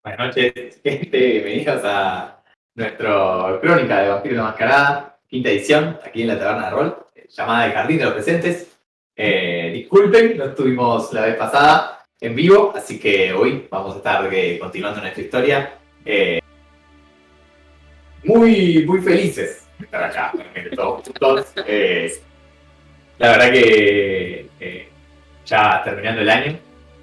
Buenas noches, gente. Bienvenidos a nuestra crónica de Vampiro la Mascarada, quinta edición, aquí en la Taberna de Rol, llamada El Jardín de los Presentes. Disculpen, no estuvimos la vez pasada en vivo, así que hoy vamos a estar continuando nuestra historia. Muy felices de estar acá, realmente, todos juntos. La verdad que ya terminando el año.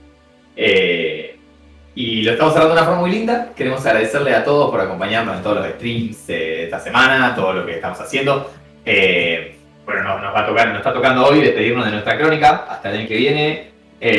Y lo estamos cerrando de una forma muy linda. Queremos agradecerle a todos por acompañarnos en todos los streams de esta semana, todo lo que estamos haciendo. Bueno, nos está tocando hoy despedirnos de nuestra crónica hasta el año que viene.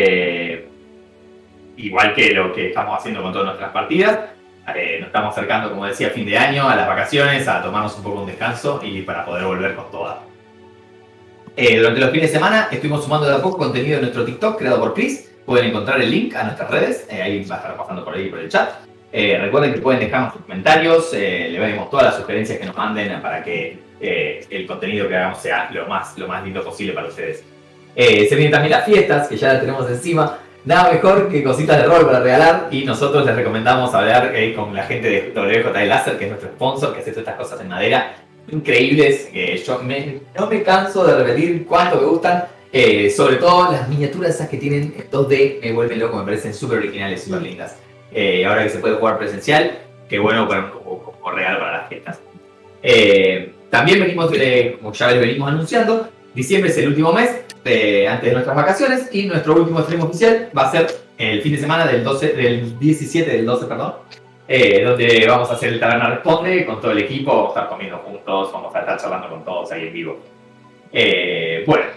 Igual que lo que estamos haciendo con todas nuestras partidas. Nos estamos acercando, como decía, a fin de año, a las vacaciones, a tomarnos un poco un descanso y para poder volver con todas. Durante los fines de semana estuvimos sumando de a poco contenido en nuestro TikTok creado por Chris. Pueden encontrar el link a nuestras redes, ahí va a estar pasando por ahí por el chat. Recuerden que pueden dejarnos sus comentarios, le veremos todas las sugerencias que nos manden para que el contenido que hagamos sea lo más lindo posible para ustedes. Se vienen también las fiestas, que ya las tenemos encima. Nada mejor que cositas de rol para regalar, y nosotros les recomendamos hablar con la gente de WJ Láser, que es nuestro sponsor, que hace todas estas cosas en madera increíbles. Yo no me canso de repetir cuánto me gustan. Sobre todo las miniaturas esas que tienen 2D me vuelven loco, me parecen súper originales, súper lindas. Ahora que se puede jugar presencial, qué bueno como regalo para las fiestas. También venimos, como ya les venimos anunciando, diciembre es el último mes antes de nuestras vacaciones, y nuestro último stream oficial va a ser el fin de semana del 17 del 12, perdón. Donde vamos a hacer el Taberna Responde con todo el equipo, vamos a estar comiendo juntos, vamos a estar charlando con todos ahí en vivo. Bueno.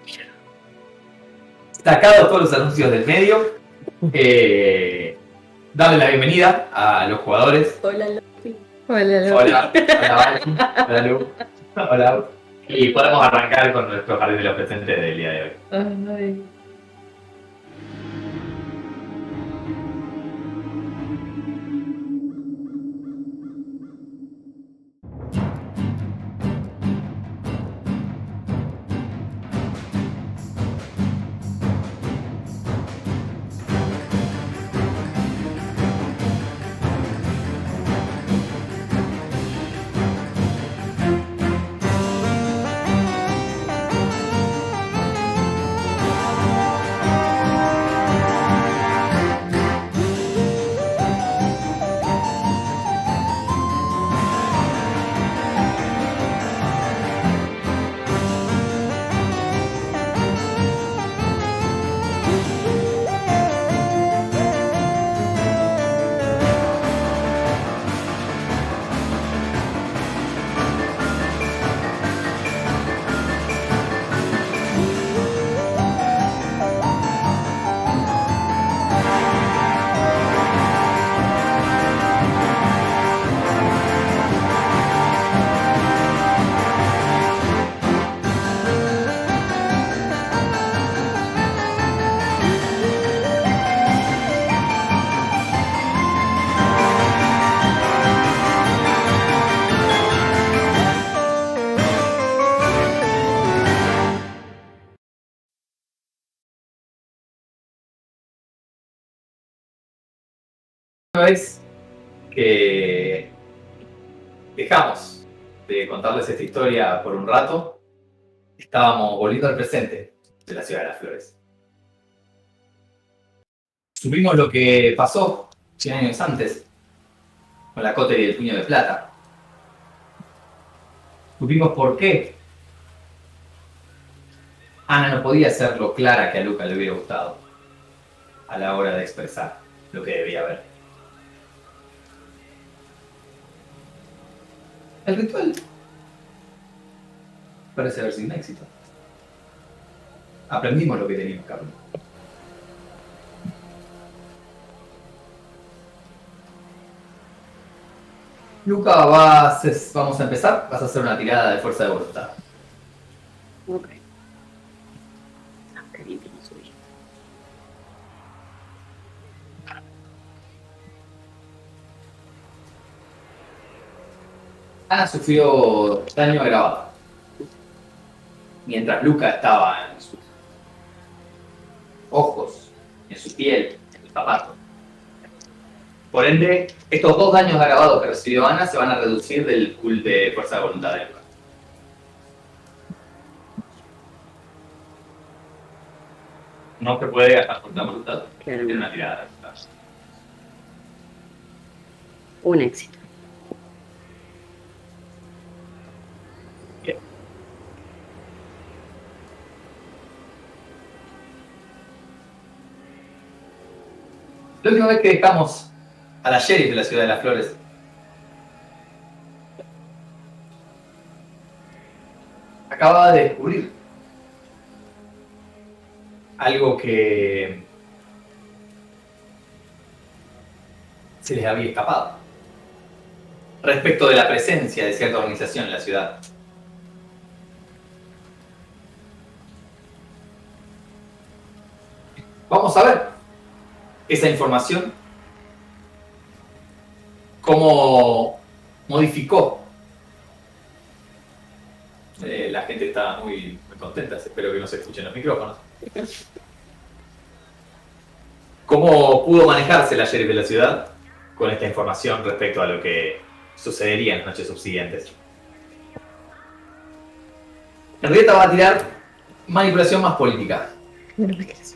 Sacados todos los anuncios del medio, darle la bienvenida a los jugadores. Hola, Lupi. Hola, hola, Lu. Hola. Y podemos arrancar con nuestro jardín de los presentes del día de hoy. Ay. Una vez que dejamos de contarles esta historia por un rato, estábamos volviendo al presente de la Ciudad de las Flores. Supimos lo que pasó 100 años antes con la Cote y el Puño de Plata. Supimos por qué Ana no podía ser lo clara que a Luca le hubiera gustado a la hora de expresar lo que debía haber. El ritual parece haber sido un éxito. Aprendimos lo que teníamos que aprender. Luca, vamos a empezar. Vas a hacer una tirada de fuerza de voluntad. Ok. Qué difícil. Ana sufrió daño agravado. Mientras Luca estaba en sus ojos, en su piel, en el zapato. Por ende, estos 2 daños de acabado que recibió Ana se van a reducir del pool de fuerza de voluntad del lugar. No se puede gastar fuerza de voluntad. Claro. Tiene una tirada. Un éxito. Bien. La última vez que dejamos a la sheriff de la Ciudad de las Flores, acababa de descubrir algo que se les había escapado respecto de la presencia de cierta organización en la ciudad. Vamos a ver esa información, cómo modificó. La gente está muy contenta, espero que no se escuchen los micrófonos. ¿Cómo pudo manejarse la sheriff de la ciudad con esta información respecto a lo que sucedería en las noches subsiguientes? Henrietta va a tirar manipulación más política. No me crees.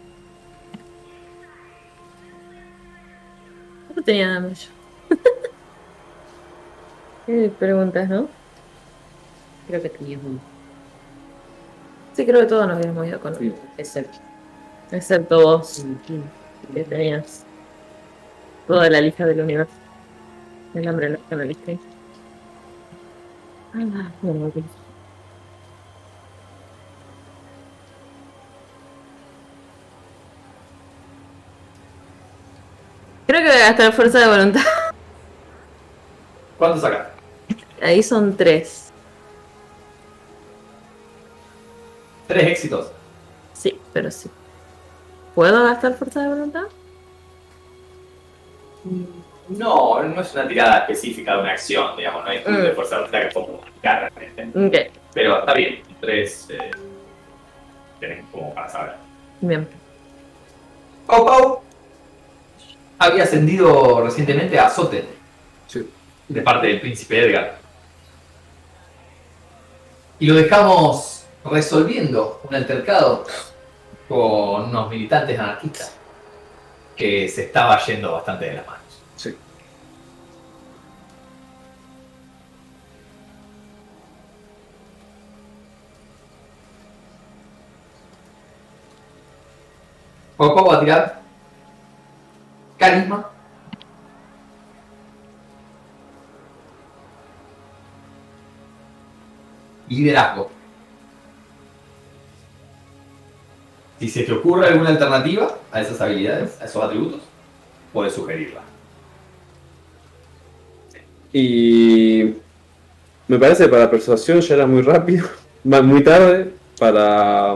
No tenía nada más yo. Preguntas, ¿no? Creo que tenías uno. Sí, creo que todos nos habíamos ido con uno. Excepto vos, que tenías toda la lista del universo. El hambre lo que me viste. Bueno, ok. Creo que voy a gastar fuerza de voluntad. ¿Cuánto sacas? Ahí son 3. 3 éxitos. Sí, pero sí. ¿Puedo gastar fuerza de voluntad? No, no es una tirada específica de una acción, digamos, no hay punto de fuerza de voluntad que puedo modificar realmente. Ok, Pero está bien, 3 tenés como para saber. bien. Pau Pau había ascendido recientemente a azote Sí. de parte del príncipe Edgar. Y lo dejamos resolviendo un altercado con unos militantes anarquistas que se estaba yendo bastante de las manos. Sí. Pau Pau va a tirar carisma. Y liderazgo. Si se te ocurre alguna alternativa a esas habilidades, a esos atributos, puedes sugerirla. Y me parece que para persuasión ya era muy rápido, muy tarde para...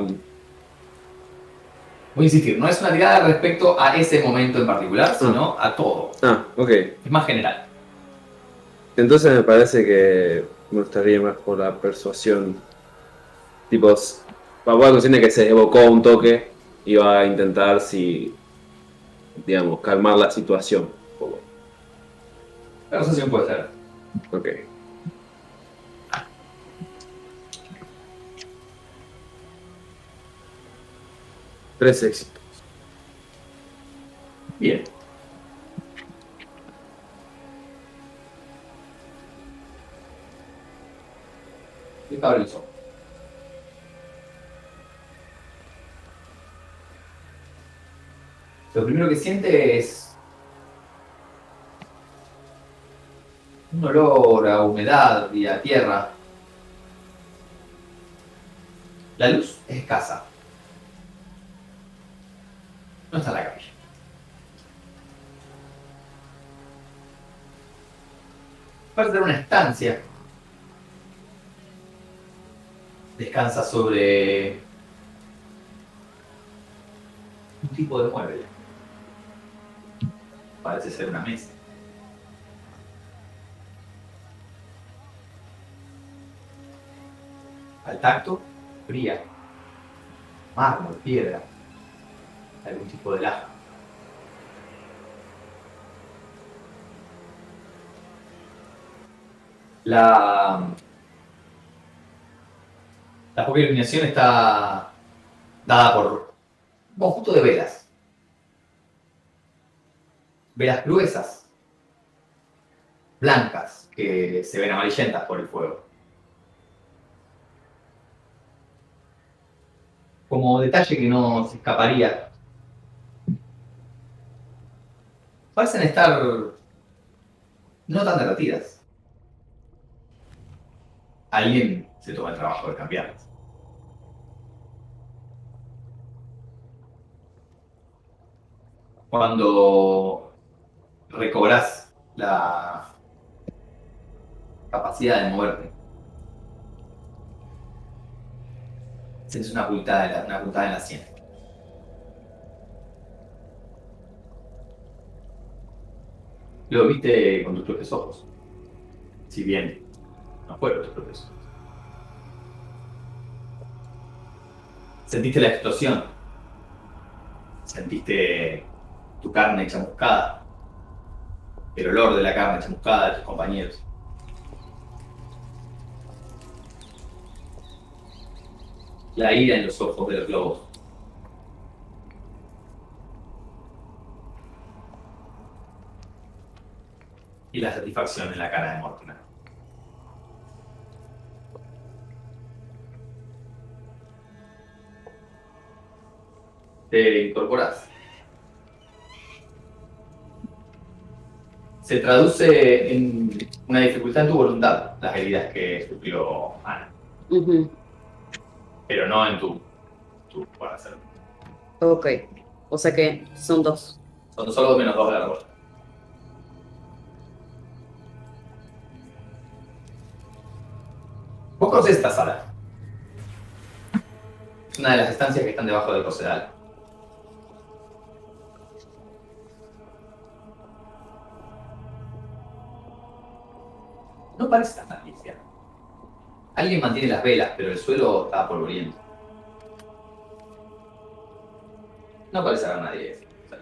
Voy a insistir, no es una tirada respecto a ese momento en particular, sino a todo. ok. Es más general. Entonces me parece que me gustaría más por la persuasión. Tipo, Papá consciente que se evocó un toque y va a intentar digamos, calmar la situación un poco. La persuasión puede ser. Ok. Tres éxitos. Bien. Y abre los ojos. Lo primero que siente es un olor a humedad y a tierra. La luz es escasa. No está en la capilla. Parece ser una estancia. Descansa sobre un tipo de mueble. Parece ser una mesa. Al tacto, fría. Mármol, piedra. Algún tipo de laja. La poca iluminación está dada por un conjunto de velas. Velas gruesas, blancas, que se ven amarillentas por el fuego. Como detalle que no se escaparía, parecen estar no tan derretidas. Alguien se toma el trabajo de cambiarlas. Cuando recobras la capacidad de moverte, sientes una puntada en la sien. Lo viste con tus propios ojos. Si bien no fueron tus propios ojos. Sentiste la explosión. Sentiste tu carne chamuscada. El olor de la carne chamuscada de tus compañeros. La ira en los ojos de los lobos. Y la satisfacción en la cara de Mortimer. Te incorporas. Se traduce en una dificultad en tu voluntad, las heridas que sufrió Ana. Ujú. Pero no en tu para hacerlo. Ok. O sea que son 2. Son solo menos 2 de la rola. Vos conocés esta sala. Es una de las estancias que están debajo del Rosedal. No parece tan limpia. Alguien mantiene las velas, pero el suelo está polvoriento. No parece haber nadie.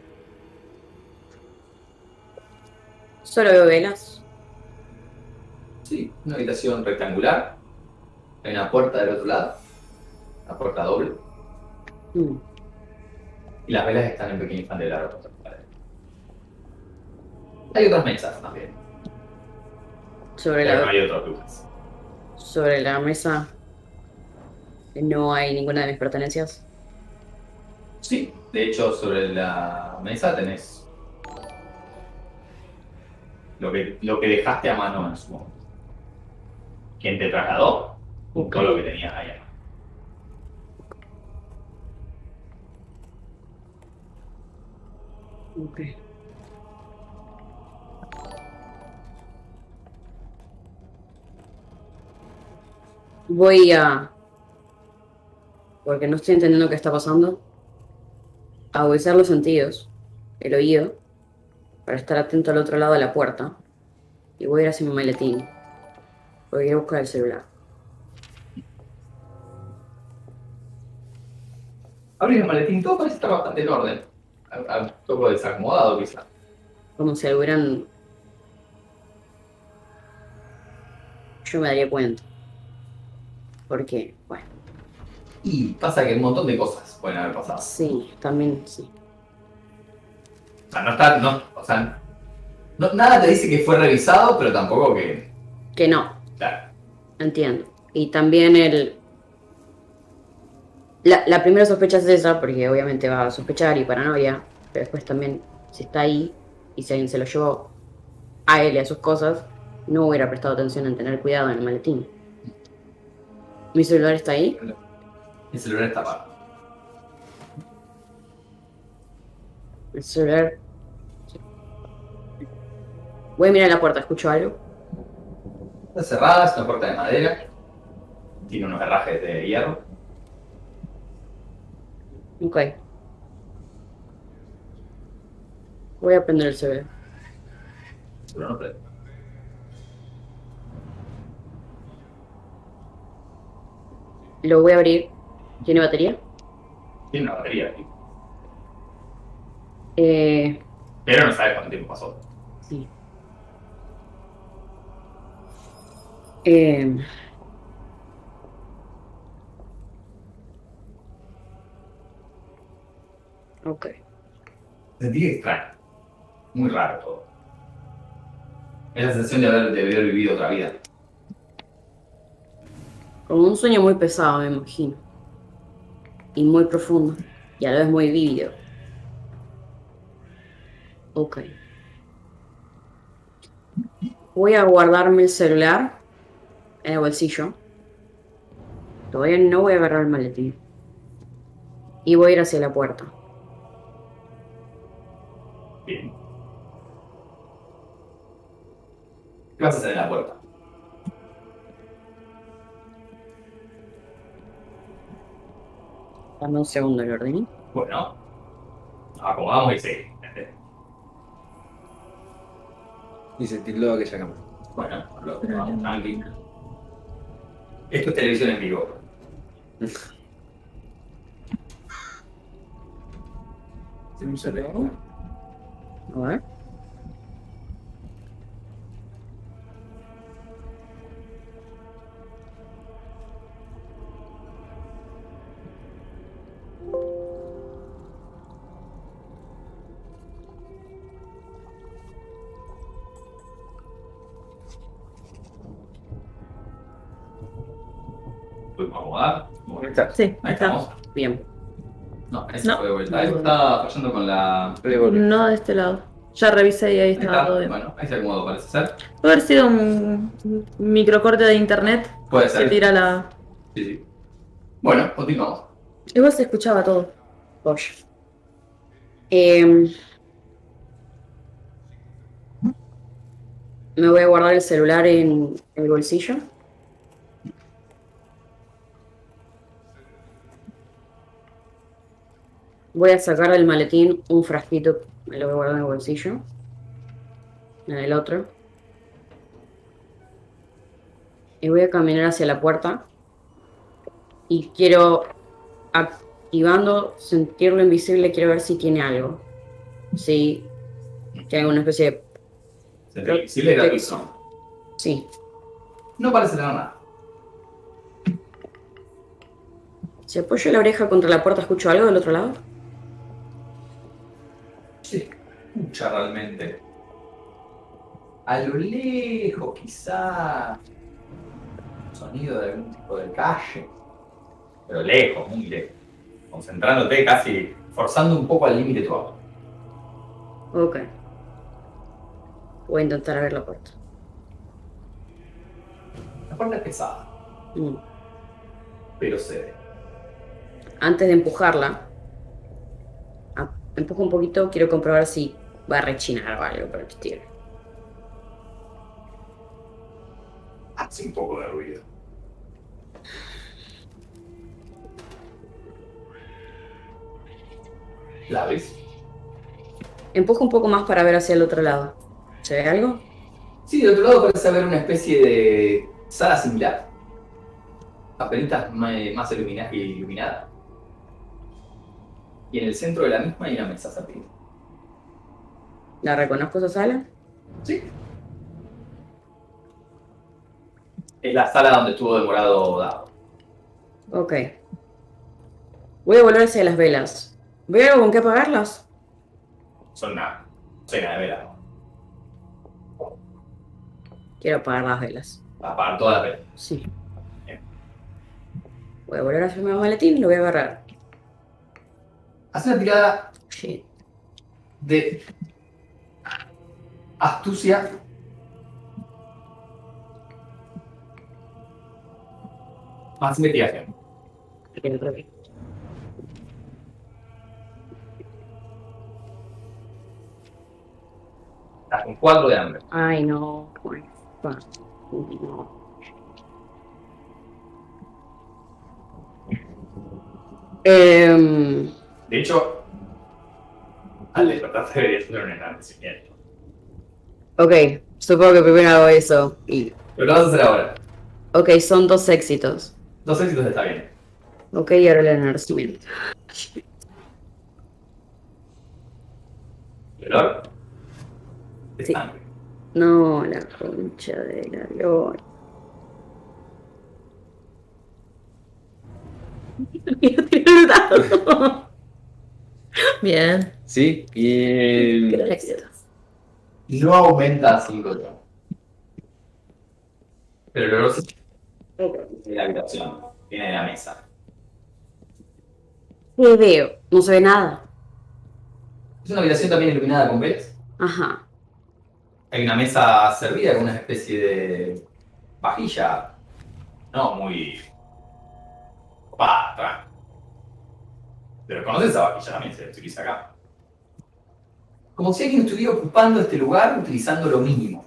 Solo veo velas. Sí, una habitación rectangular. Hay una puerta del otro lado. Una puerta doble. Mm. Y las velas están en pequeños candelabros contra la pared. Hay otras mesas también. Sobre Pero no la, hay otras luces. sobre la mesa no hay ninguna de mis pertenencias. Sí, de hecho sobre la mesa tenés lo que dejaste a mano en su momento. Quien te trasladó, Ok. todo lo que tenías ahí a mano. Ok. Voy a... Porque no estoy entendiendo qué está pasando. A agudizar los sentidos, el oído, para estar atento al otro lado de la puerta. Y voy a ir hacia mi maletín. Voy a ir a buscar el celular. Abrís el maletín, todo parece estar bastante en orden. Un poco desacomodado quizá. Como si hubieran... Yo me daría cuenta. Porque, bueno, Y pasa que un montón de cosas pueden haber pasado. sí, también sí. O sea, no está, no, o sea, nada te dice que fue revisado, pero tampoco que, Que no, claro. entiendo. Y también el... La primera sospecha es esa, porque obviamente va a sospechar y paranoia, pero después también, si está ahí y si alguien se lo llevó a él y a sus cosas, no hubiera prestado atención en tener cuidado en el maletín. ¿Mi celular está ahí? El celular está apagado. El celular... Voy a mirar la puerta, ¿escucho algo? Está cerrada, es una puerta de madera. Tiene unos herrajes de hierro. Ok. Voy a prender el celular. Pero no prende. Lo voy a abrir. ¿Tiene batería? Tiene una batería aquí. Eh... Pero no sabes cuánto tiempo pasó. Sí. Eh, ok. Sentí extraño. Muy raro todo. Es la sensación de haber vivido otra vida. Como un sueño muy pesado, me imagino. Y muy profundo. Y a la vez muy vívido. Ok. Voy a guardarme el celular en el bolsillo. Todavía no voy a agarrar el maletín. Y voy a ir hacia la puerta. Bien. ¿Qué vas a hacer en la puerta? Dame un segundo, lo ordené. Bueno, nos acomodamos y seguimos. Y se tildó aquella cama. Bueno, lo acomodamos tranqui. Esto es televisión en vivo. A ver. ¿Podemos acomodar? Bueno, Sí, ahí ahí está. estamos. Bien. No, eso No. fue de vuelta. Eso estaba fallando con la... No de este lado. Ya revisé y ahí Ahí estaba está. todo bien. Bueno, ahí se acomodó, parece ser. Puede haber sido un microcorte de internet. Puede Se ser. tira la. Sí, sí. Bueno, continuamos. Igual se escuchaba todo. Oye. Me voy a guardar el celular en el bolsillo. Voy a sacar del maletín un frasquito. Me lo voy a guardar en el bolsillo. En el otro. Y voy a caminar hacia la puerta. Y quiero, activando, sentirlo invisible, quiero ver si tiene algo. Si tiene alguna especie de... Sentir invisible y gratuito. Sí. No parece tener nada. Si apoyo la oreja contra la puerta, ¿escucho algo del otro lado? Se escucha realmente. A lo lejos, quizá. Sonido de algún tipo de calle. Pero lejos, muy lejos. Concentrándote casi, forzando un poco al límite tu auto. Ok. Voy a intentar abrir la puerta. La puerta es pesada, Mm. pero cede. Antes de empujarla, empujo un poquito, quiero comprobar si va a rechinar o algo por el estilo. Hace un poco de ruido. ¿La ves? Empujo un poco más para ver hacia el otro lado. ¿Se ve algo? Sí, del otro lado parece haber una especie de sala similar. Apenas más iluminada. Y en el centro de la misma hay una mesa servida. ¿La reconozco esa sala? Sí. Es la sala donde estuvo demorado Dado. Ok. Voy a volver hacia las velas. ¿Veo algo con qué apagarlas? Son una cena de velas. Quiero apagar las velas. Para apagar todas las velas. Sí. Bien. Voy a volver hacia mi maletín y lo voy a agarrar. Haz una tirada Shit. de astucia. Más investigación. Quiero otra vez. Estás con 4 de hambre. Ay, no. No. De hecho, al despertarte deberías tener un enardecimiento. Ok, supongo que primero hago eso. Y... Pero lo vas a hacer ahora. Ok, son 2 éxitos. 2 éxitos está bien. Ok, y ahora el enardecimiento. ¿Dolor? De Sí. sangre. No, la concha de la lora. Quiero tirar un dado. Bien. Sí, y. Quiero éxito. No aumenta a 5 de pero el olor de la habitación viene de la mesa. ¿Qué veo? No se ve nada. Es una habitación también iluminada con velas. Ajá. Hay una mesa servida con una especie de vajilla. No muy ocupada. Pero conoces esa vajilla también, se utiliza acá. Como si alguien estuviera ocupando este lugar utilizando lo mínimo.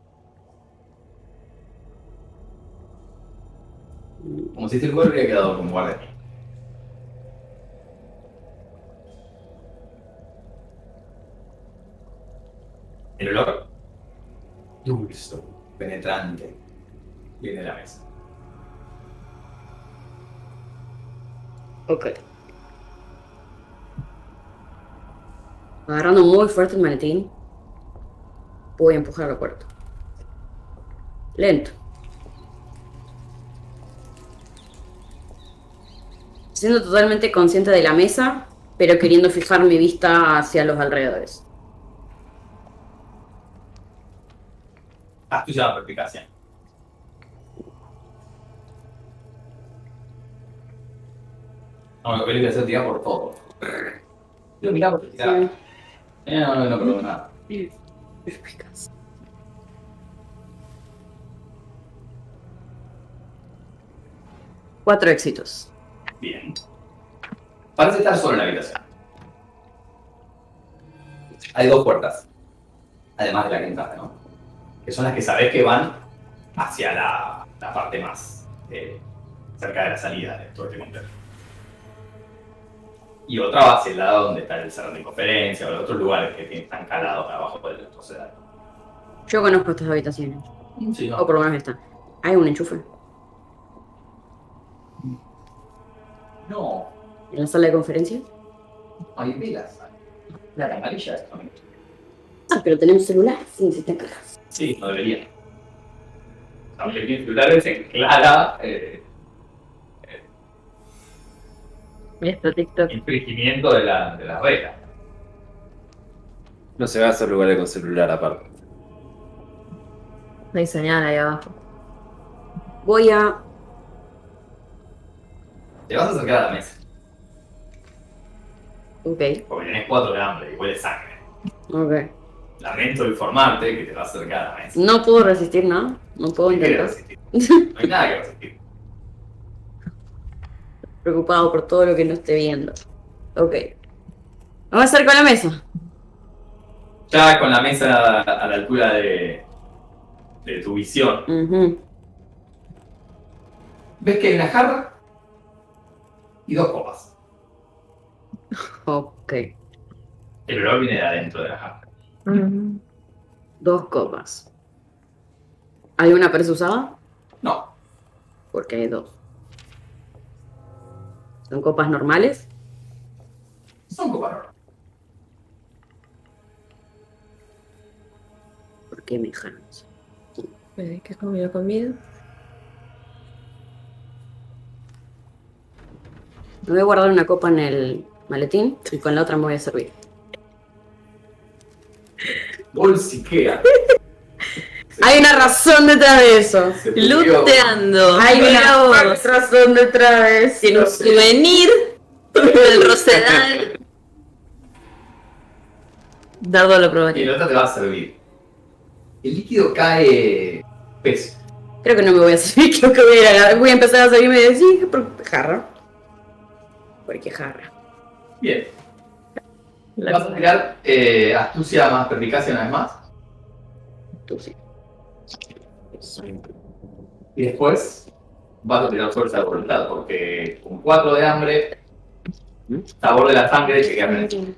Como si este lugar hubiera quedado como lugar de mí. El olor dulce, penetrante, viene de la mesa. Ok. Agarrando muy fuerte el maletín, voy a empujar la puerta. Lento. Siendo totalmente consciente de la mesa, pero queriendo fijar mi vista hacia los alrededores. Astucia la perspicacia. No, lo que le voy a hacer tirar por todo. Yo mirá por tirar. No perdón nada. Perspicacia. Cuatro éxitos. Bien. Parece estar solo en la habitación. Hay dos puertas. Además de la que entraste, ¿no? Que son las que sabés que van hacia la parte más cerca de la salida de todo este complejo. Y otra va hacia el lado donde está el salón de conferencia o los otros lugares que están calados abajo del procedal. Yo conozco estas habitaciones. Sí, O no. por lo menos esta. Hay un enchufe. No, ¿En la sala de conferencia? hay velas. La amarilla es también. Ah, pero tenemos celular. Sí, necesitan cajas. Sí, no debería. Aunque tiene celulares en clara Esto, TikTok. infringimiento de la regla. No se va a hacer lugares con celular aparte. No hay señal ahí abajo. Voy a... Te vas a acercar a la mesa, Ok, porque tenés 4 de hambre y huele sangre. ok. Lamento informarte que te vas a acercar a la mesa. No puedo resistir nada. No puedo ¿Qué querés intentar. resistir? No hay nada que resistir. Preocupado por todo lo que no esté viendo. Ok. Me voy a acercar a la mesa. Ya con la mesa a la altura de tu visión, Ujú. ves que hay una jarra y 2 copas. Ok. El olor viene de adentro de la jarra. Mm. 2 copas. ¿Hay una presa usada? No, Porque hay 2. ¿Son copas normales? son copas normales. ¿Por qué me dejaron eso? ¿Qué comido comida? Me voy a guardar una copa en el maletín y con la otra me voy a servir. Bolsiquea. Hay una razón detrás de eso. Se pudrió. Luteando. Hay Mira una vos. razón detrás de eso. Tiene un souvenir del Rosedal. Dardo lo Y probaría. la otra te va a servir. El líquido cae peso. Creo que no me voy a servir, creo que voy a empezar a servirme de sí, por jarra. ¿Por qué jarra? Bien. Vas a tirar astucia más perspicacia una vez más. Tú sí. Y después vas a tirar fuerza de voluntad, porque con 4 de hambre, sabor de la sangre te queda pendiente.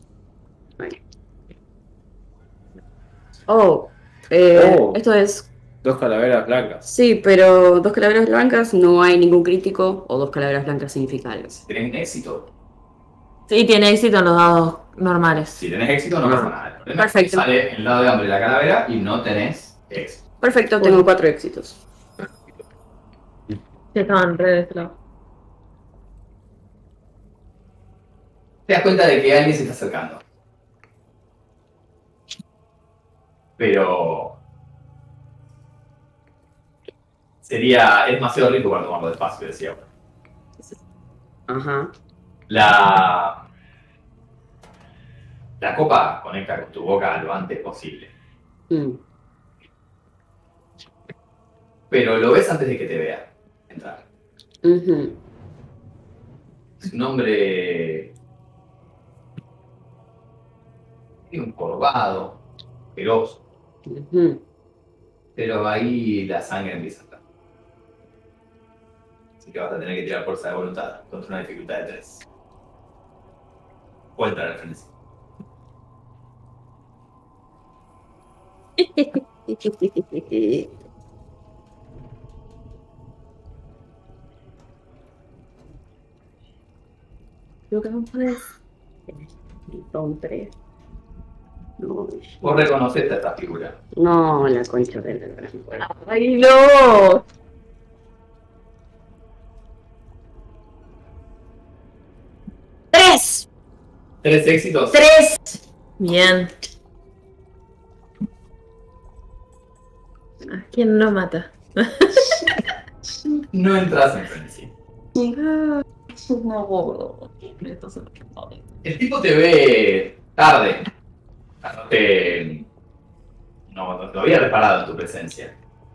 Oh, Oh. esto es... 2 calaveras blancas. Sí, pero 2 calaveras blancas, no hay ningún crítico, o 2 calaveras blancas significa algo. Si tenés éxito, Sí, tiene éxito en los dados normales. si tenés éxito no pasa nada. El problema es que Perfecto. sale el lado de hambre de la calavera y no tenés éxito. Perfecto, tengo 4 éxitos. Sí, estaban re de este lado. Te das cuenta de que alguien se está acercando. Pero es demasiado rico para tomarlo despacio, decía. Ajá. La copa conecta con tu boca lo antes posible. Mm. Pero lo ves antes de que te vea entrar. Ujú. Es un hombre encorvado, feroz, Ujú. pero ahí la sangre empieza a entrar. Así que vas a tener que tirar fuerza de voluntad contra una dificultad de 3. O entrar al frenesí. Lo que no puedes. Entonces. No, Vos reconocés a esta figura. no, la concha de la gran puerta. ¡Ay, no! ¡Tres! 3 éxitos. ¡Tres! Bien. ¿A quién no mata? No entras en frenesí. No. El tipo te ve tarde. No había reparado en tu presencia.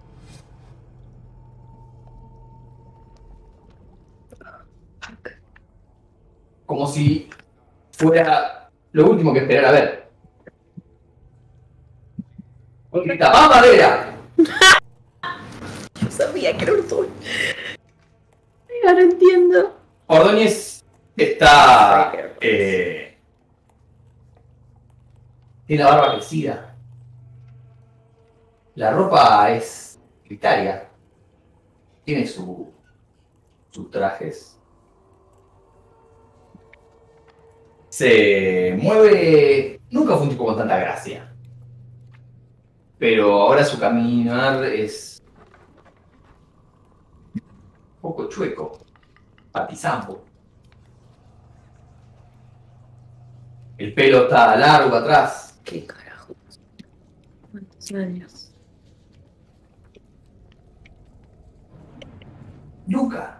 Como si fuera lo último que esperara ver. Grita, ¡más madera! Yo sabía que era un sol. Ahora entiendo. Ordóñez está... tiene la barba crecida. La ropa es gritaria. Tiene sus trajes. Se mueve... Nunca fue un tipo con tanta gracia. Pero ahora su caminar es... un poco chueco. Patizampo. El pelo está largo atrás. ¿Qué carajo? ¿Cuántos años? Luca.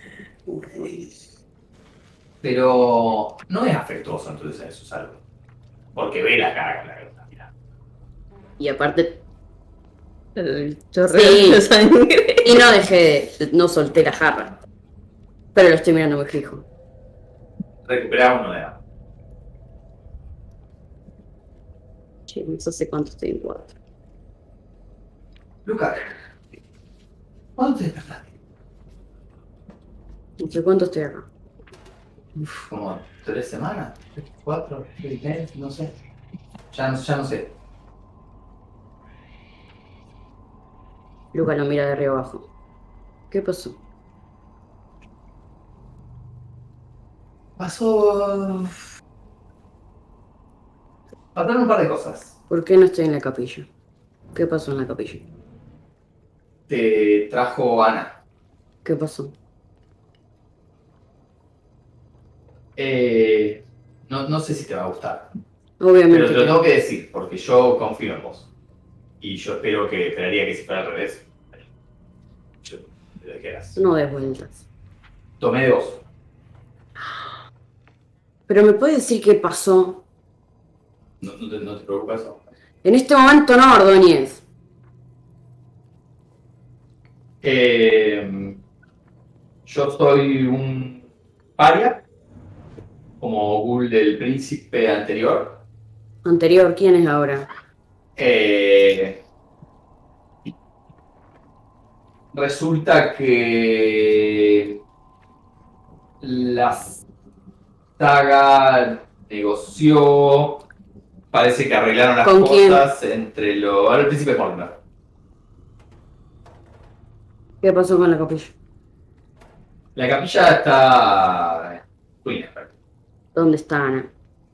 Pero no es afectuoso entonces en su salud. Porque ve la cara con la que lo está mirando. Y aparte. El chorreo Sí. de sangre. Y no solté la jarra. Pero lo estoy mirando muy fijo. Recuperamos uno de daño. Che, no sé cuánto estoy en 4. Luca, ¿cuándo te despertaste? No sé cuánto estoy acá. Como 3 semanas, 4, 6 meses, no sé. Ya no sé. Luca lo mira de arriba abajo. ¿Qué pasó? Pasaron un par de cosas. ¿Por qué no estoy en la capilla? ¿Qué pasó en la capilla? Te trajo Ana. ¿Qué pasó? No sé si te va a gustar. Obviamente. Pero te lo que- tengo que decir, porque yo confío en vos. Y yo esperaría que si fuera al revés, yo te dijeras. No des vueltas. Tomé de vos. Pero me puedes decir qué pasó. No te preocupes eso. En este momento no, Ordóñez. Yo soy un paria, como Ghoul del príncipe anterior. Anterior, ¿quién es ahora? Resulta que la saga negoció, parece que arreglaron las ¿Con quién? cosas entre el príncipe Mortimer. ¿Qué pasó con la capilla? La capilla está en Queensberg. ¿Dónde está Ana?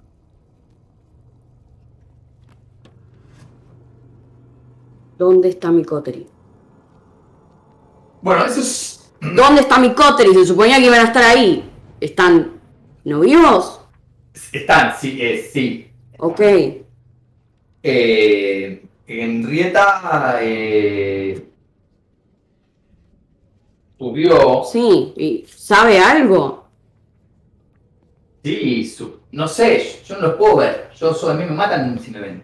¿Dónde está mi Coterie? Bueno, eso es... ¿Dónde está mi Coterie? Se suponía que iban a estar ahí. ¿Están no vivos? Están, sí, sí. Ok. Henrietta subió. Sí, ¿y sabe algo? Sí, no sé, yo no los puedo ver. A mí me matan si me ven.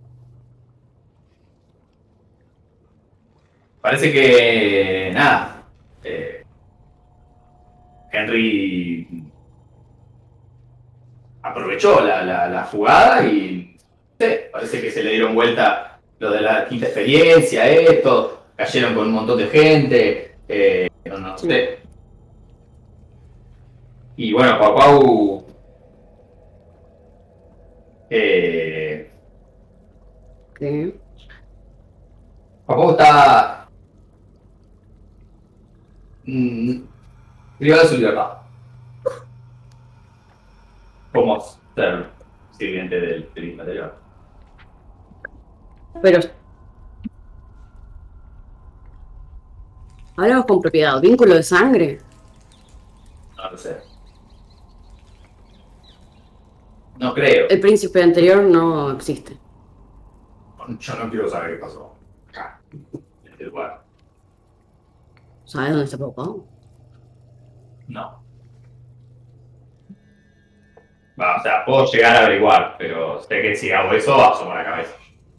Parece que nada. Henry aprovechó la jugada y no sé, parece que se le dieron vuelta lo de la quinta experiencia, esto, cayeron con un montón de gente, no Sí. sé. Y bueno, Papau ¿Qué? Papau está privado de su libertad. Como ser sirviente del interior. Pero hablamos con propiedad. ¿Vínculo de sangre? No lo sé. No creo. El príncipe anterior no existe. Yo no quiero saber qué pasó acá, en este lugar. ¿Sabes dónde está papá? No. O sea, puedo llegar a averiguar, pero sé que si hago eso, asomo la cabeza.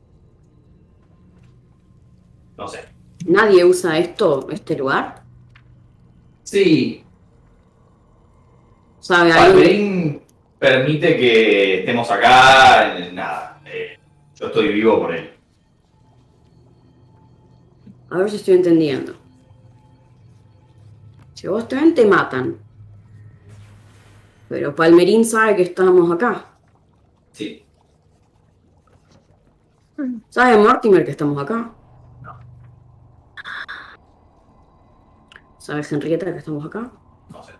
No sé. ¿Nadie usa este lugar? Sí, ¿Sabe algo? Palmerín permite que estemos acá, nada. Yo estoy vivo por él. A ver si estoy entendiendo. Si vos te ven, te matan. Pero Palmerín sabe que estamos acá. Sí. ¿Sabe Mortimer que estamos acá? No, ¿Sabe Henrietta que estamos acá? no sé.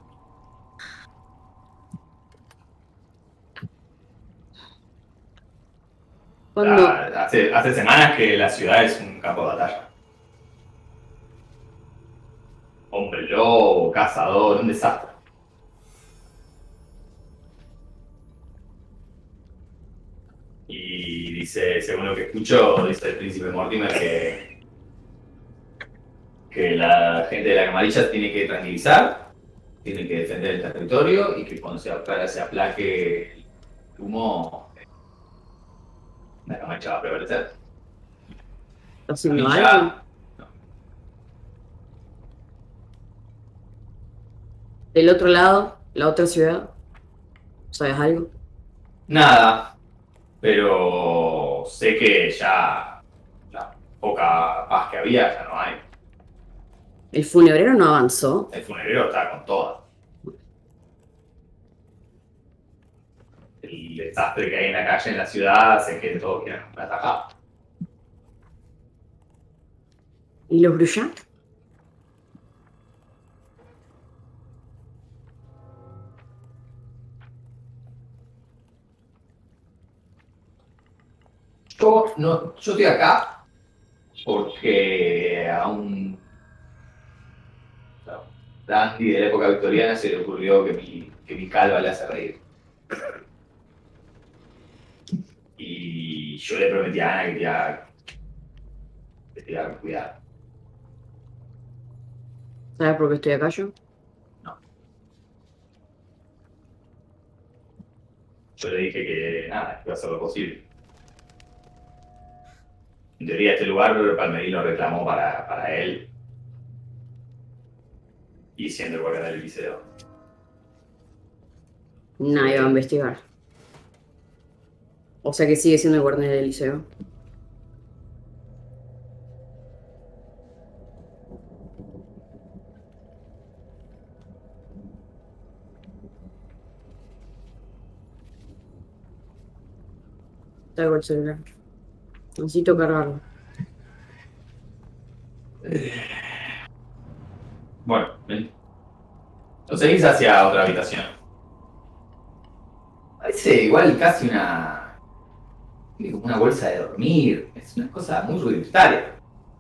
¿Cuándo? Hace semanas que la ciudad es un campo de batalla. Hombre lobo, cazador, un desastre. Y dice, según lo que escucho, dice el príncipe Mortimer que la gente de la camarilla tiene que tranquilizar, tiene que defender el territorio y que cuando se aplaque el humo, la camarilla va a prevalecer. ¿Está haciendo A mí algo? ya- Del otro lado, la otra ciudad. ¿Sabes algo? Nada, pero sé que ya la poca paz que había ya no hay. El funebrero no avanzó. El funerero está con toda. El desastre que hay en la calle, en la ciudad, hace que todos quieran atajar. ¿Y los Bruyat? Yo estoy acá porque a un dandy de la época victoriana se le ocurrió que mi calva le hace reír. Y yo le prometí a Ana que te iba a cuidar. ¿Sabes por qué estoy acá yo? No. Yo le dije que nada, que iba a hacer lo posible. En teoría este lugar Palmerín lo reclamó para él. Y siendo el guardián del liceo. Nadie va a investigar. O sea que sigue siendo el guardián del liceo. Traigo el celular. Necesito cargarlo. Bueno, ven. Lo seguís hacia otra habitación. Parece igual casi como una bolsa de dormir. Es una cosa muy rudimentaria.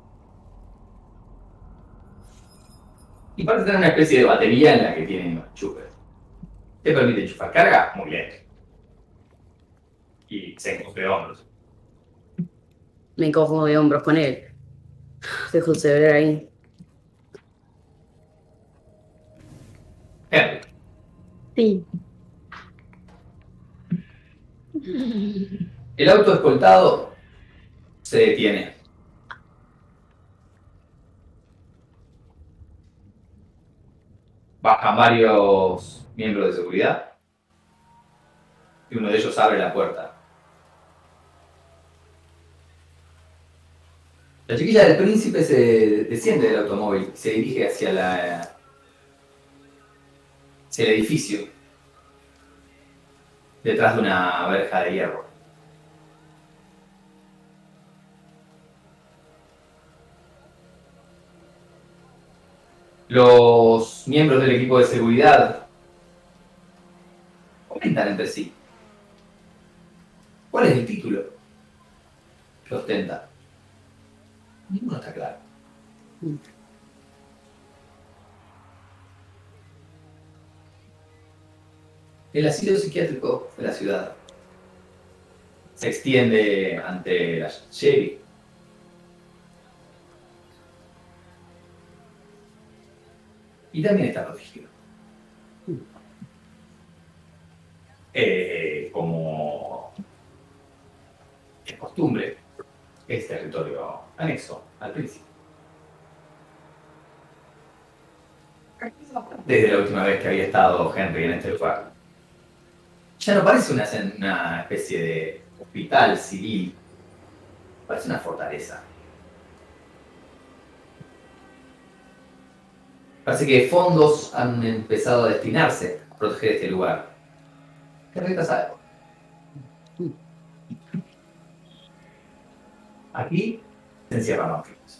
Y parece tener una especie de batería en la que tiene unos enchufes. Te permite enchufar carga muy lento. Y se encoge de hombros. Me encojo de hombros con él. Dejo el cerebro ahí. Henry, Sí. el auto escoltado se detiene. Bajan varios miembros de seguridad y uno de ellos abre la puerta. La chiquilla del príncipe se desciende del automóvil y se dirige hacia el edificio, detrás de una verja de hierro. Los miembros del equipo de seguridad comentan entre sí. ¿Cuál es el título que ostenta? Ninguno está claro. El asilo psiquiátrico de la ciudad se extiende ante la Chevy. Y también está protegido. Como es costumbre, es territorio anexo al príncipe. Desde la última vez que había estado Henry en este lugar, ya no parece una especie de hospital civil, parece una fortaleza. Parece que fondos han empezado a destinarse a proteger este lugar. ¿Qué reta sabe? Aquí se encierran vampiros.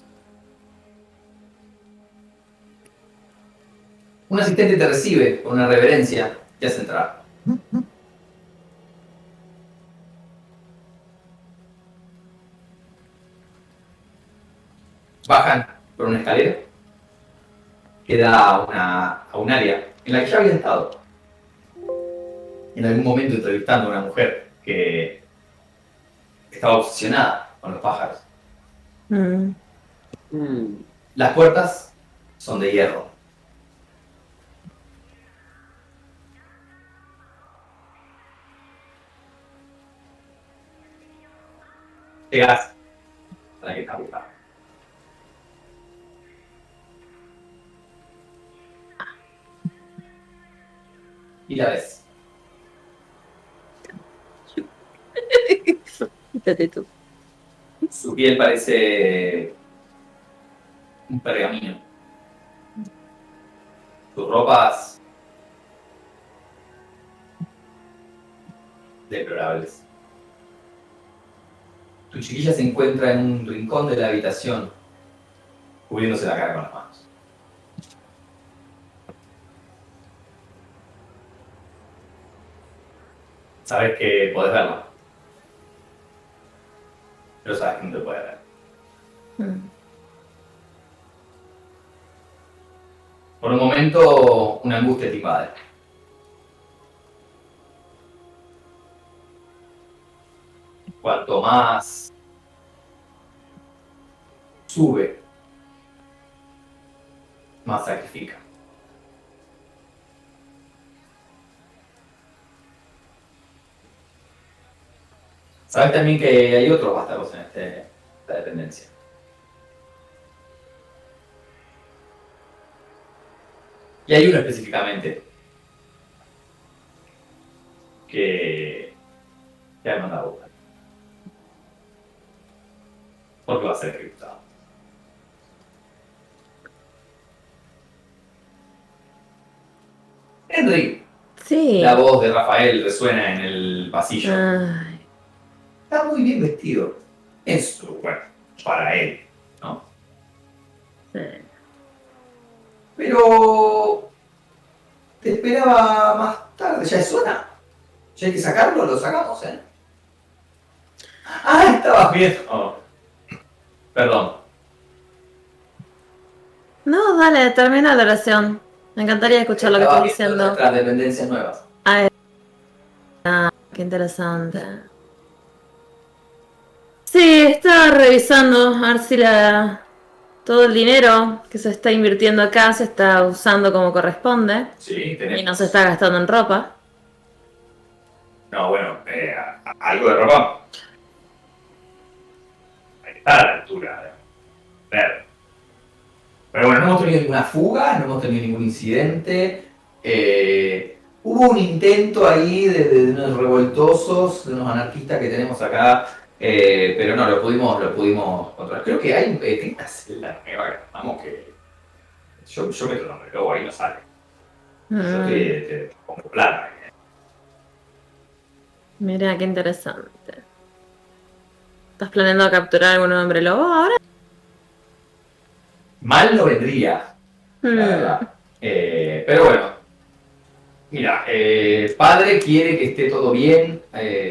Un asistente te recibe con una reverencia y te hace entrar. Bajan por una escalera que da a un área en la que ya había estado. En algún momento entrevistando a una mujer que estaba obsesionada con los pájaros. Las puertas son de hierro. Llegas a la que está buscando. Y la ves. Quítate tú. Su piel parece un pergamino. Sus ropas deplorables. Tu chiquilla se encuentra en un rincón de la habitación, cubriéndose la cara con las manos. Sabes que podés verla, pero sabes que no te puede ver. Por un momento, una angustia te invade. Cuanto más sube, más sacrifica. Sabes también que hay otros vástagos en esta dependencia. Y hay uno específicamente que te ha mandado a buscar. Porque va a ser ejecutado. Henry, Sí. la voz de Rafael resuena en el pasillo. Ay, Está muy bien vestido. Bueno, para él, ¿no? sí. Pero te esperaba más tarde. ¿Ya es hora? ¿Ya hay que sacarlo? Lo sacamos, ¿eh? Ah, estabas viendo. Oh. Perdón. No, dale, termina la oración. Me encantaría escuchar lo que estás Estabas viendo diciendo. nuestras dependencias nuevas. Qué interesante. Sí, estaba revisando a ver si todo el dinero que se está invirtiendo acá se está usando como corresponde Sí, y tenemos. no se está gastando en ropa. No, bueno, algo de ropa. Está a la altura. Ver. Pero bueno, no hemos tenido ninguna fuga, no hemos tenido ningún incidente. Hubo un intento ahí de unos revoltosos, de unos anarquistas que tenemos acá, pero no, lo pudimos controlar. Creo que hay una celda nueva que armamos que yo meto el nombre, luego ahí no sale. Yo te pongo plata. Mira, qué interesante. ¿Estás planeando capturar algún hombre lobo ahora? Mal no vendría, la verdad. Pero bueno, mira, padre quiere que esté todo bien.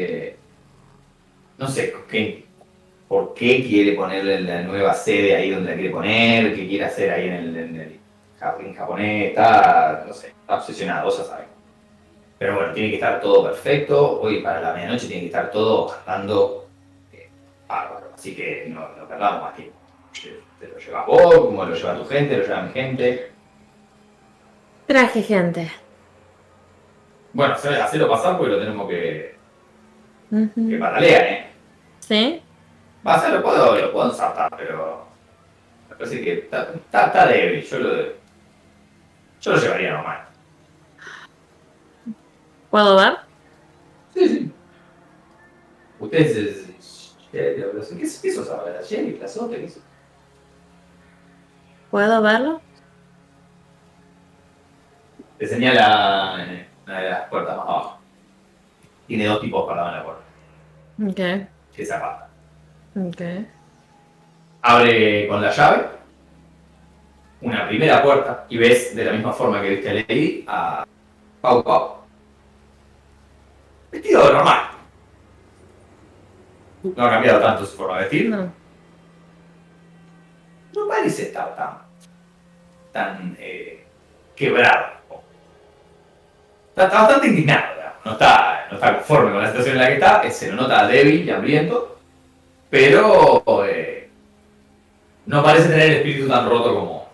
No sé por qué quiere ponerle la nueva sede ahí donde la quiere poner, qué quiere hacer ahí en el jardín japonés. No sé, está obsesionado, vos ya sabés. Pero bueno, tiene que estar todo perfecto. Hoy para la medianoche tiene que estar todo andando bárbaro. Así que no perdamos más tiempo. Te lo llevas vos, como lo lleva tu gente, lo lleva mi gente. Traje gente. Bueno, hacelo pasar porque lo tenemos que Ujú. patalear, ¿eh? ¿Sí? Va a ser, lo puedo ensartar, pero me parece que está débil. Yo lo llevaría normal. ¿Puedo ver? Sí, sí. Ustedes, ¿qué sos ahora? ¿Jerry, Plazote? ¿Qué sos? ¿Puedo verlo? Te señala en una de las puertas más abajo. Tiene dos tipos parados en la puerta. Ok. Que se aparta. Ok. Abre con la llave una primera puerta y ves de la misma forma que viste a Lady a Pau Pau. Vestido normal. No ha cambiado tanto su forma de vestir. No. No parece estar tan quebrado. Está bastante indignado, ¿verdad? No está conforme con la situación en la que está, se lo nota débil y hambriento, pero no parece tener el espíritu tan roto como...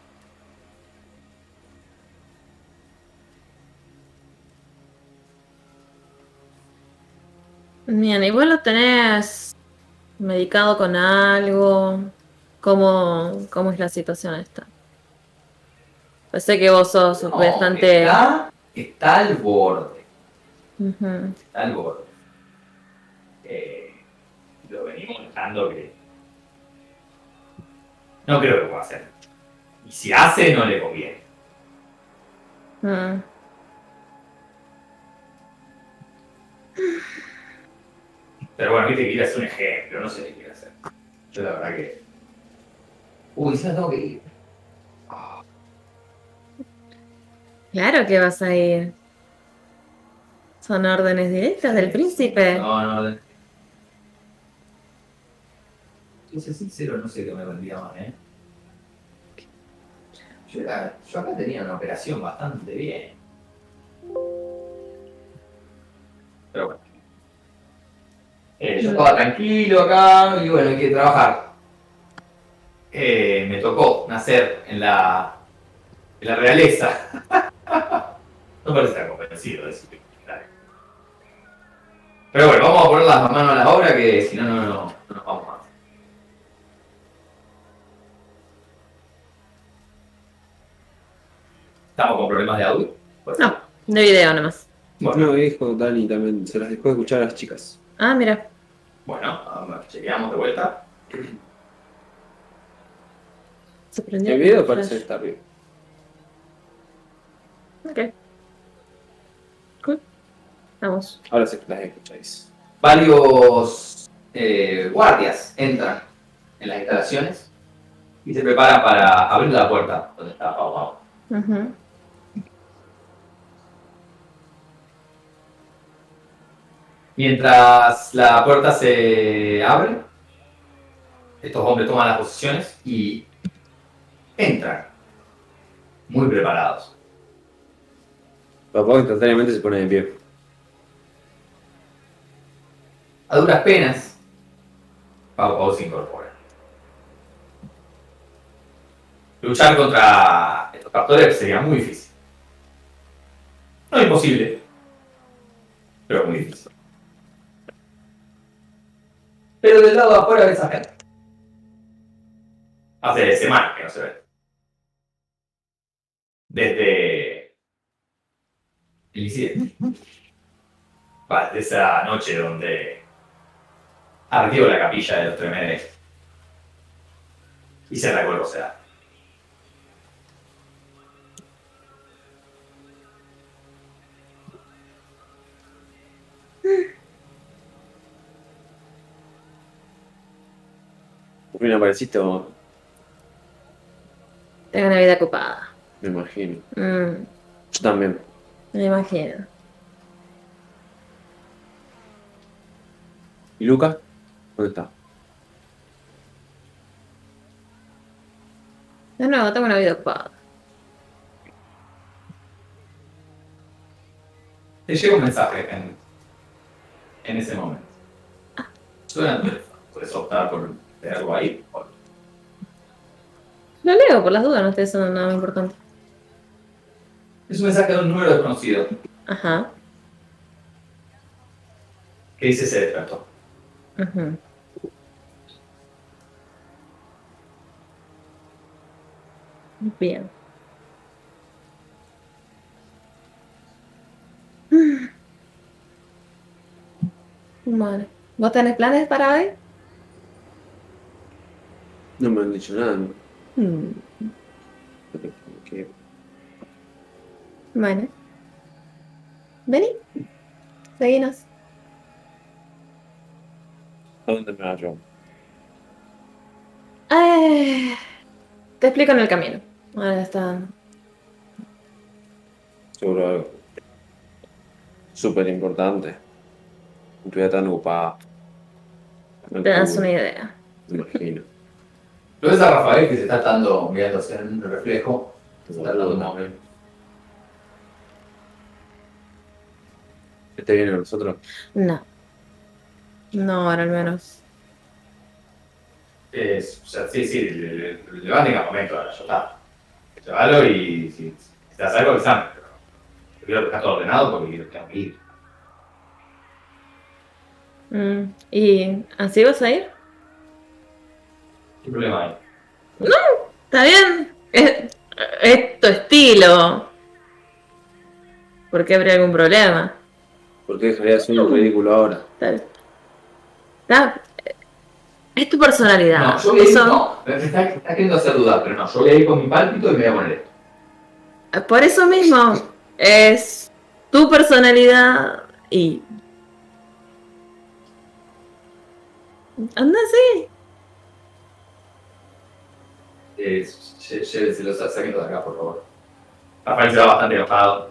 Bien, ¿y vos lo tenés medicado con algo? ¿Cómo es la situación esta? Pues sé que vos sos No, bastante... está al borde. Ujú. Está al borde. Lo venimos dejando que... No creo que pueda hacer. Y si hace, no le conviene. Mm. Pero bueno, viste que quiere hacer un ejemplo, no sé qué quiere hacer. Yo la verdad que... Uy, ya tengo que ir. Claro que vas a ir. Son órdenes directas del príncipe. No. Si soy sincero, no sé qué me vendría más, ¿eh? Yo acá tenía una operación bastante bien. Pero bueno. Yo estaba tranquilo acá y bueno, hay que trabajar. Me tocó nacer en la realeza. No parece tan convencido de eso. Pero bueno, vamos a poner las manos a la obra que si no, no nos vamos más. ¿Estamos con problemas de audio? Pues, No, de video nomás. Bueno, No, dijo Dani también, se las dejó escuchar a las chicas. Ah, mira. chequeamos de vuelta. Se prendió El video el parece flash. estar bien. Ok. Cool. Vamos. Ahora sí las escucháis. Varios guardias entran en las instalaciones y se preparan para abrir la puerta donde está Pau Pau. Ujú. Mientras la puerta se abre, estos hombres toman las posiciones y entran muy preparados. Papá instantáneamente se pone de pie. A duras penas Pau se incorpora. Luchar contra estos captores sería muy difícil. No imposible, pero muy difícil. Pero del lado de afuera de esa gente. Hace semanas que no se ve. Desde el incidente. Desde esa noche donde ardió la capilla de los Tremedes y se atacó el Rosedal. Por fin apareciste vos, Tengo una vida ocupada. me imagino. Mm, Yo también. me imagino. ¿Y Lucas? ¿Dónde está? De nuevo, tengo una vida ocupada. Te llega un mensaje en ese momento. Suena tu teléfono. Puedes optar por tenerlo ahí. Lo leo por las dudas, no estoy haciendo nada importante. Es un mensaje de un número desconocido Ajá. que dice se despertó. Ujú. Bien. Vale. ¿Vos tenés planes para hoy? No me han dicho nada. ¿No? Mm, ¿Qué? Bueno. Vení. Seguinos. ¿A dónde me vas yo? Te explico en el camino. Ahora está. Seguro algo súper importante. Tu vida tan ocupada. Te das una idea. Me imagino. Lo ves a Rafael que se está dando mirándose en un reflejo. Se está dando un móvil. ¿Este viene con nosotros? No. No, ahora al menos. O sea, sí, le van de campamento ahora, ya está. Llévalo y si te hace algo, avisame. Pero quiero dejar todo ordenado porque tengo que ir. ¿Y así vas a ir? ¿Qué problema hay? Está bien. Es tu estilo. ¿Por qué habría algún problema? ¿Por qué dejaría de hacer un ridículo ahora? Es tu personalidad. No, yo voy a ir, Eso, no, me está queriendo hacer dudar, pero no, yo voy a ir con mi pálpito y me voy a poner esto. por eso mismo, es tu personalidad y... Anda así. Llévenselo, sáquenlo de acá, por favor. Rafael se va bastante enojado.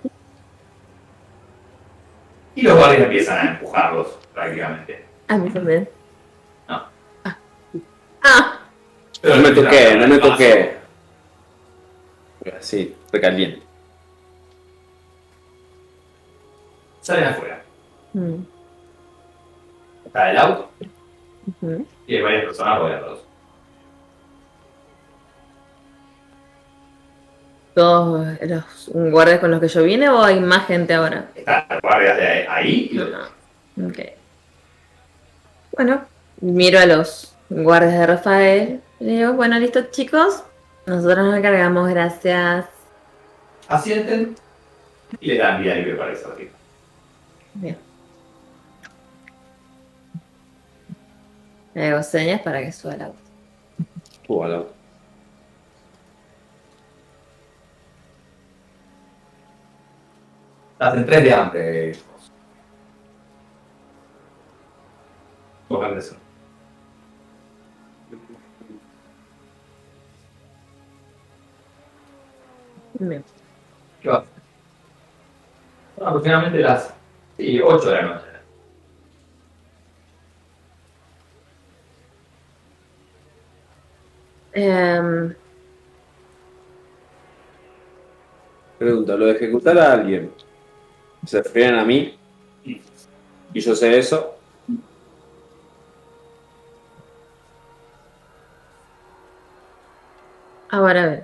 Y los guardias empiezan a empujarlos, prácticamente. A mí también. No. Ah, Pero No me toqué. Sí, recaliente. Salen afuera. mm, Está el auto ujú. y hay varias personas rodeándolos. ¿Todos los guardias con los que yo vine o hay más gente ahora? Están los guardias de ahí y los demás. Ok. Bueno, miro a los guardias de Rafael y digo, bueno, listo chicos, nosotros nos encargamos, gracias. Asienten y le dan vía libre para que se retiren. Bien. Le hago señas para que suba el auto. Voilà. Hacen 3 de hambre. Cojan de eso. Bien. ¿Qué va? Son aproximadamente las 8 de la noche. Em, Pregunta, ¿lo de ejecutar a alguien se refieren a mí? ¿Y yo sé eso? Ahora a ver.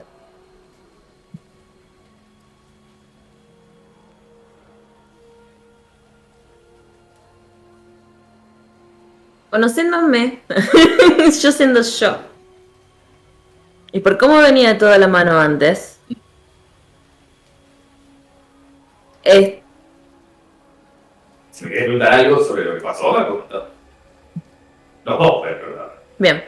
Conociéndome, yo siendo yo. Y por cómo venía toda la mano antes. Es Si me quieres preguntar algo sobre lo que pasó, me preguntas. Los dos, pero. bien.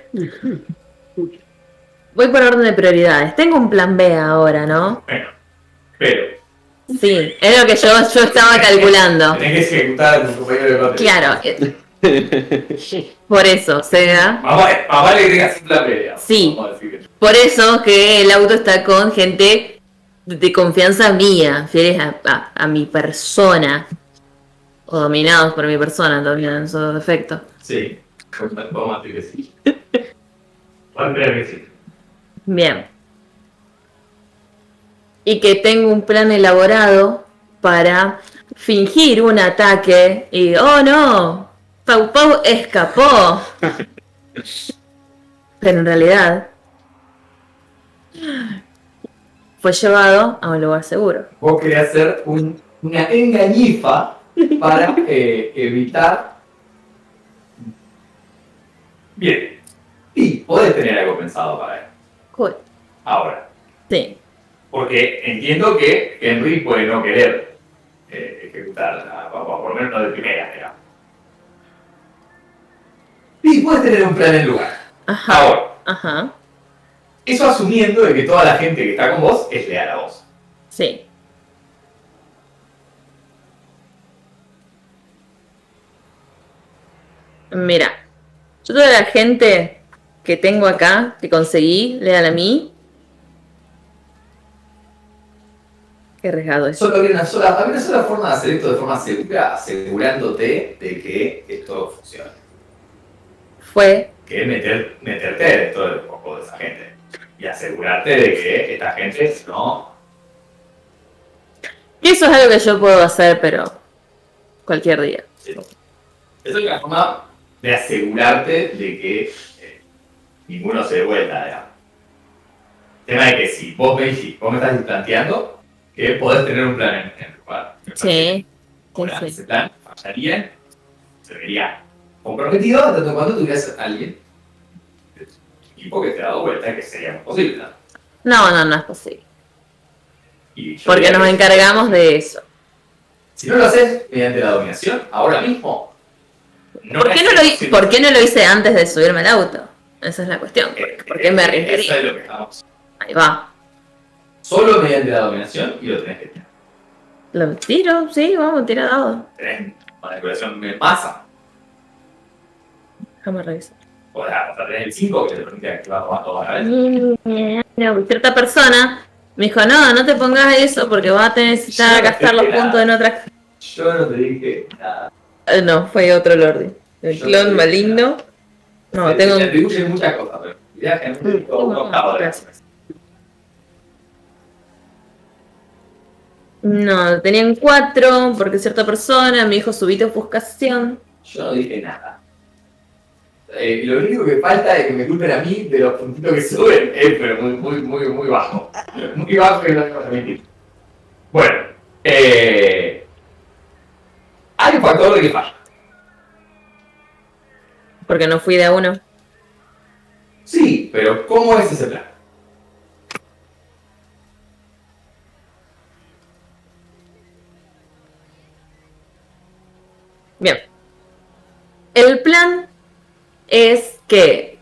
Voy por orden de prioridades. Tengo un plan B ahora, ¿no? Bueno, pero. Sí, es lo que yo estaba calculando. Tenés que ejecutar a tu compañero de contenido. Claro. Por eso, Sega. Mamá le agregas un plan media. Sí. Vamos a decir que- Por eso que el auto está con gente de confianza mía, fieles a mi persona. O dominados por mi persona también en su defecto. Sí. Vamos a decir que sí. Vamos a creer que sí. Bien. Y que tengo un plan elaborado para fingir un ataque y ¡oh no! Pau Pau escapó. Pero en realidad fue llevado a un lugar seguro. Vos querés hacer una engañifa para evitar. Bien. Y podés tener algo pensado para él. Cool. Ahora. Sí. Porque entiendo que Henry puede no querer ejecutar, por lo menos no de primera, digamos. Y puedes tener un plan en lugar. Ajá. Ahora, Ajá. eso asumiendo de que toda la gente que está con vos es leal a vos. Sí. Mira, yo toda la gente que tengo acá, que conseguí, leal a mí. Qué arriesgado es. Solo había una sola forma de hacer esto de forma segura, asegurándote de que esto funcione. Fue. Que es meterte dentro del foco de esa gente. Y asegurarte de que esta gente no. Y eso es algo que yo puedo hacer, pero cualquier día. Sí. Esa es una forma de asegurarte de que ninguno se dé vuelta, digamos. El tema es que si vos me estás planteando que podés tener un plan en lugar. Sí. Ahora, Sí. ese plan fallaría, se vería comprometido tanto cuando tuvieras a alguien de tu equipo que te ha dado vuelta, que sería muy posible, ¿no? No es posible. Y yo Porque diría nos que encargamos de eso. si no lo haces mediante la dominación, ahora mismo. ¿Por qué no lo hice antes de subirme al auto? Esa es la cuestión. ¿Por qué me Eso arriesgaría? es lo que estamos. Ahí va. Solo mediante la dominación y lo tenés que tirar. ¿Lo tiro? Sí, vamos, tira dado. Tenés manipulación en masa. Déjame revisar. O sea, tenés el 5 que te permite activar todo a la vez. No, cierta persona me dijo, no te pongas eso porque vas a necesitar gastar los puntos en otra. Yo no te dije nada. No, fue otro Lordi. El Yo clon no te maligno. No, tengo Te un... atribuyen muchas cosas, pero ya que no octavo de gracias. No, tenían 4 porque cierta persona me dijo subite ofuscación. Yo no dije nada. Lo único que falta es que me culpen a mí de los puntitos que suben, pero muy bajo. Muy bajo y no tengo que permitir. Bueno, hay un factor de que falla. Porque no fui de a uno. Sí, pero ¿cómo es ese plan? Bien. El plan es que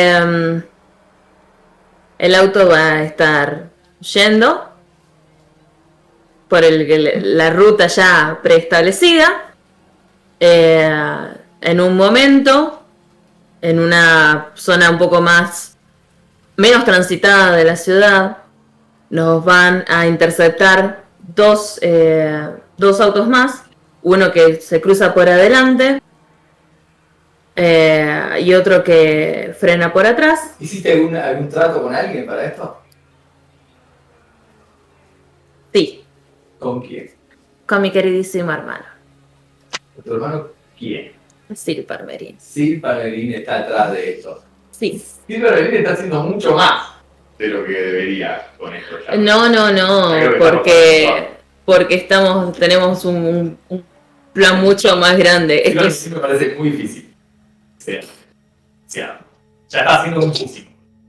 el auto va a estar yendo por la ruta ya preestablecida. En un momento, en una zona un poco menos transitada de la ciudad, nos van a interceptar dos autos más. Uno que se cruza por adelante y otro que frena por atrás. ¿Hiciste algún trato con alguien para esto? Sí, ¿Con quién? con mi queridísimo hermano, ¿Tu hermano quién? Sir Parmerín. Silver Berlin está detrás de esto. Sí, Silver Berlin está haciendo mucho más de lo que debería con esto ya. No, Creo que porque tenemos un plan mucho más grande. Sí, Esto sí me parece muy difícil. Ya está haciendo muchísimo.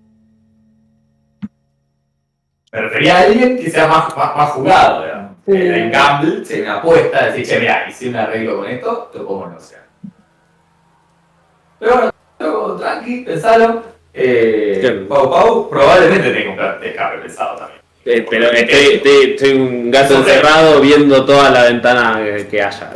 Me refería a alguien que sea más jugado, digamos. En Gamble, se una apuesta, decir, che, mira, hice un arreglo con esto, lo pongo no sea. Pero bueno, tranqui, pensalo. Pau probablemente tenga un plan de escape pensado también. Pero estoy un gato encerrado viendo toda la ventana que haya.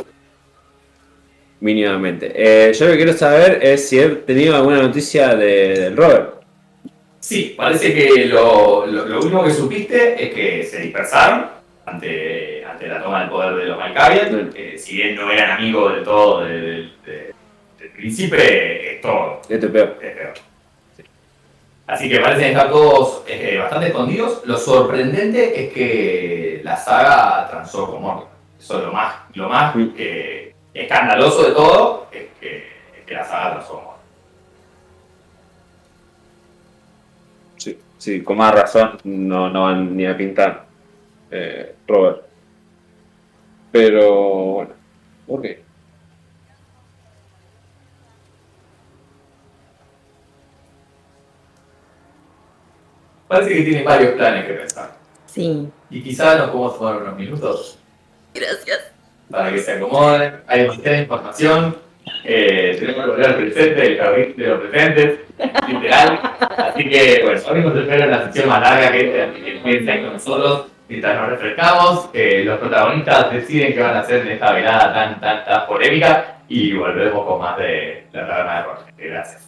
Mínimamente. Yo lo que quiero saber es si he tenido alguna noticia del Robert. Sí, parece que lo último que supiste es que se dispersaron ante la toma del poder de los Malkavian. Si bien no eran amigos del todo del príncipe, esto Esto es peor. es peor. Sí. Así que parecen estar todos bastante escondidos. Lo sorprendente es que la saga transó con Mordor. Eso es lo más escandaloso de todo, es que la saga transó con Mordor. Sí, con más razón no van ni a pintar Robert. Pero bueno, ok. Parece que tiene varios planes que pensar. sí. Y quizás nos podemos tomar unos minutos Gracias. para que se acomoden. Hay demasiada información. Tenemos que volver al presente, el jardín de los presentes, literal. Así que, bueno, hoy nos espera la sección más larga que esta, así que piensen ahí con nosotros. Mientras nos refrescamos, los protagonistas deciden qué van a hacer en esta velada tan polémica y volvemos con más de la taberna de Roger. Gracias.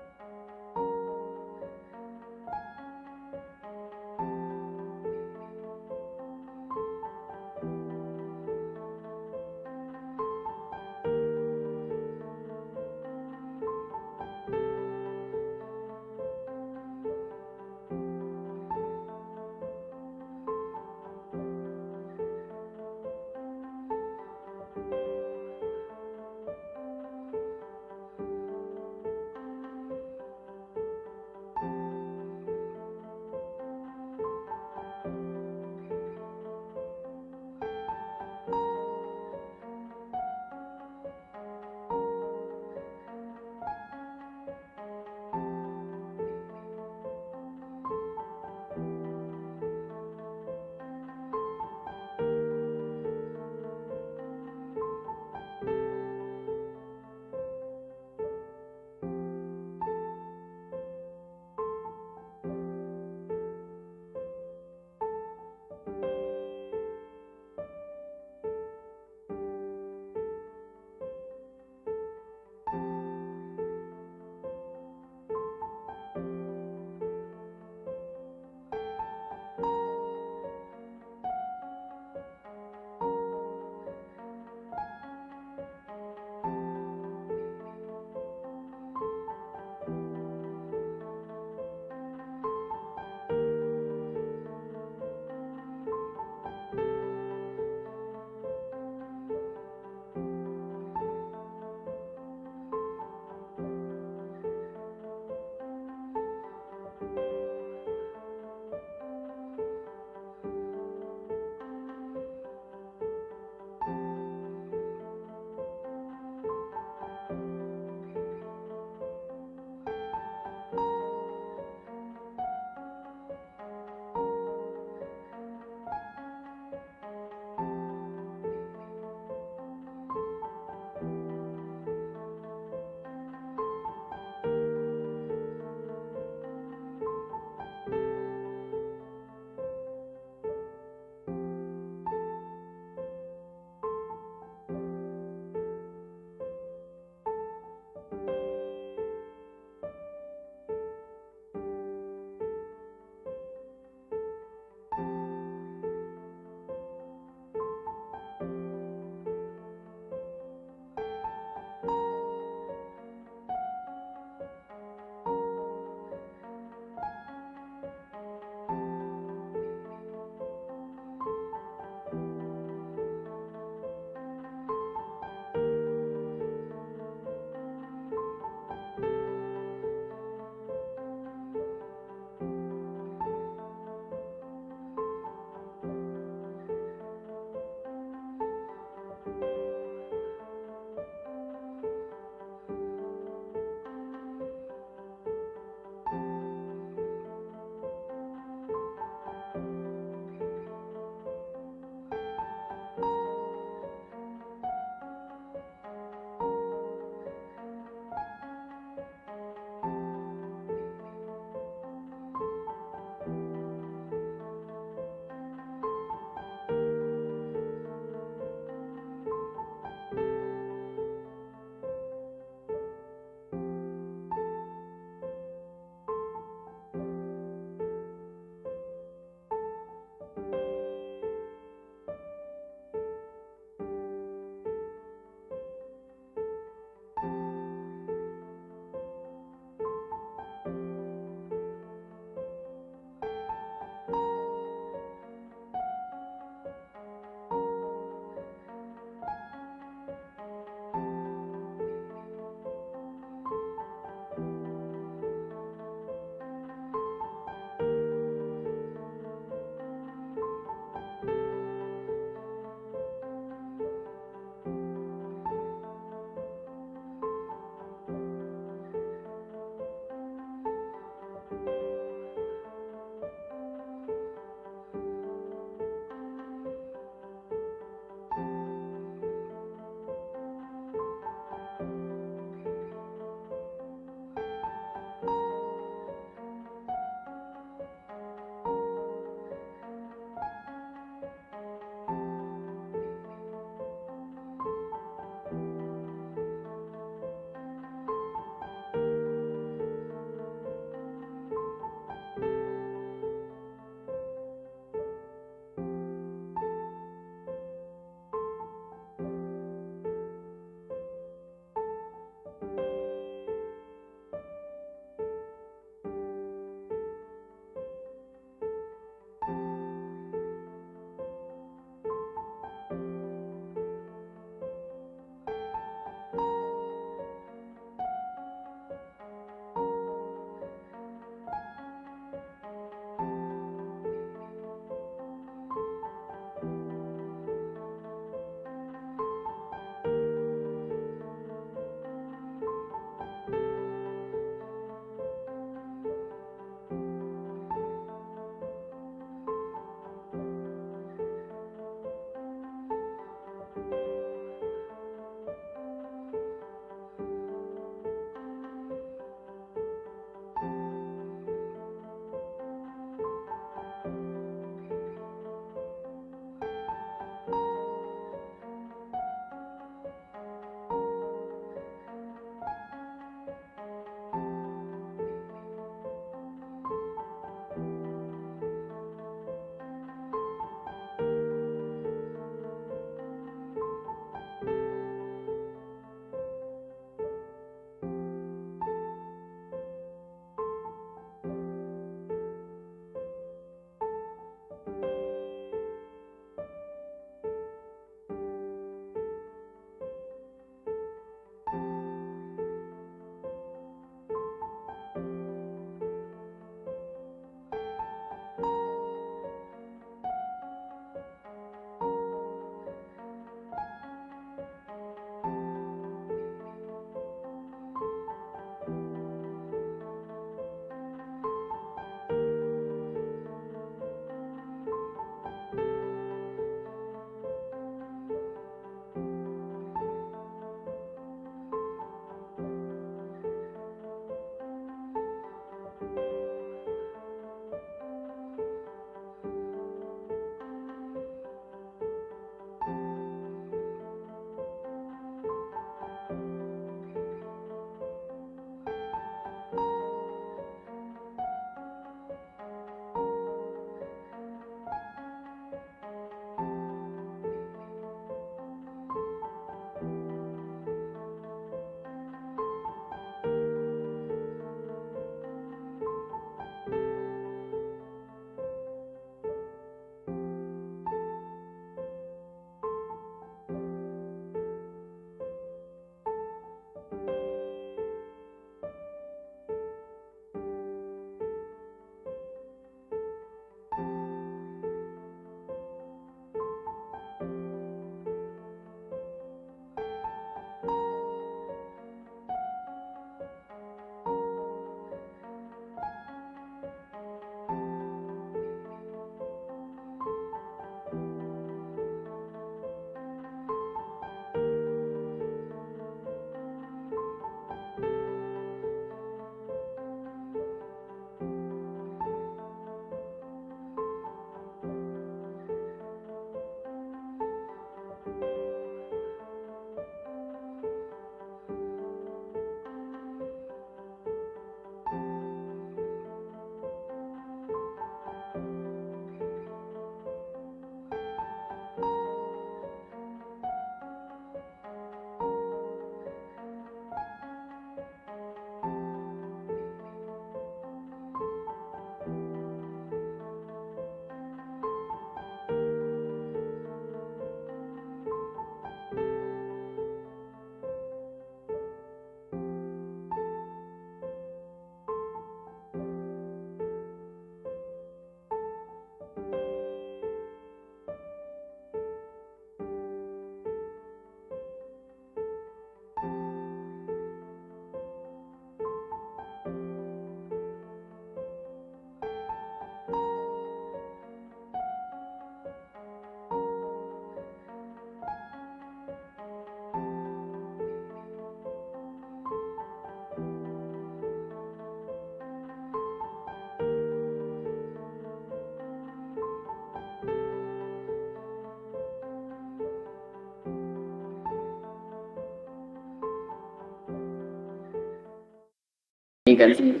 cancel.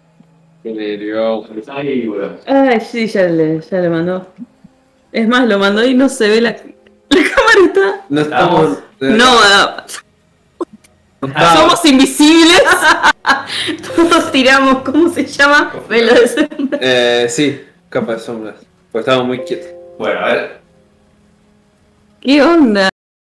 Ahí, bueno. Ay, sí, ya le mandó. Es más, lo mandó y no se ve la cámara está. No estamos. No, somos invisibles. Todos tiramos, ¿cómo se llama? Velo de sombra. Sí, capa de sombras. Pues estábamos muy quietos. Bueno, a ver. ¿Qué onda?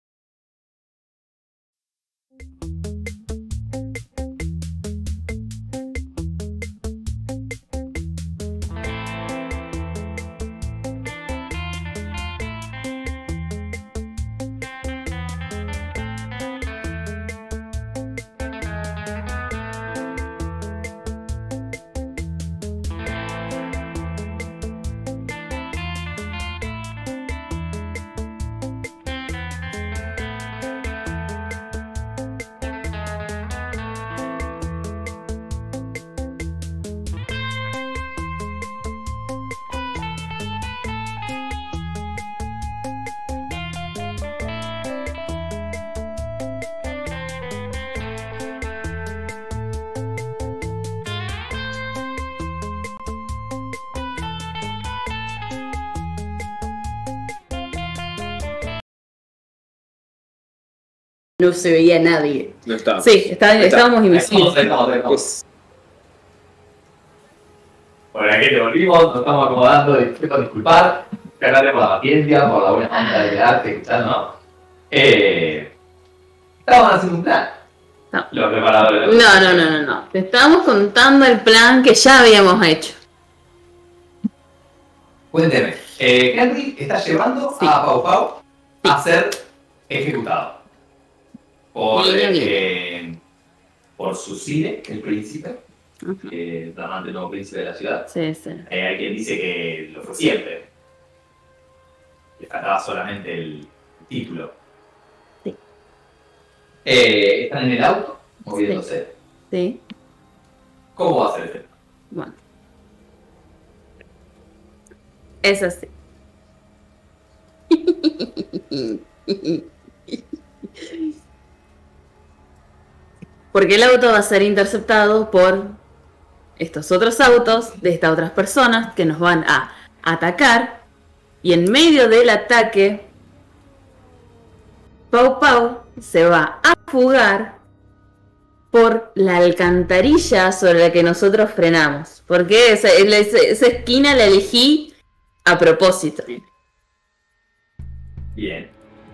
No se veía nadie. No estaba. Sí, estábamos invisibles. Pues, Bueno, aquí te volvimos, nos estamos acomodando, disculpar. Gracias por la paciencia, por la buena onda de arte y tal, ¿no? Estamos haciendo un plan. No. Los preparadores. No. Te estábamos contando el plan que ya habíamos hecho. Cuénteme, Henry está llevando Sí. a Pau Pau a ser ejecutado. Por Susire, el príncipe, flamante nuevo príncipe de la ciudad. Sí. Hay quien dice que lo fue siempre. Le faltaba solamente el título. Sí. Están en el auto, moviéndose. Sí. ¿Cómo va a ser este? Bueno. Es así. Porque el auto va a ser interceptado por estos otros autos de estas otras personas que nos van a atacar. Y en medio del ataque, Pau Pau se va a fugar por la alcantarilla sobre la que nosotros frenamos. Porque esa esquina la elegí a propósito. Bien.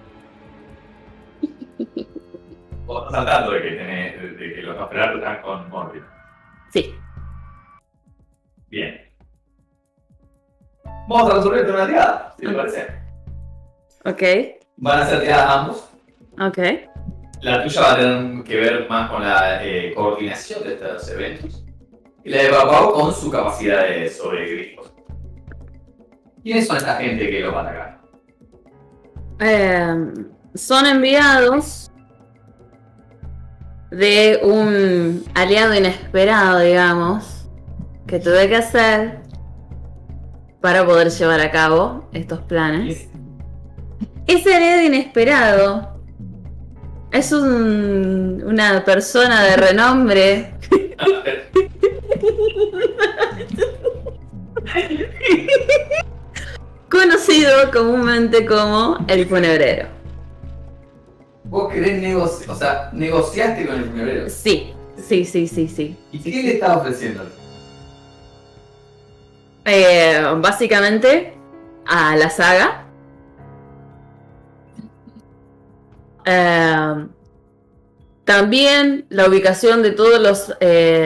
Vos estás saltando de que los campeonatos están con Morbius. Sí. Bien. Vamos a resolver una tirada, si te parece. Ok. Van a ser tiradas ambos. Ok. La tuya va a tener que ver más con la coordinación de estos eventos. Y la de Pau con su capacidad de sobrevivir. ¿Quiénes son esta gente que los va a atacar? Son enviados de un aliado inesperado, digamos, que tuve que hacer para poder llevar a cabo estos planes. Ese aliado inesperado es una persona de renombre conocido comúnmente como el funebrero. ¿Vos querés negociar? O sea, ¿negociaste con el funebrero? Sí. ¿Y qué le estás ofreciendo? Básicamente a la saga. También la ubicación de todos los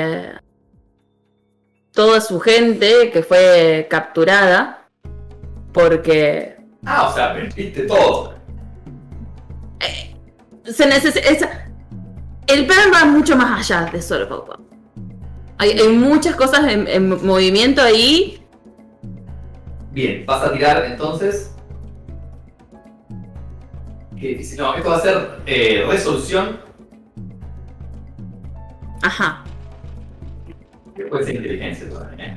toda su gente que fue capturada porque O sea, vendiste todo. se necesita. El plan va mucho más allá de solo Pau Pau. Hay muchas cosas en movimiento ahí. Bien, vas a tirar entonces. Qué difícil. No, esto va a ser resolución. Ajá. Que puede ser inteligencia todavía.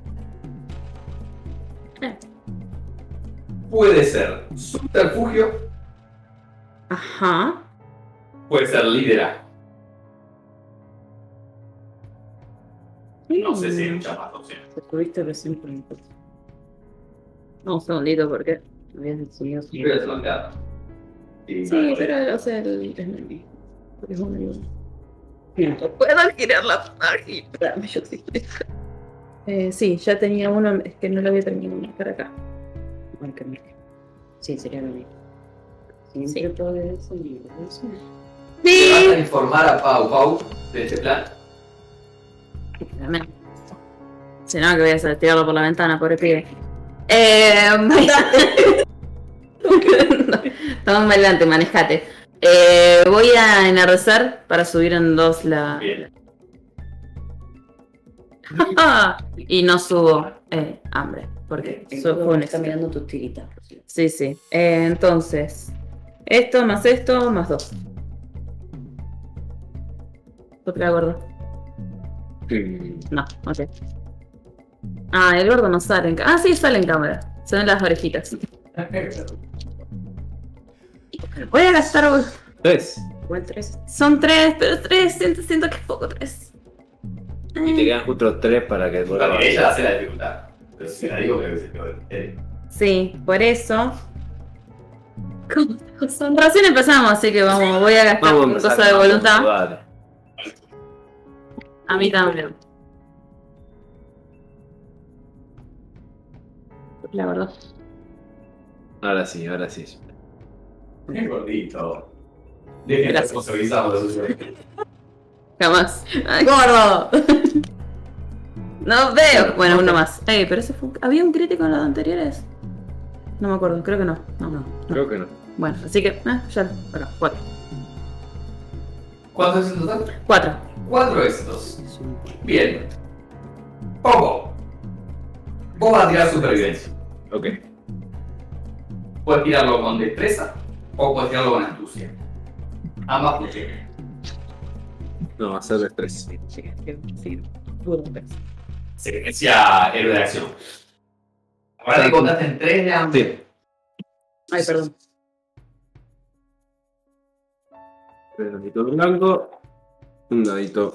Puede ser subterfugio. Ajá. Puede ser liderazgo. No sé si hay muchas más opciones. Te tuviste recién por el coche. No, un segundito, porque me habías enseñado. Y pero se lo han quedado. Sí, pero, o sea, es un ayuda. No puedo girar la página. Espérame, yo te Sí, ya tenía uno, es que no lo había terminado de marcar acá. Márcame. Sí, sería lo mismo. Siempre Sí. podés salir de eso. ¿Te vas a Sí. informar a Pau de este plan? Espérame. Si no, que voy a hacer tirarlo por la ventana, pobre pibe. Toma adelante, manejate. Voy a enardecer para subir en 2 la. Bien. Y no subo hambre, porque fue un Está mirando tus tiritas. Sí, sí. Entonces, esto, más 2. ¿Otra gordo? No, ok. Ah, el gordo no sale en cámara. Ah, sí, sale en cámara. Se ven las orejitas. Voy a gastar. 3. Igual 3. Son 3, pero 3, siento que es poco 3. Y te quedan justo 3 para que vuelva a Porque ella avanzar. hace la dificultad. Pero si la digo, creo que se quedó. Sí, por eso. Recién empezamos, así que voy a gastar Vamos a una empezar cosa de con voluntad. dale. A mí también. La verdad. Ahora sí, ahora sí. Qué gordito. Dejen de Gracias. responsabilizarnos de sus Jamás. ¡Ay, gordo! No veo. Bueno, uno más. Ey, pero ese fue. ¿Había un crítico en los anteriores? No me acuerdo, creo que no. No. Creo que no. Bueno, así que. Ya. Bueno, 4. ¿Cuántos es en total? 4. 4 éxitos. Bien. Poco. Vos vas a tirar supervivencia. Ok. Puedes tirarlo con destreza o puedes tirarlo con astucia. Ambas funcionan. No, va a ser de 3. Secuencia héroe de acción. Ahora te contaste en 3 de hambre. Ay, perdón. 3 daditos blancos. Un dadito.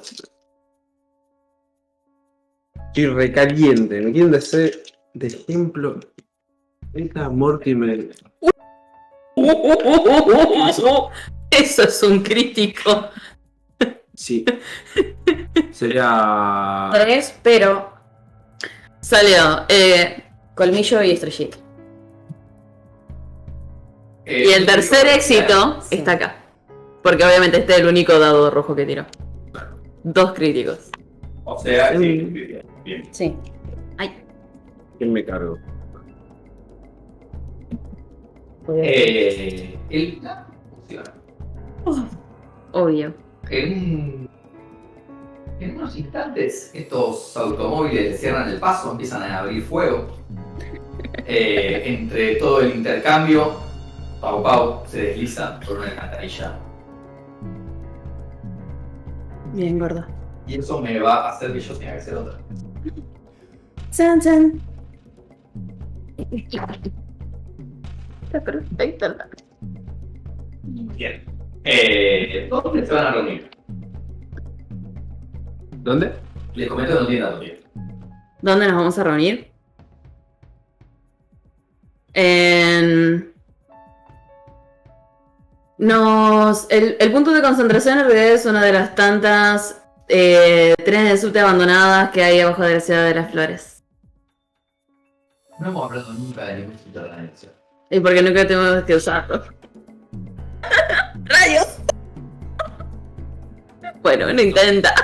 Estoy recaliente. Me quieren hacer de ejemplo. Esta Mortimer. Eso es un crítico. Sí. Sería. 3, pero. Salió colmillo y estrellita. Y el tercer éxito Sí. está acá. Porque obviamente este es el único dado rojo que tiró. 2 críticos. O sea, sí. Bien. Sí. Ay. ¿Quién me cargo? El plan funciona. Obvio. En unos instantes, estos automóviles cierran el paso, empiezan a abrir fuego. Entre todo el intercambio, Pau se desliza por una alcantarilla. Bien, gordo. Y eso me va a hacer que yo tenga que hacer otra. Chan, chan. Está perfecto. Bien. ¿Dónde se van a reunir? ¿Dónde? Les comento que no tienen datos bien. ¿Dónde nos vamos a reunir? El punto de concentración en realidad es una de las tantas trenes de subte abandonadas que hay abajo de la ciudad de las flores. No hemos hablado nunca de ningún sitio de la nación. Y porque nunca tenemos que usarlo. ¡Rayos! Bueno, uno intenta.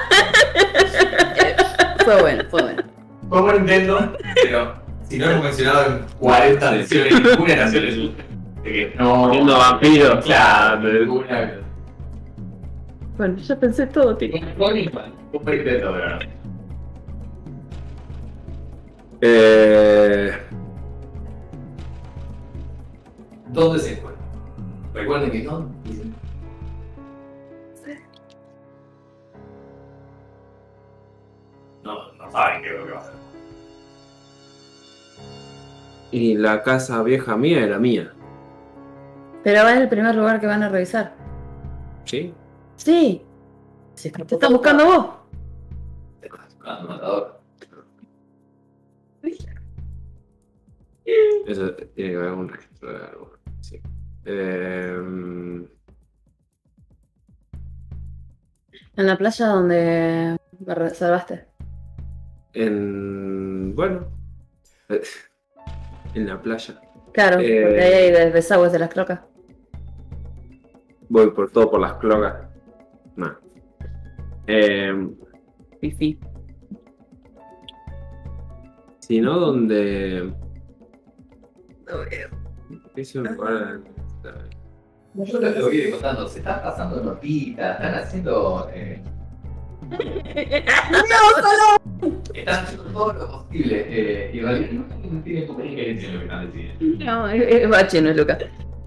Fue bueno. Fue buen intento, pero si no hemos mencionado en 40 naciones, ninguna nación es de que no. Viendo vampiros. Claro, ninguna. Bueno, ya pensé todo, tío. Un buen intento, pero no. ¿Dónde se encuentra? Recuerden que no dicen. No saben qué es lo que va a hacer. Y la casa vieja mía era mía. Pero va en el primer lugar que van a revisar. ¿Sí? Sí. Se Te están buscando vos. Buscando un matador. Eso tiene que haber un registro de algo. Sí. En la playa donde me reservaste. Bueno. En la playa. Claro, porque ahí hay desagües de las clocas. Voy por todo por las clocas. No. Fifi. Si no, donde. Es un lugar. Yo te lo voy contando, se están pasando notitas, están haciendo. Están haciendo todo lo posible. Y en realidad no tiene como injerencia en lo que están decidiendo. No, es Bache, no es Luca.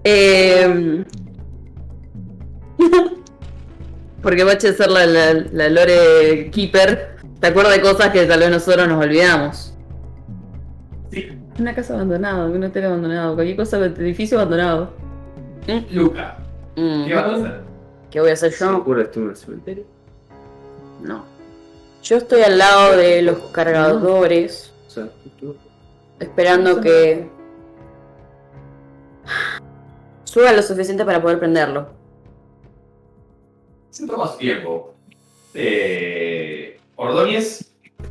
Porque Bache es ser la Lore Keeper. ¿Te acuerdas de cosas que tal vez nosotros nos olvidamos? Sí. Una casa abandonada, un hotel abandonado, cualquier cosa, edificio abandonado. Luca, ¿qué vas a hacer? ¿Qué voy a hacer yo? ¿Seguro estuve en el cementerio? No. Yo estoy al lado de los cargadores, O sea, esperando que suba lo suficiente para poder prenderlo. Se toma su tiempo. Ordóñez.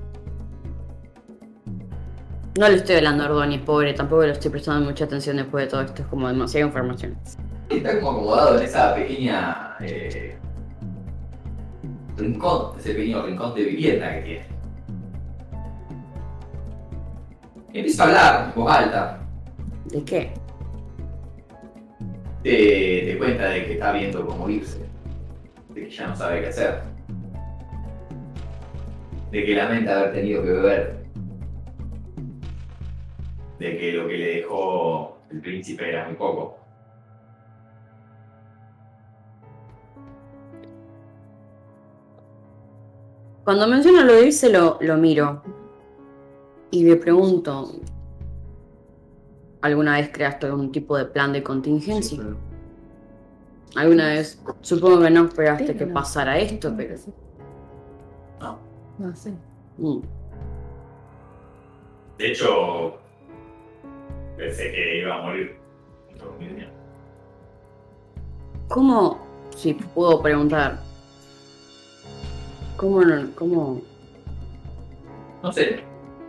No le estoy hablando a Ordóñez, pobre, tampoco le estoy prestando mucha atención después de todo esto, es como demasiada información. Está como acomodado en esa pequeña rincón, ese pequeño rincón de vivienda que tiene. Empieza a hablar en voz alta. ¿De qué? Te cuenta de que está viendo cómo irse. De que ya no sabe qué hacer. De que lamenta haber tenido que beber. De que lo que le dejó el príncipe era muy poco. Cuando menciona lo de irse lo miro y me pregunto, ¿alguna vez creaste algún tipo de plan de contingencia? sí, ¿Alguna vez? Supongo que no esperaste que pasara esto, pero... No. No sé. De hecho, pensé que iba a morir junto con mi niña. ¿Cómo, si puedo preguntar, cómo... No sé,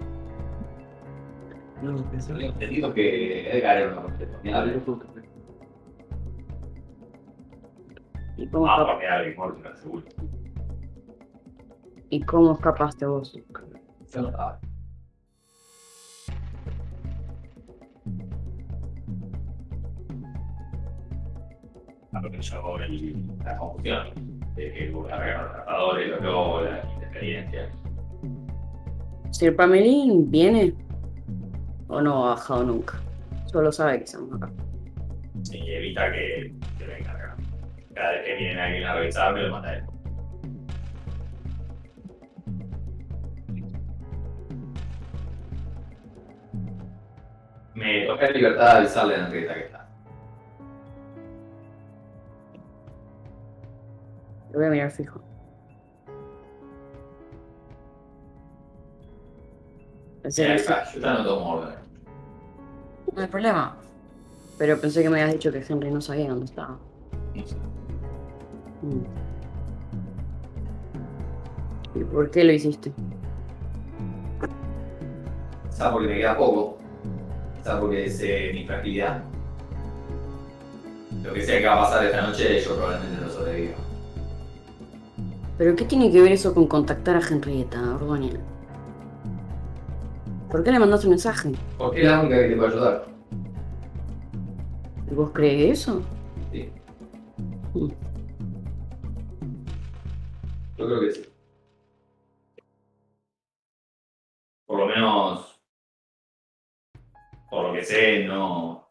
No, pensé he entendido que Edgar era una responsable. ¿Y cómo, Ah, porque era alguien muerto, seguro. ¿Y cómo escapaste vos? Se notaba. A lo que llamó la confusión de que cargaron los cazadores, los lobos, la inexperiencia. ¿Sir Pamelín viene? ¿O no ha bajado nunca? Solo sabe que estamos acá. Y evita que venga acá. Cada vez que viene alguien a revisar, me lo manda él. Me toca en libertad de avisarle a la entrevista que está. Lo voy a mirar fijo. Pensé que Yo ya no tomo orden. no hay problema. Pero pensé que me habías dicho que Henry no sabía dónde estaba. No sé. ¿Y por qué lo hiciste? Quizá porque me queda poco. Quizá porque sé mi fragilidad. Lo que sea que va a pasar esta noche, yo probablemente no sobreviva. ¿Pero qué tiene que ver eso con contactar a Henrietta, Ordóñez? ¿Por qué le mandaste un mensaje? Porque es la única que te puede ayudar. ¿Y vos crees eso? Sí, Mm. yo creo que sí. Por lo menos, por lo que sé, no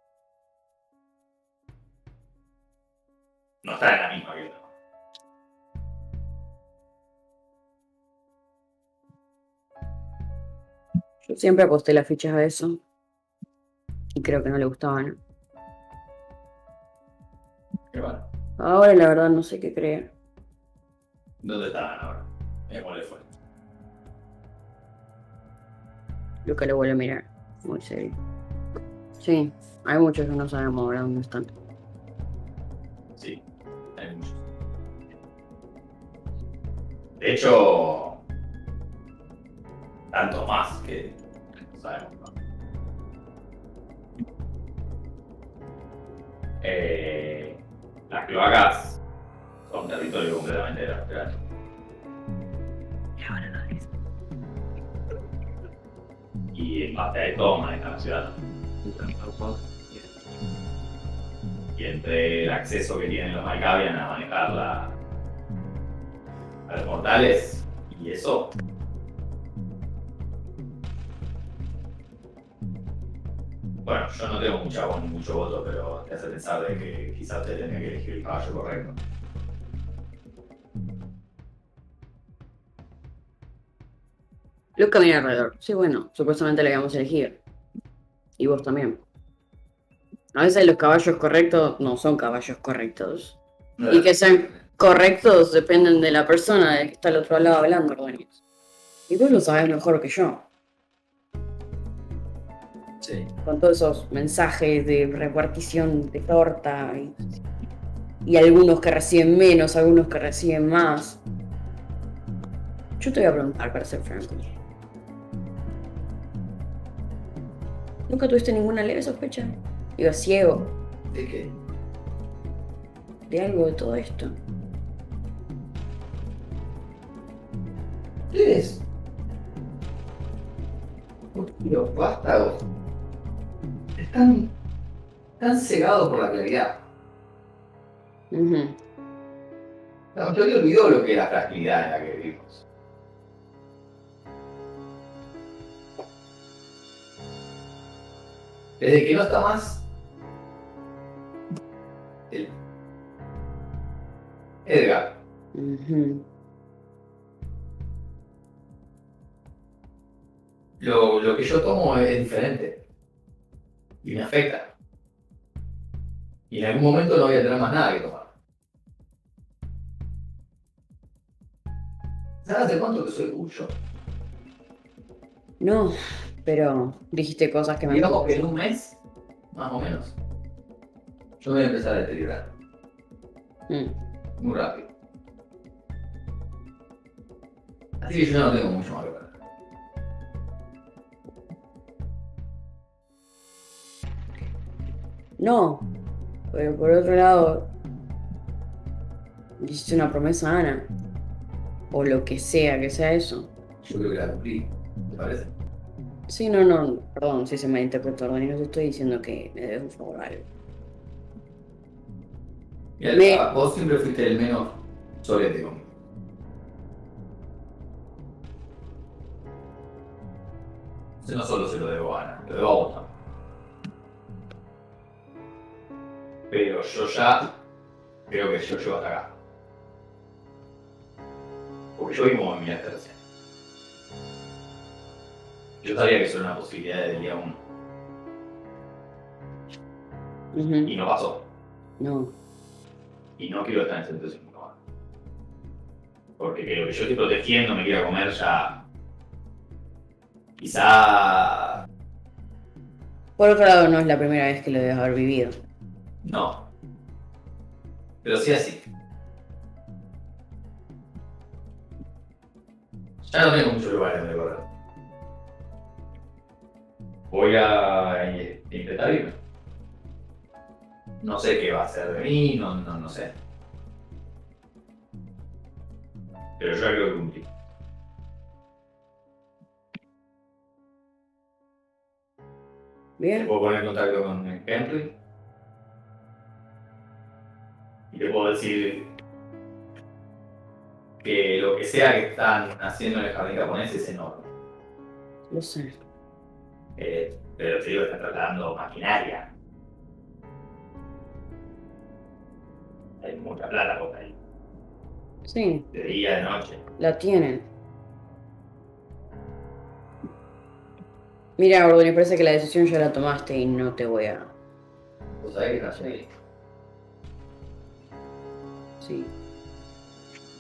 está en la misma que yo. Yo siempre aposté las fichas a eso. Y creo que no le gustaban. Qué bueno. Ahora la verdad no sé qué creer. ¿Dónde estaban ahora? ¿Cómo le fue? Luca lo vuelve a mirar. Muy serio. Sí, hay muchos que no sabemos ahora dónde están. Sí, hay muchos. De hecho, tanto más que no sabemos. ¿No? Las cloacas son territorio completamente de la federal. Y en base a esto manejan la ciudad. Y entre el acceso que tienen los Malkavian a manejar a los mortales y eso. Bueno, yo no tengo mucha voz ni mucho voto, pero te hace pensar de que quizás te tenga que elegir el caballo correcto. Luca mira alrededor. Sí, bueno, supuestamente le habíamos elegido. Y vos también. A veces los caballos correctos no son caballos correctos. Y que sean correctos dependen de la persona de que está al otro lado hablando, Ordóñez. Y vos lo sabés mejor que yo. Sí. Con todos esos mensajes de repartición de torta y algunos que reciben menos, algunos que reciben más. Yo te voy a preguntar, para ser franco. ¿Nunca tuviste ninguna leve sospecha? Digo, ciego. ¿De qué? De algo de todo esto. ¿Ustedes? Los vástagos están cegados por la claridad. Ujú. La mayoría olvidó lo que es la fragilidad en la que vivimos. Desde que no está más el Edgar, Ujú. lo que yo tomo es diferente y me afecta. Y en algún momento no voy a tener más nada que tomar. ¿Sabes hace cuánto que soy tuyo? No, pero dijiste cosas que me... Digamos que en un mes, más o menos, yo voy a empezar a deteriorar. Mm. Muy rápido. Así que yo no tengo mucho más que perder. No, pero por otro lado, hiciste una promesa a Ana. O lo que sea eso. Yo creo que la cumplí, ¿te parece? Sí, no, perdón si se me interpretó, Dani, no te estoy diciendo que me debes un favor a algo. Mira, vos siempre fuiste el menos solete conmigo. Yo no solo se lo debo a Ana, lo debo a vos también. Pero yo ya creo que yo llego hasta acá. Porque yo vi cómo me miraste recién. Yo sabía que eso era una posibilidad del día 1. Ujú. Y no pasó. No. Y no quiero estar en esa situación nunca más. Porque que lo que yo estoy protegiendo me quiera comer ya. Quizá. Por otro lado, no es la primera vez que lo debes haber vivido. No. Pero sí así. Ya no tengo muchos lugares donde correr. Voy a intentar irme. No sé qué va a hacer de mí, no sé. Pero yo creo que cumplí. ¿Te Bien. puedo poner en contacto con Henry? Y te puedo decir que lo que sea que están haciendo en el jardín japonés es enorme. Lo sé. Pero te digo que están trasladando maquinaria. Hay mucha plata por ahí. Sí, De día, de noche. la tienen. Mira, Ordóñez, parece que la decisión ya la tomaste y no te voy a... ¿Vos sabés que nació ahí? Sí.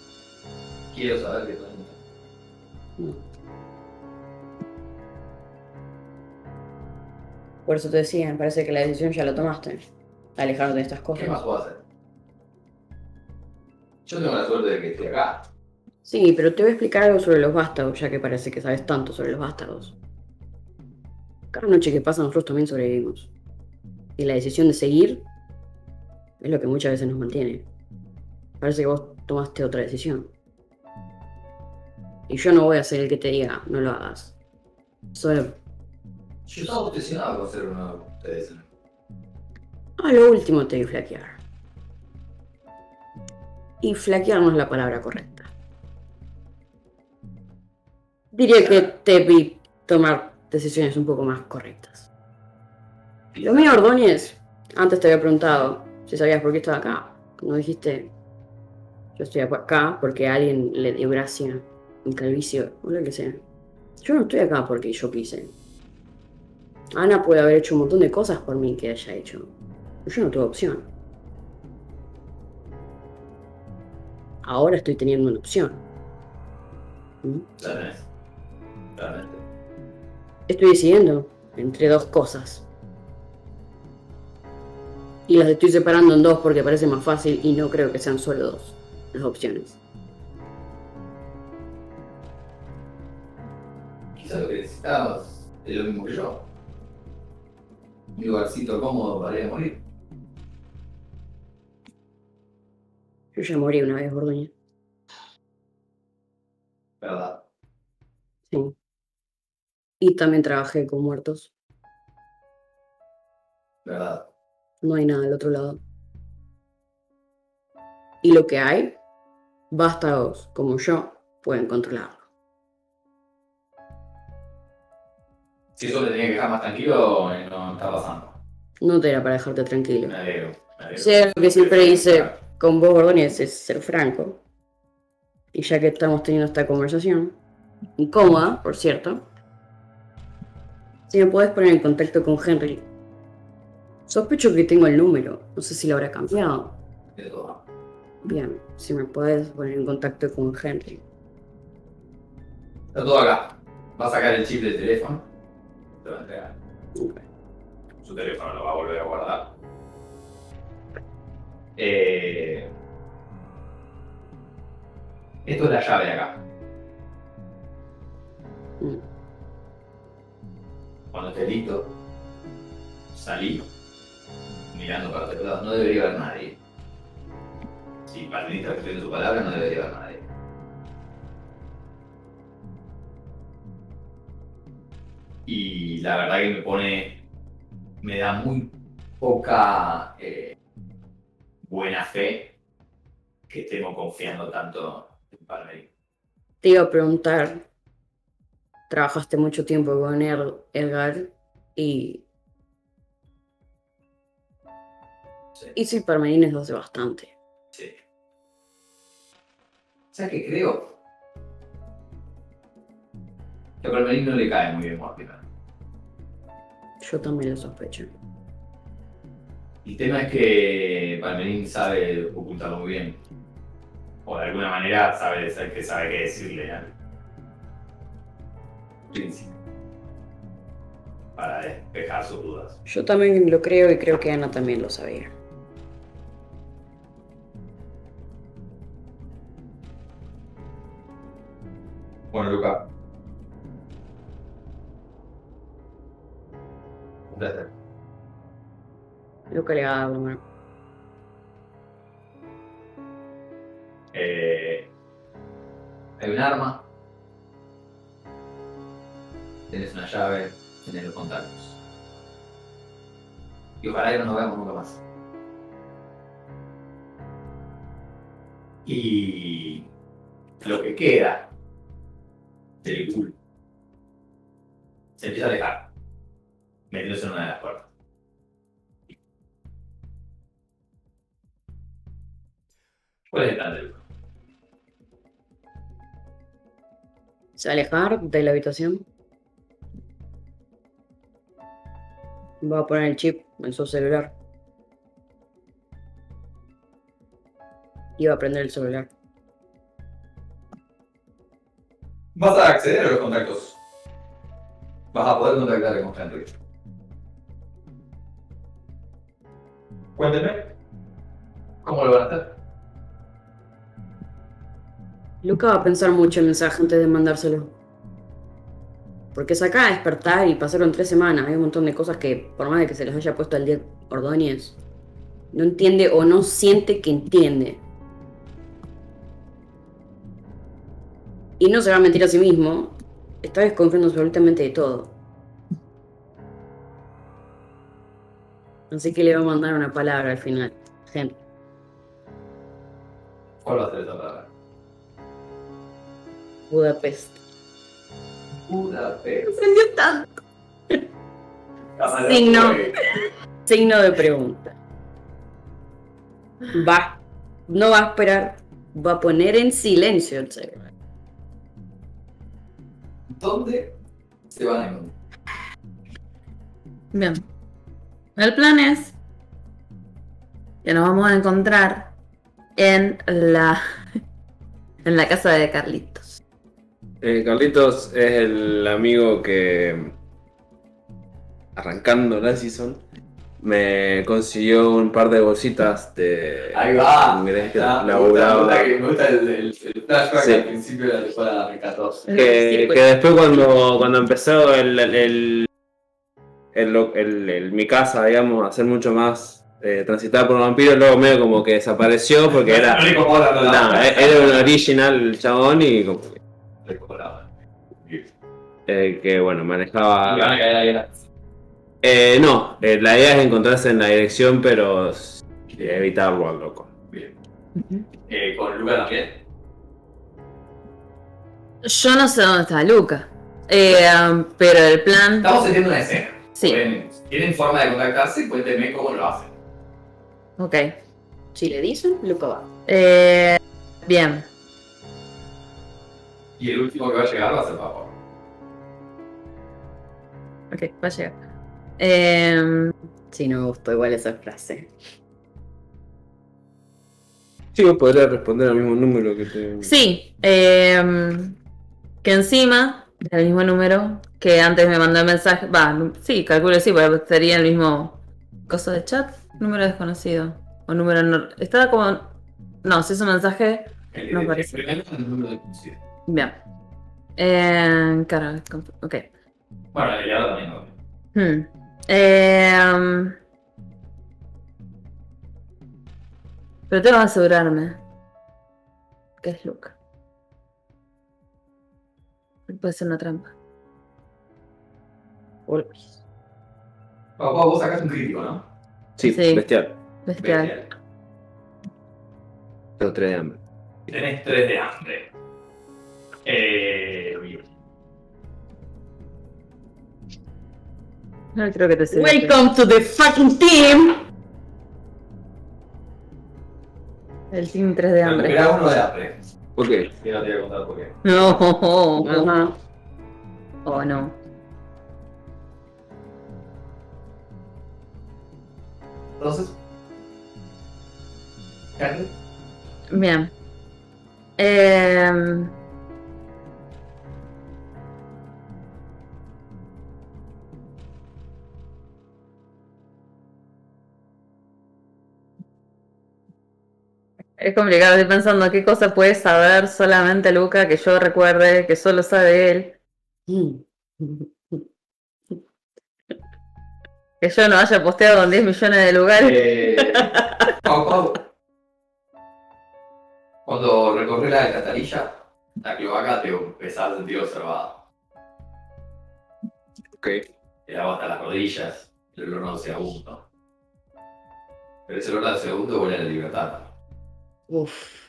Quiero saber que todo No. Por eso te decía, me parece que la decisión ya la tomaste. Alejarte de estas ¿Qué cosas. más puedo hacer? Yo tengo la suerte de que estoy acá. Sí, pero te voy a explicar algo sobre los vástagos, ya que parece que sabes tanto sobre los vástagos. Cada noche que pasa nosotros también sobrevivimos. Y la decisión de seguir es lo que muchas veces nos mantiene. Parece que vos tomaste otra decisión. Y yo no voy a ser el que te diga, no lo hagas. Solo Yo estaba obsesionado con ser uno de ustedes. a lo último te vi flaquear. Y flaquear no es la palabra correcta. Diría que te vi tomar decisiones un poco más correctas. Lo mío, Ordóñez, antes te había preguntado si sabías por qué estaba acá. No dijiste, yo estoy acá porque a alguien le dio gracia, un calvicio, o lo que sea. Yo no estoy acá porque yo quise. Ana puede haber hecho un montón de cosas por mí que haya hecho. Pero yo no tuve opción. Ahora estoy teniendo una opción. ¿Mm? La tenés. Realmente. Estoy decidiendo entre dos cosas. Y las estoy separando en dos porque parece más fácil y no creo que sean solo dos las opciones. Quizás lo que necesitabas es lo mismo que yo. Un lugarcito cómodo para ir a morir. Yo ya morí una vez, Bordoña. ¿Verdad? Sí. Y también trabajé con muertos. ¿Verdad? No hay nada al otro lado. Y lo que hay, vástagos como yo pueden controlarlo. Si eso te tenía que dejar más tranquilo, no está pasando. No te era para dejarte tranquilo. Me alegro. Me alegro. Sí, algo que siempre hice con vos, Ordóñez, es ser franco. Y ya que estamos teniendo esta conversación, incómoda, por cierto, si me podés poner en contacto con Henry. Sospecho que tengo el número, no sé si lo habrá cambiado. De todo. Bien, si me podés poner en contacto con Henry. Está todo acá. Va a sacar el chip del teléfono. Te va a entregar. Ok. Su teléfono lo va a volver a guardar. Esto es la llave de acá. Mm. Cuando estés listo, salí mirando para otro lado. No debería haber nadie. Si Palmerín está cumpliendo su palabra, no debería haber nadie. Y la verdad que me da muy poca buena fe que estemos confiando tanto en Palmerín. Te iba a preguntar, trabajaste mucho tiempo con Edgar y... Sí. Y si Parmenines hace bastante. Sí. ¿Sabes qué creo? Que a Palmerín no le cae muy bien Mortimer. Yo también lo sospecho. El tema es que Palmerín sabe ocultarlo muy bien. O de alguna manera sabe qué decirle al príncipe. Para despejar sus dudas. Yo también lo creo y creo que Ana también lo sabía. Bueno, Luca. Un placer. Lo que le haga, hermano. Hay un arma. Tienes una llave. Tienes los contactos. Y ojalá que no nos veamos nunca más. Y lo que queda del culo se empieza a alejar, metiéndose en una de las puertas. ¿Cuál es el plan del culo? Se va a alejar de la habitación. Va a poner el chip en su celular. Y va a prender el celular. Vas a acceder a los contactos. Vas a poder contactarte con Henry. Cuéntenme. ¿Cómo lo van a hacer? Luca va a pensar mucho el mensaje antes de mandárselo. Porque se acaba de despertar y pasaron 3 semanas. Hay un montón de cosas que, por más de que se les haya puesto al día Ordóñez, no entiende o no siente que entiende. Y no se va a mentir a sí mismo. Está desconfiando absolutamente de todo. Así que le va a mandar una palabra al final. Gente. ¿Cuál va a ser esa palabra? Budapest. Budapest. Aprendió tanto. Signo de pregunta. No va a esperar. Va a poner en silencio el celular. ¿Dónde se van a encontrar? Bien. El plan es que nos vamos a encontrar en la casa de Carlitos. Carlitos es el amigo que, arrancando la season, me consiguió un par de bolsitas de Ahí va. ingredientes que Me laburaba. gusta el flashback Sí. al principio de la temporada, me encantó. Que después cuando empezó mi casa, digamos, a ser mucho más transitada por vampiros, luego medio como que desapareció porque era un original el chabón y como que bueno, manejaba. Y van a caer ahí en la... No, la idea es encontrarse en la dirección, pero evitarlo al loco. Bien. ¿Con Luca también? Yo no sé dónde está Luca. Pero el plan. Estamos haciendo una escena. Sí. ¿Tienen forma de contactarse? Cuéntenme cómo lo hacen. Ok. Si le dicen, Luca va. Bien. Y el último que va a llegar va a ser Papa. Ok, va a llegar. Sí, no me gustó igual esa frase. Sí, vos podrías responder al mismo número que te. Sí. Que encima, el mismo número que antes me mandó el mensaje. Sí, calculo que sí, porque sería el mismo coso de chat. Número desconocido. O número no. Estaba como. No, si es un mensaje. No parece. Primero el número de conocido. Bien. Claro, ok. Bueno, y ahora también no. Pero tengo que asegurarme que es Luca. Puede ser una trampa. Papá, vos sacás un crítico, ¿no? Sí, Sí. bestial. Bestial. Tengo 3 de hambre. Tenés 3 de hambre. Bien. No creo que te sirva. Welcome to the fucking team. El team 3 de hambre. Recupera 1 de hambre. ¿Por qué? Y no te voy a contar por qué. No. Ajá. Oh, no. Entonces. ¿Carne? Bien. Es complicado, estoy pensando qué cosa puede saber solamente Luca que yo recuerde, que solo sabe él. Que yo no haya posteado en 10 millones de lugares. Pau. Cuando recorres la alcantarilla, la cloaca te empezás a sentir observado. Ok. El agua hasta las rodillas, el olor nauseabundo. Pero ese olor nauseabundo huele a la libertad. Uf.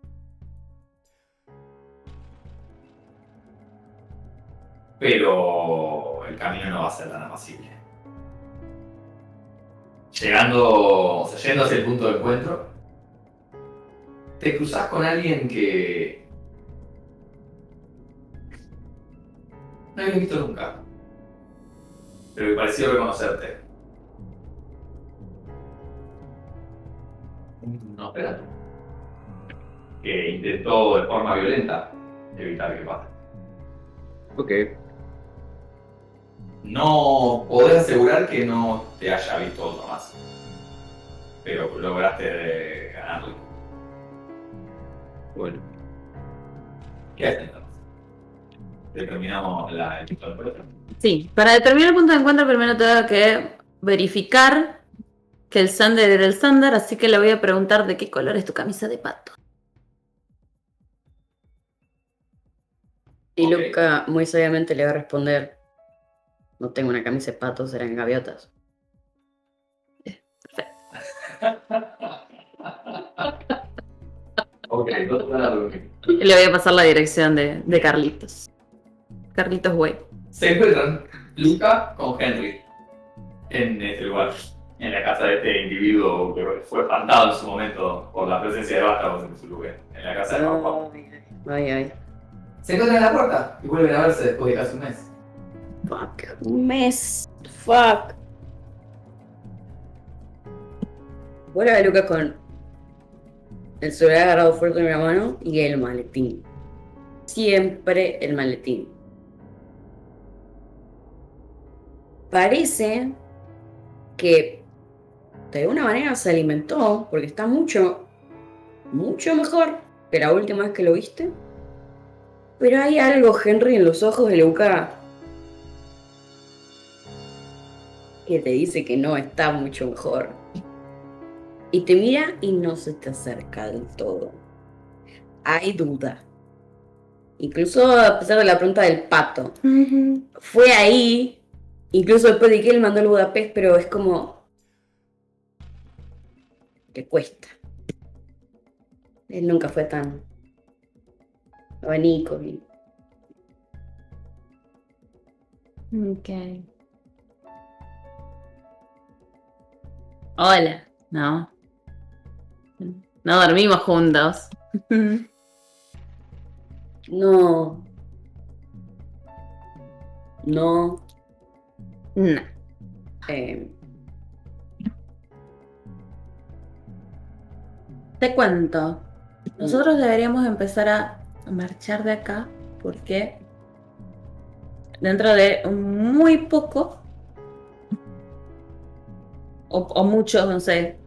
Pero el camino no va a ser tan apacible. Yendo hacia el punto de encuentro, te cruzás con alguien que no habías visto nunca, pero que pareció reconocerte. No, espera. Que intentó de forma violenta evitar que pase. Ok. No podés asegurar que no te haya visto otro más. pero lograste ganarle. Bueno, ¿Qué hacen entonces? Determinamos el punto de encuentro. Sí, para determinar el punto de encuentro primero tengo que verificar que el Sander era el Sander, así que le voy a preguntar de qué color es tu camisa de pato. Y Ok. Luca muy sabiamente le va a responder: no tengo una camisa de patos, eran gaviotas. Ok, entonces van a reunir. Y le voy a pasar la dirección de Carlitos. Carlitos Way. Se encuentran Luca con Henry en este lugar, en la casa de este individuo que fue espantado en su momento por la presencia de vástagos en su lugar, en la casa de Pau. Ay, ay. Se encuentran en la puerta y vuelven a verse después de casi un mes. Fuck. Un mes. Fuck. Vuelve a Luca con el celular agarrado fuerte en la mano y el maletín. Siempre el maletín. Parece que de alguna manera se alimentó porque está mucho mejor que la última vez que lo viste. Pero hay algo, Henry, en los ojos de Luca que te dice que no está mucho mejor. Y te mira y no se te acerca del todo. Hay duda. Incluso a pesar de la pregunta del pato. Fue ahí, incluso después de que él mandó el Budapest, pero es como que cuesta. Él nunca fue tan abanico. Ok. Hola. No. No dormimos juntos. No. No. No. Te cuento. Nosotros deberíamos empezar a marchar de acá porque dentro de muy poco o mucho, no sé,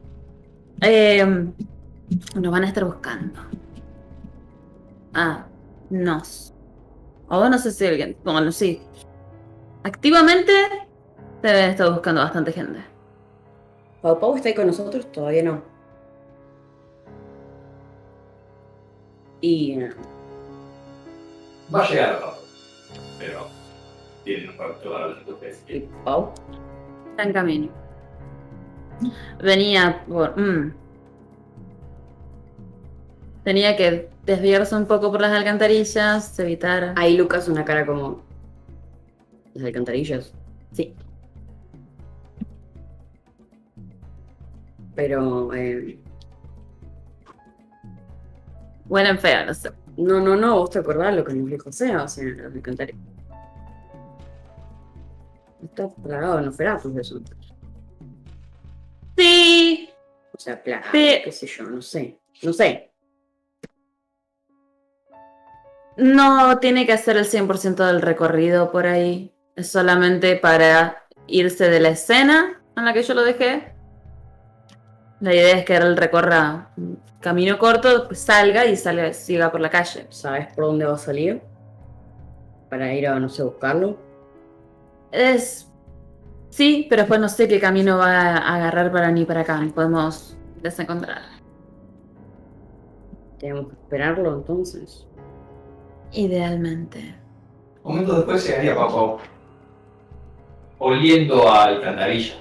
nos van a estar buscando. Nos. O no sé si alguien, bueno, sí. Activamente deben estar buscando bastante gente. ¿Pau Pau está ahí con nosotros? Todavía no. Y Va a llegar al rato, pero tienen un factor a los ustedes. ¿y Pau? Está en camino. Venía por... Tenía que desviarse un poco por las alcantarillas, evitar... Ahí Lucas una cara como... las alcantarillas. Sí. Pero... Bueno, en feo, no sé. No, vos te acordás lo que nos dijo Sea, o sea, las alcantarillas. Está plagado de Nosferatus de eso. Sí. O sea, plagado, Sí. qué sé yo, no sé. No sé. No tiene que hacer el 100% del recorrido por ahí. Es solamente para irse de la escena en la que yo lo dejé. La idea es que él recorra un camino corto, pues salga y siga por la calle. ¿Sabes por dónde va a salir? Para ir a, no sé, buscarlo. Sí, pero después no sé qué camino va a agarrar para ni para acá. Podemos desencontrar. Tenemos que esperarlo entonces. Idealmente. Momentos después llegaría Pau Pau, oliendo a alcantarilla.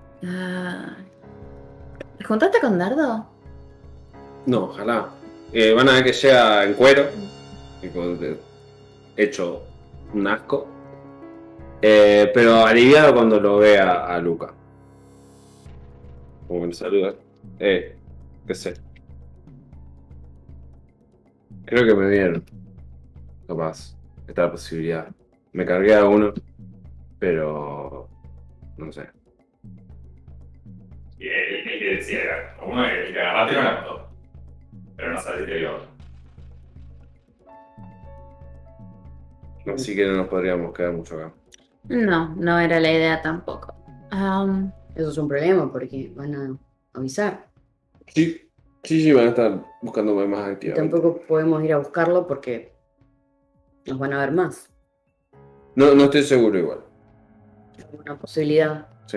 ¿Te juntaste con Dardo? no, ojalá. Van a ver que llega en cuero, tipo, hecho un asco. Pero aliviado cuando lo ve a Luca. Como que me saluda. Qué sé. Creo que me vieron. Capaz. Está la posibilidad. Me cargué a uno. Pero... no sé. Y el que decía, uno el que agarraste no la contó. Pero no sabes si te vio otro. Así que no nos podríamos quedar mucho acá. No era la idea tampoco. Eso es un problema porque van a avisar. Sí, sí, van a estar buscándome más Y activamente. tampoco podemos ir a buscarlo porque nos van a ver más. No, no estoy seguro igual. Es una posibilidad. Sí.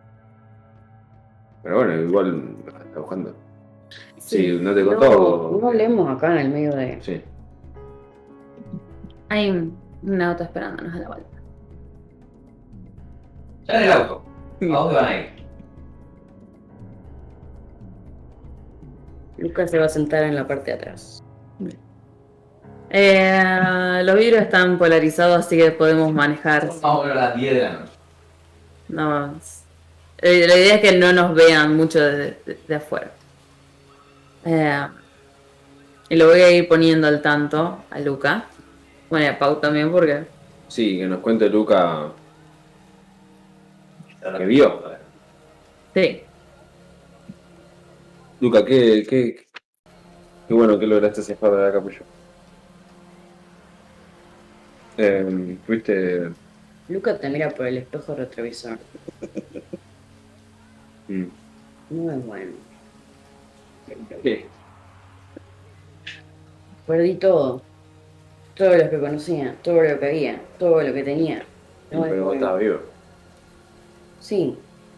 Pero bueno, igual me está buscando. Sí, no te No, contó. no hablemos acá en el medio de... Sí. Hay un auto esperándonos a la vuelta. Ya en el auto. ¿A dónde van a ir? Lucas se va a sentar en la parte de atrás. Los vidrios están polarizados, así que podemos manejar. Son más o menos las 10 de la noche. No, la idea es que no nos vean mucho de afuera. Y lo voy a ir poniendo al tanto a Luca. Bueno, y a Pau también, porque Sí, que nos cuente Luca que vio. sí. Luca, qué bueno que lograste zafar de la capullo. ¿Fuiste? Lucas te mira por el espejo retrovisor. No es bueno. ¿Qué? Perdí todo. Todo lo que conocía, todo lo que había, todo lo que tenía. No es Pero vos bueno. estabas vivo. Sí.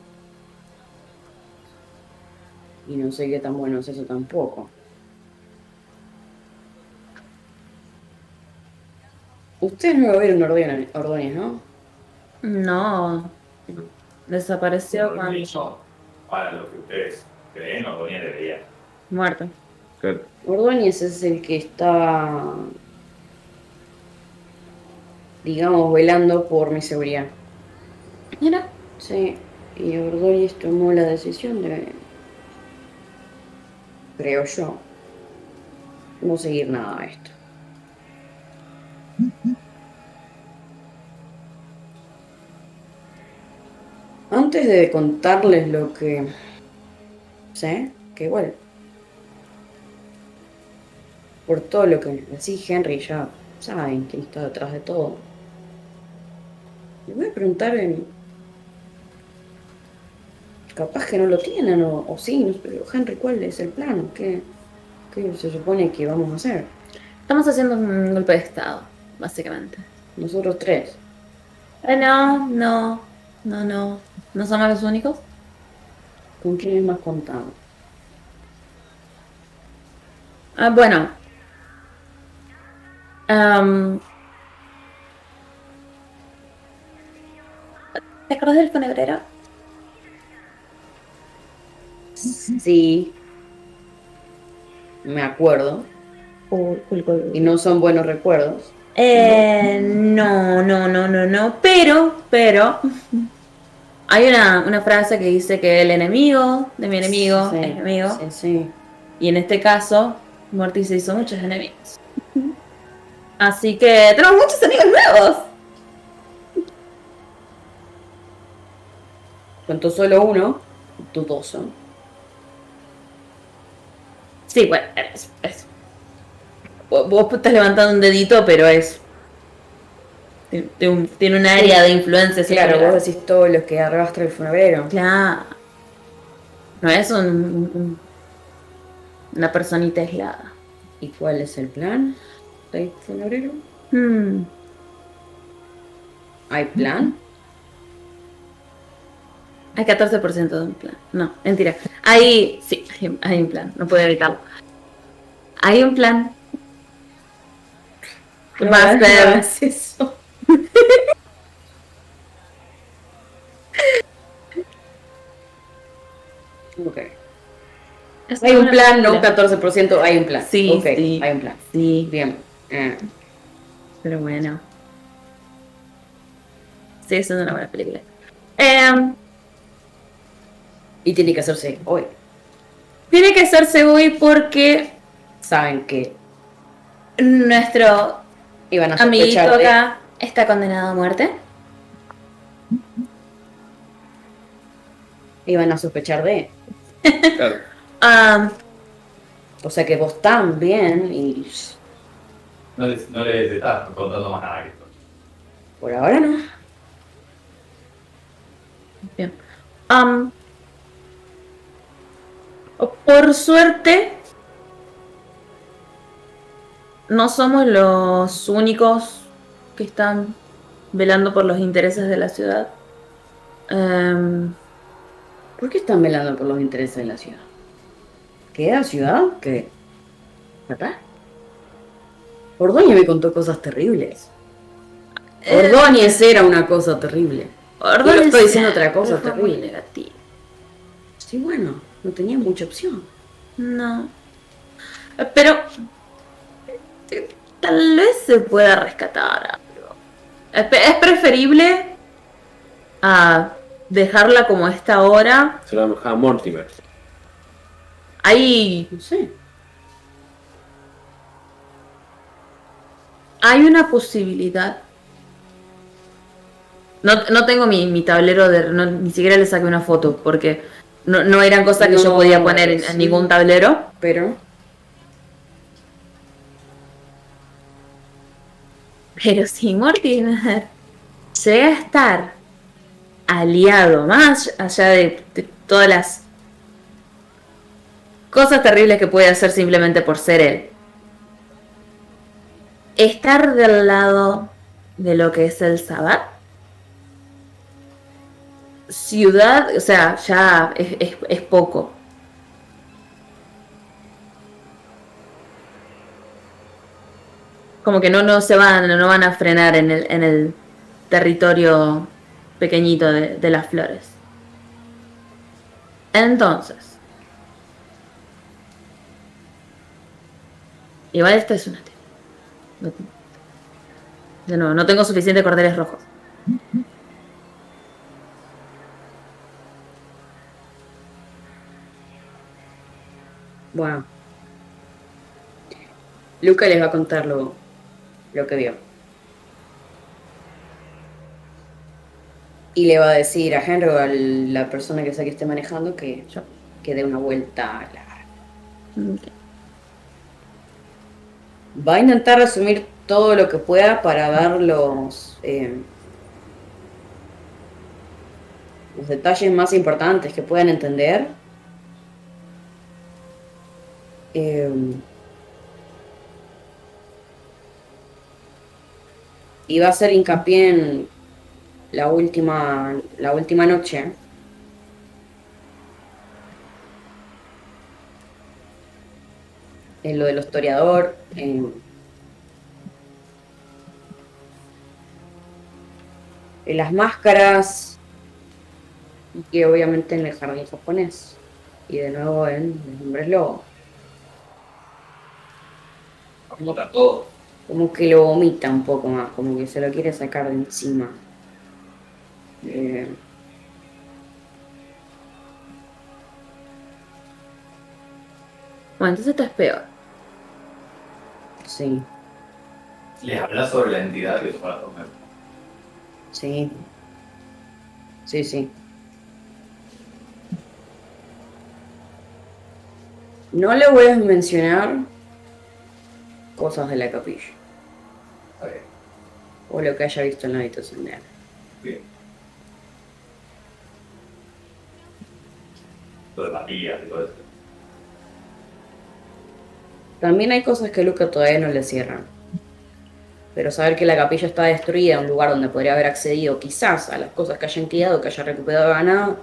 Y no sé qué tan bueno es eso tampoco. Ustedes no lo vieron Ordóñez, ¿no? No. Desapareció cuando. Eso, para lo que ustedes creen, o Doña debería. Muerto. Claro. Ordóñez es el que está, digamos, velando por mi seguridad. Mira. Sí, y Ordóñez tomó la decisión de, creo yo, no seguir nada de esto. Antes de contarles lo que sé, que igual, por todo lo que decís, Henry, ya saben quién está detrás de todo. Les voy a preguntar capaz que no lo tienen, o sí, no, pero Henry, ¿cuál es el plan? ¿Qué se supone que vamos a hacer? Estamos haciendo un golpe de estado, básicamente. Nosotros tres. No. ¿No somos los únicos? ¿Con quién más contamos? Bueno. ¿Te acuerdas del funebrero? Sí, me acuerdo. Y no son buenos recuerdos. No. Pero. Hay una frase que dice que el enemigo de mi enemigo Sí, es enemigo. Sí. Y en este caso, Morty se hizo muchos enemigos. Así que tenemos muchos amigos nuevos. Contó solo uno, dudoso. Sí, bueno, vos estás levantando un dedito, pero es. Tiene un área de influencia. Claro, similar. vos decís todo lo que arrastra el funebrero. Claro. No es una personita aislada. ¿Y cuál es el plan del funebrero? ¿Hay plan? Hay 14% de un plan. No, mentira. Sí, hay un plan. No puedo evitarlo. Hay un plan. Va a ser eso. Ok. Hay un plan, no 14%, hay un plan. Sí, ok, sí. hay un plan. Sí. Bien. Pero bueno. Sí, eso es una buena película. Y tiene que hacerse hoy. Tiene que hacerse hoy porque Saben que nuestro iban a amiguito sospechar de... acá está condenado a muerte. Iban a sospechar de... Claro. O sea que vos también y... No les estás contando más nada que esto. Por ahora no. Bien. Por suerte, no somos los únicos que están velando por los intereses de la ciudad. ¿Por qué están velando por los intereses de la ciudad? ¿Qué es la ciudad? ¿Qué? ¿Verdad? Ordóñez me contó cosas terribles. Ordóñez era una cosa terrible. Ordóñez Yo estoy diciendo otra cosa fue muy terrible. negativa. Sí, bueno, no tenía mucha opción. No. Pero tal vez se pueda rescatar algo. Es preferible a dejarla como está ahora. Se lo llama Mortimer. Hay No sé. una posibilidad. No tengo mi tablero ni siquiera le saqué una foto porque no eran cosas que yo No, podía poner en sí. ningún tablero. Pero Pero si Mortimer llega a estar aliado, más allá de todas las cosas terribles que puede hacer simplemente por ser él, estar del lado de lo que es el Sabbat, ciudad, o sea, ya es poco. Como que no van a frenar en el territorio pequeñito de las flores. Entonces, igual esta es una tela. De nuevo, no tengo suficientes cordeles rojos. bueno. Luca les va a contar lo que vio. Y le va a decir a Henry o a la persona que sea que esté manejando que dé una vuelta larga. Va a intentar resumir todo lo que pueda para dar los detalles más importantes que puedan entender. Y va a hacer hincapié en la última noche. En lo del historiador. En las máscaras. Y obviamente en el jardín japonés. Y de nuevo en los hombres lobo. ¿Cómo está todo? Como que lo vomita un poco más, como que se lo quiere sacar de encima. Bueno, entonces esta es peor. Sí, Les hablas sobre la entidad que toma la forma. sí. Sí, sí. No le voy a mencionar cosas de la capilla. Está bien. O lo que haya visto en la habitación de Ana. Bien. Lo de pastillas y todo eso. También hay cosas que Luca todavía no le cierran. Pero saber que la capilla está destruida, un lugar donde podría haber accedido quizás a las cosas que hayan quedado, que haya recuperado ganado,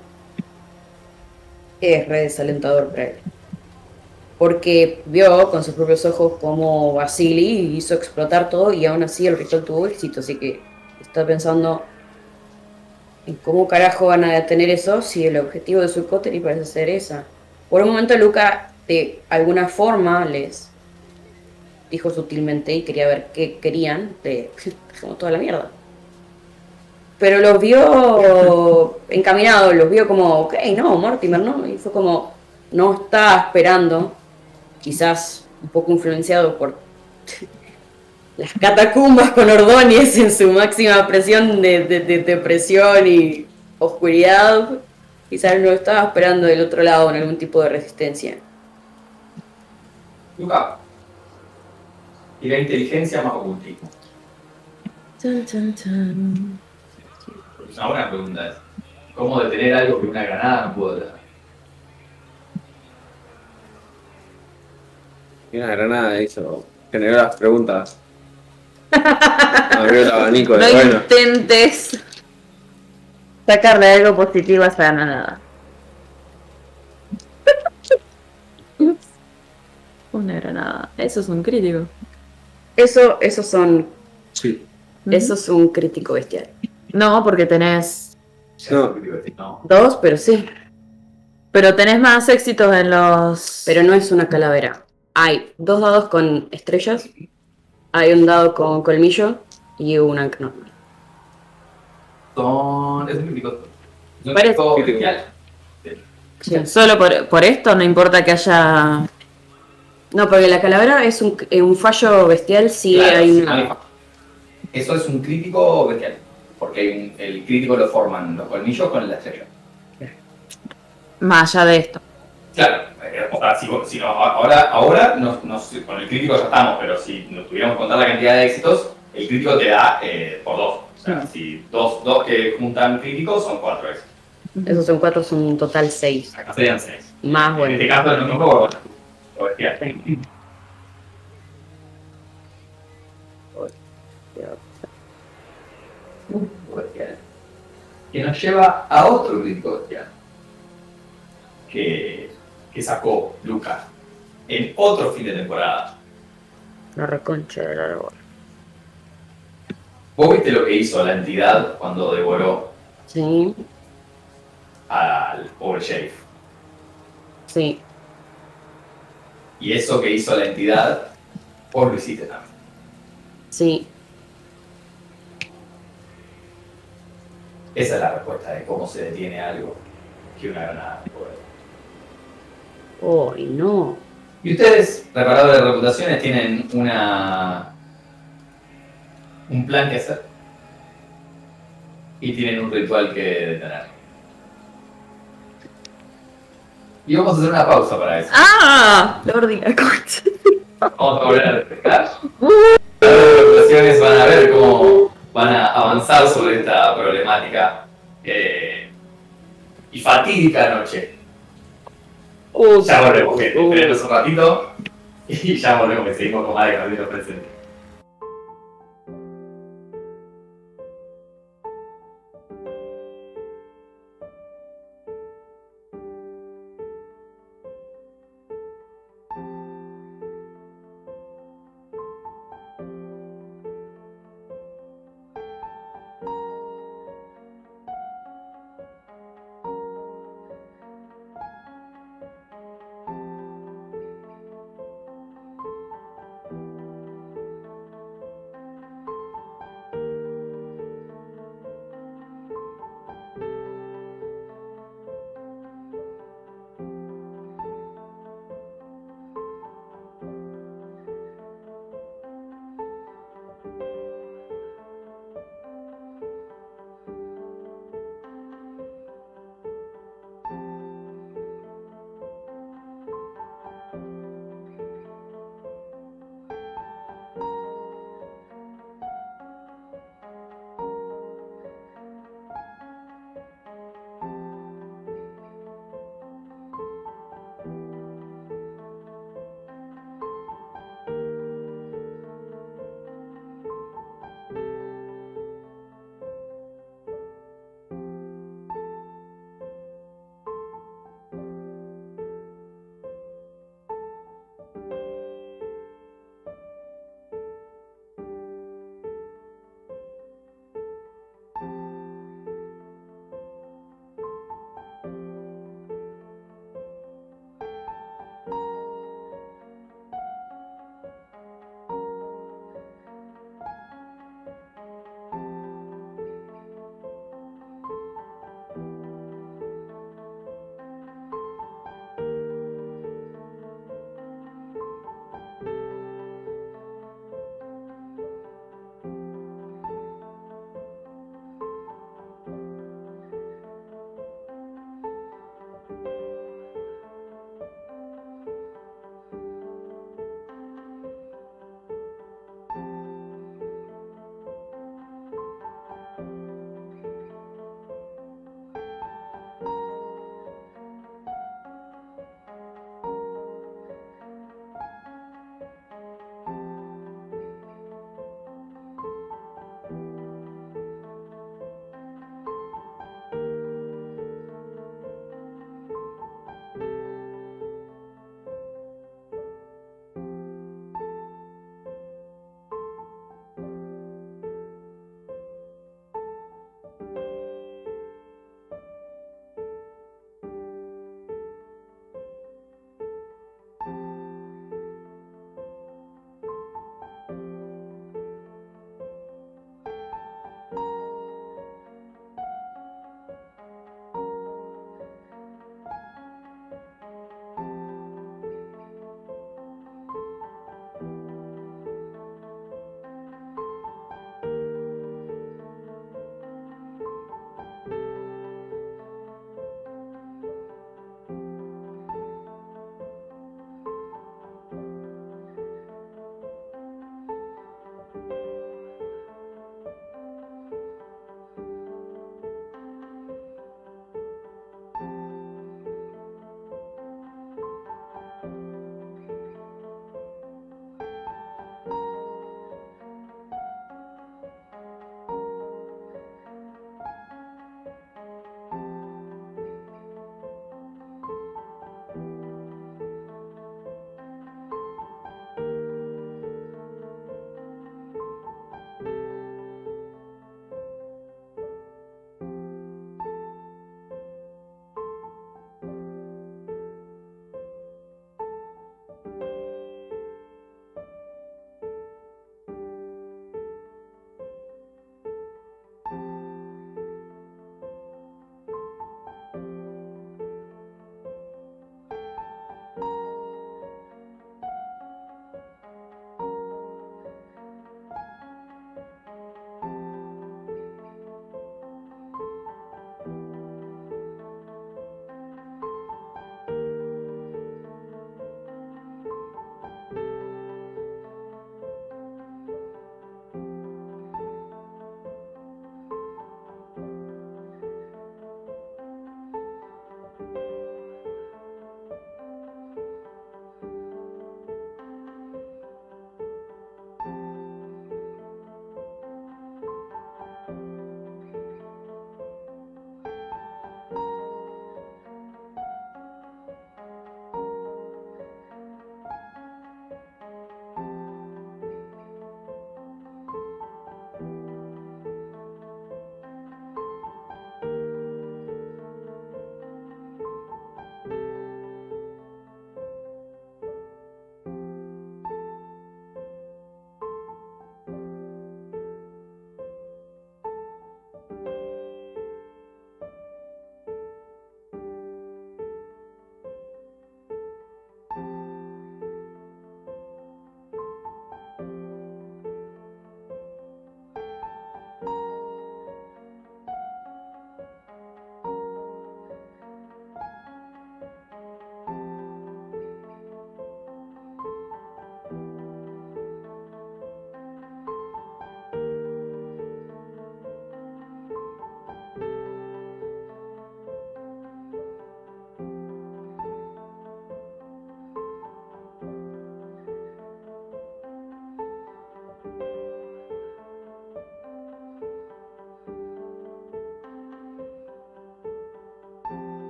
es re desalentador para él. Porque vio con sus propios ojos cómo Vasily hizo explotar todo y aún así el ritual tuvo éxito. Así que está pensando en cómo carajo van a detener eso si el objetivo de su Coterie parece ser esa. Por un momento Luca de alguna forma les dijo sutilmente y quería ver qué querían, dejemos toda la mierda. Pero los vio encaminados, los vio como, ok, no, Mortimer, no. Y fue como, no estaba esperando, quizás un poco influenciado por las catacumbas con Ordóñez en su máxima presión de depresión y oscuridad. Quizás no estaba esperando del otro lado en algún tipo de resistencia. Luca. Y la inteligencia más ocultismo. Chan, chan, chan. Una buena pregunta es, ¿cómo detener algo que una granada no pudo detener? Y una granada hizo. Generó las preguntas. Abrió el abanico No de bueno. intentes sacarle algo positivo a esa granada. Una granada. Eso es un crítico. Esos son. Sí. Eso es un crítico bestial. No, porque tenés. No. No. 2, pero sí. Pero tenés más éxitos en los. Pero no es una calavera. Hay 2 dados con estrellas. Hay un dado con colmillo. Y una. No. Es un crítico. Es un Parece- crítico Crítico. bestial. Sí. Solo por esto no importa que haya. No, porque la calavera es un fallo bestial si Claro, hay sí, una. no hay- Eso es un crítico bestial. Porque el crítico lo forman los colmillos con la estrella. Más allá de esto. Claro, o sea, si no, ahora con el crítico ya estamos, pero si nos tuviéramos que contar la cantidad de éxitos, el crítico te da por 2. O sea, si dos que juntan críticos son 4 éxitos. Esos son 4, son un total 6. Acá serían 6. Más En bueno. este caso no me acuerdo lo bestial. Bestial. Que nos lleva a otro crítico bestial. Que sacó Lucas en otro fin de temporada. La reconcha del árbol. ¿Vos viste lo que hizo la entidad cuando devoró Sí, al pobre sheriff? sí. Y eso que hizo la entidad, vos lo hiciste también. Sí. Esa es la respuesta de cómo se detiene algo que una granada de poder. ¡Ay, no! Y ustedes, reparadores de reputaciones, tienen un plan que hacer. Y tienen un ritual que detener. Y vamos a hacer una pausa para eso. ¡Ah! Lordi la concha. Vamos a volver a refrescar. Las reputaciones van a ver cómo van a avanzar sobre esta problemática y fatídica noche. Ya volvemos, gente. Esperemos un ratito y ya volvemos y seguimos con más de Capítulo Presente.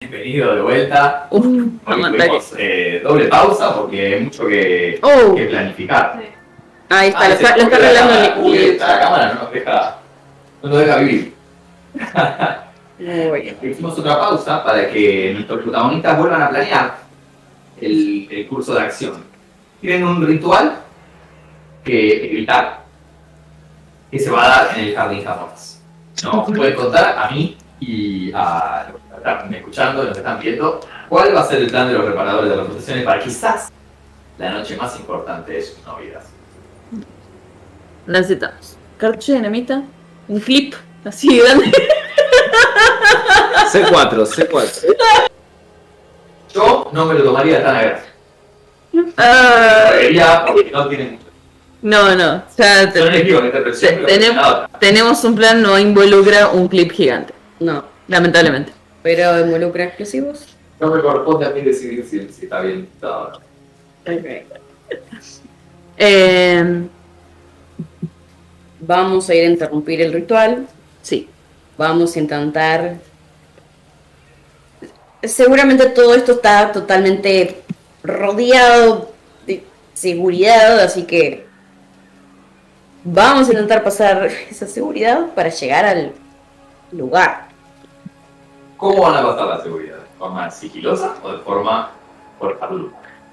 Bienvenido de vuelta. Hoy tuvimos doble pausa porque hay mucho que planificar. Ahí está, lo está la arreglando. la cámara no nos deja vivir. Muy bien. Hicimos otra pausa para que nuestros protagonistas vuelvan a planear el curso de acción. Tienen un ritual que evitar que se va a dar en el jardín japonés. No pueden contar a mí y a los que están escuchando y los que están viendo cuál va a ser el plan de los reparadores de las profesiones para quizás la noche más importante de sus vidas. Necesitamos cartucho de dinamita, un clip así grande. C4. Yo no me lo tomaría tan a gracia. Porque no tienen mucho. No, o sea, tenemos un plan, no involucra un clip gigante. No, Lamentablemente. pero involucra explosivos. No me corresponde a mí decidir si está bien o no. Vamos a ir a interrumpir el ritual. Sí. Vamos a intentar. Seguramente todo esto está totalmente rodeado de seguridad, así que vamos a intentar pasar esa seguridad para llegar al lugar. ¿Cómo van a pasar la seguridad? ¿De forma sigilosa o de forma por salud?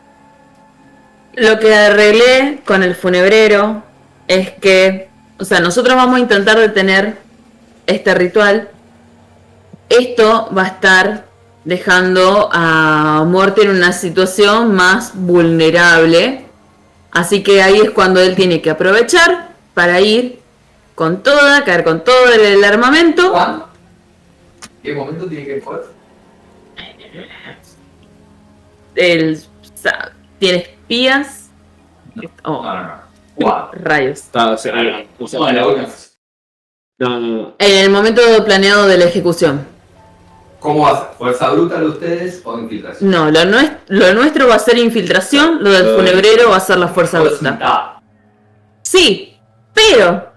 Lo que arreglé con el funebrero es que, o sea, nosotros vamos a intentar detener este ritual. Esto va a estar dejando a Muerte en una situación más vulnerable. Así que ahí es cuando él tiene que aprovechar para ir con toda, caer con todo el armamento. ¿Cuándo? ¿Qué momento tiene que ir? Tiene espías. Oh, No. ¿Cuándo? rayos. No. En el momento planeado de la ejecución. ¿Cómo va a ser? ¿Fuerza bruta de ustedes o infiltración? No, lo nuestro va a ser infiltración, lo del funebrero va a ser la fuerza bruta. Sí, pero.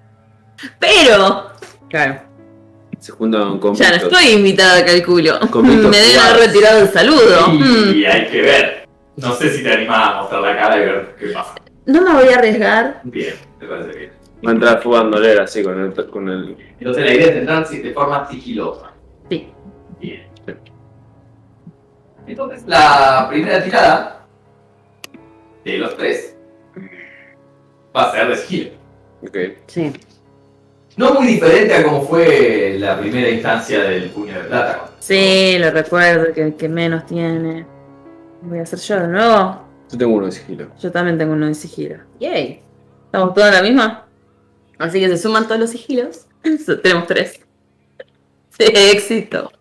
Claro. Se juntan con Ya no estoy invitada, calculo. Convictos Me deben jugados. haber retirado el saludo. Y hay que ver. No sé si te animás a mostrar la cara y ver qué pasa. No me voy a arriesgar. Bien, me parece bien. Va a entrar jugándoler así con el. Entonces la idea es entrar de forma sigilosa. Sí. Bien. Entonces la primera tirada de los tres va a ser de sigilo. Ok. Sí. No muy diferente a como fue la primera instancia del puño de plata. Sí, lo recuerdo, que el que menos tiene. Voy a hacer yo de nuevo. Yo tengo uno de sigilo. Yo también tengo uno de sigilo. Yay. ¿Estamos todos en la misma? Así que se suman todos los sigilos. Tenemos 3. Sí, éxito.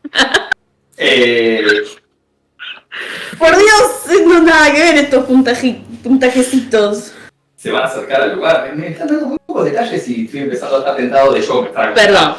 Por Dios, no nada que ver estos puntajecitos. Se van a acercar al lugar. Me están dando muy pocos detalles y estoy empezando a estar tentado de yo. Perdón.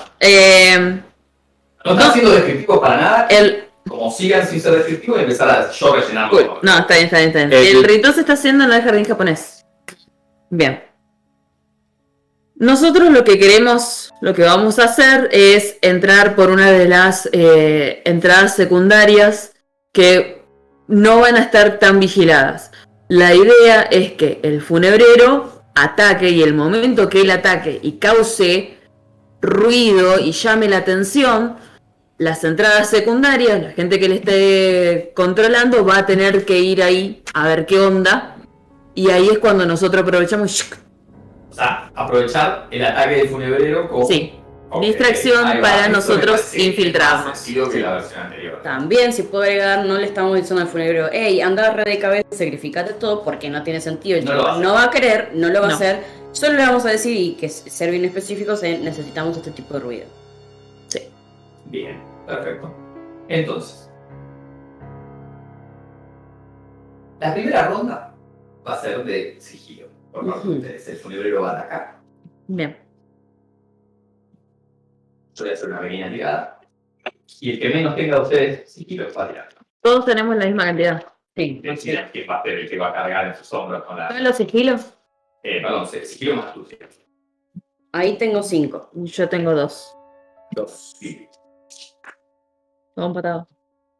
No están siendo descriptivos para nada. Como sigan sin ser descriptivos y empezar a yo rellenarlo. No, está bien. El ritual se está haciendo en el jardín japonés. Bien. Nosotros lo que queremos, lo que vamos a hacer es entrar por una de las entradas secundarias que no van a estar tan vigiladas. La idea es que el funebrero ataque y el momento que él ataque y cause ruido y llame la atención, las entradas secundarias, la gente que le esté controlando va a tener que ir ahí a ver qué onda y ahí es cuando nosotros aprovechamos y... O sea, aprovechar el ataque del funebrero como... Sí. Okay, Distracción ahí va. para Esto nosotros me parece infiltrarnos. más sentido que la versión anterior. También, si puedo agregar, no le estamos diciendo al funebrero, hey, anda a red de cabeza, sacrificate todo, porque no tiene sentido. El No chico lo va a hacer. no va a querer, no lo va a No. hacer. Solo le vamos a decir, y que ser bien específicos, necesitamos este tipo de ruido. Bien, perfecto. Entonces, la primera ronda va a ser de sigilo. Por parte de ustedes, el funebrero va a atacar. Bien. Yo voy a hacer una pequeña tirada. Y el que menos tenga de ustedes sigilo va a tirar. Todos tenemos la misma cantidad. Sí. Decidan quién va a ser el que va a cargar en sus hombros con ¿Todos la... los sigilos? Perdón, sigilo más astucia. Ahí tengo 5. Yo tengo 2. Dos. Sí. Todo empatado.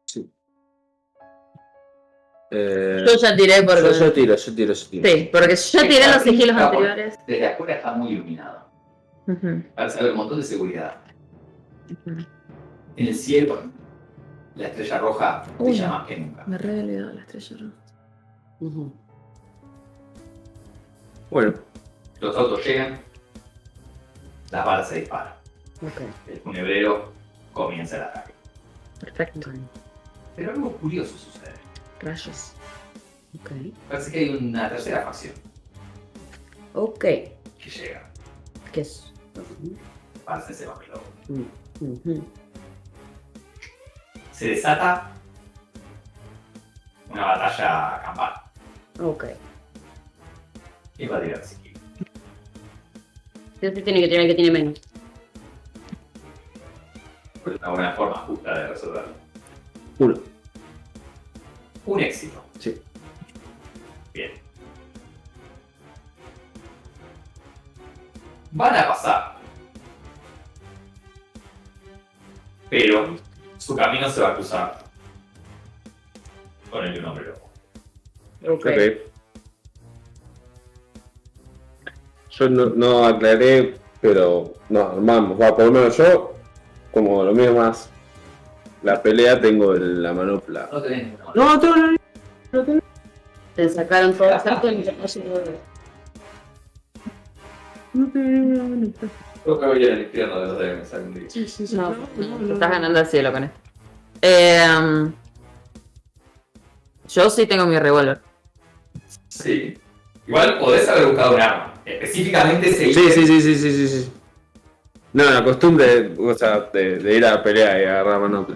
Yo ya tiré porque... Yo tiro. Sí, porque si yo tiré los sigilos anteriores. Desde afuera está muy iluminado. Para saber un montón de seguridad. En el cielo, la estrella roja brilla más que nunca. Me re olvidado la estrella roja. Bueno, Los autos llegan, las balas se disparan. El funebrero comienza el ataque. Perfecto. Pero algo curioso sucede. Rayos. Parece que hay una tercera facción Ok. que llega. ¿Qué es? Parece ese papel. Ujú. Se desata una batalla campal. Ok. Y va a tirar si Siempre tiene que tirar el que tiene menos. Es una buena forma justa de resolverlo. 1. Un éxito. Sí. Bien. Van a pasar. Pero su camino se va a cruzar con el de un hombre lobo. Ok. Yo no aclaré, pero nos armamos. Va, por lo menos yo, como lo mío más la pelea, tengo la manopla. No tenés ninguna. No, tengo Te sacaron todo el salto y Creo que voy a ir al infierno de los DMs algún día. no. Te estás ganando el cielo con esto. Yo sí tengo mi revólver. Sí. Igual podés haber buscado un arma. Específicamente ese Sí. No, la costumbre, o sea, de ir a la pelea y agarrar manopla.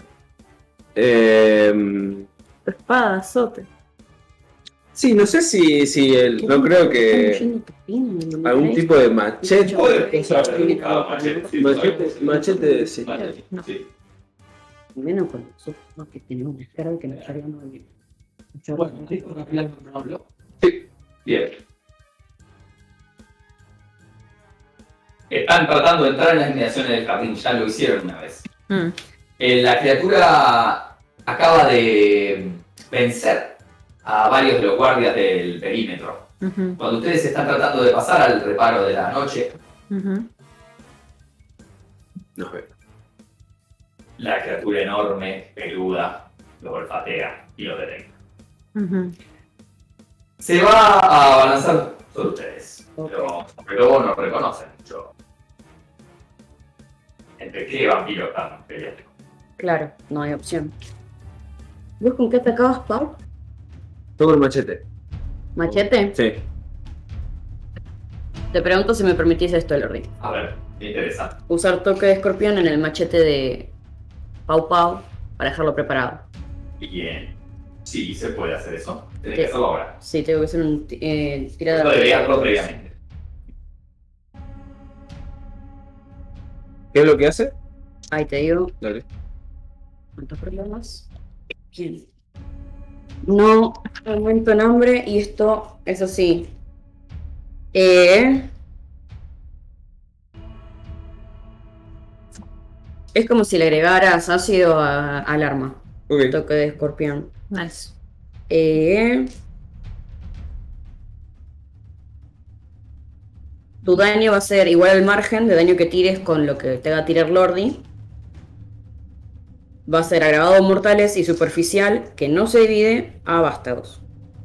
Espada, azote. Sí, no sé si no creo que algún tipo de machete. Puede haber buscado machete. Machete, sí. Machete, No. sí. Menos con nosotros que tenemos una cara de que nos estaríamos bien. Bueno, ¿sí? ¿Una fila que no habló? Sí. Bien. Están tratando de entrar en las inmediaciones del jardín, ya lo hicieron una vez. La criatura acaba de vencer a varios de los guardias del perímetro. Cuando ustedes están tratando de pasar al reparo de la noche, Nos ve. la criatura enorme, peluda, los olfatea y los detecta. Se va a abalanzar sobre ustedes, pero no reconocen mucho. ¿Entre qué vampiros están peleando? Claro, no hay opción. ¿Vos con qué atacabas, Pau? Tengo el machete. ¿Machete? Sí. Te pregunto si me permitís esto, Lordi. A ver, me interesa. Usar toque de escorpión en el machete de Pau Pau para dejarlo preparado. Bien. Sí, se puede hacer eso. Tenés Sí. que hacerlo ahora. Sí, tengo que hacer un tirada. Esto debería hacerlo previamente. ¿Qué es lo que hace? Ahí te digo. Dale. ¿Cuántos problemas? Bien. No aumento en hambre y esto, eso sí. Es como si le agregaras ácido al arma. Ok. Toque de escorpión. Nice. Tu daño va a ser igual al margen de daño que tires con lo que te haga tirar Lordi. Va a ser agravado mortales y superficial, que no se divide a vástagos.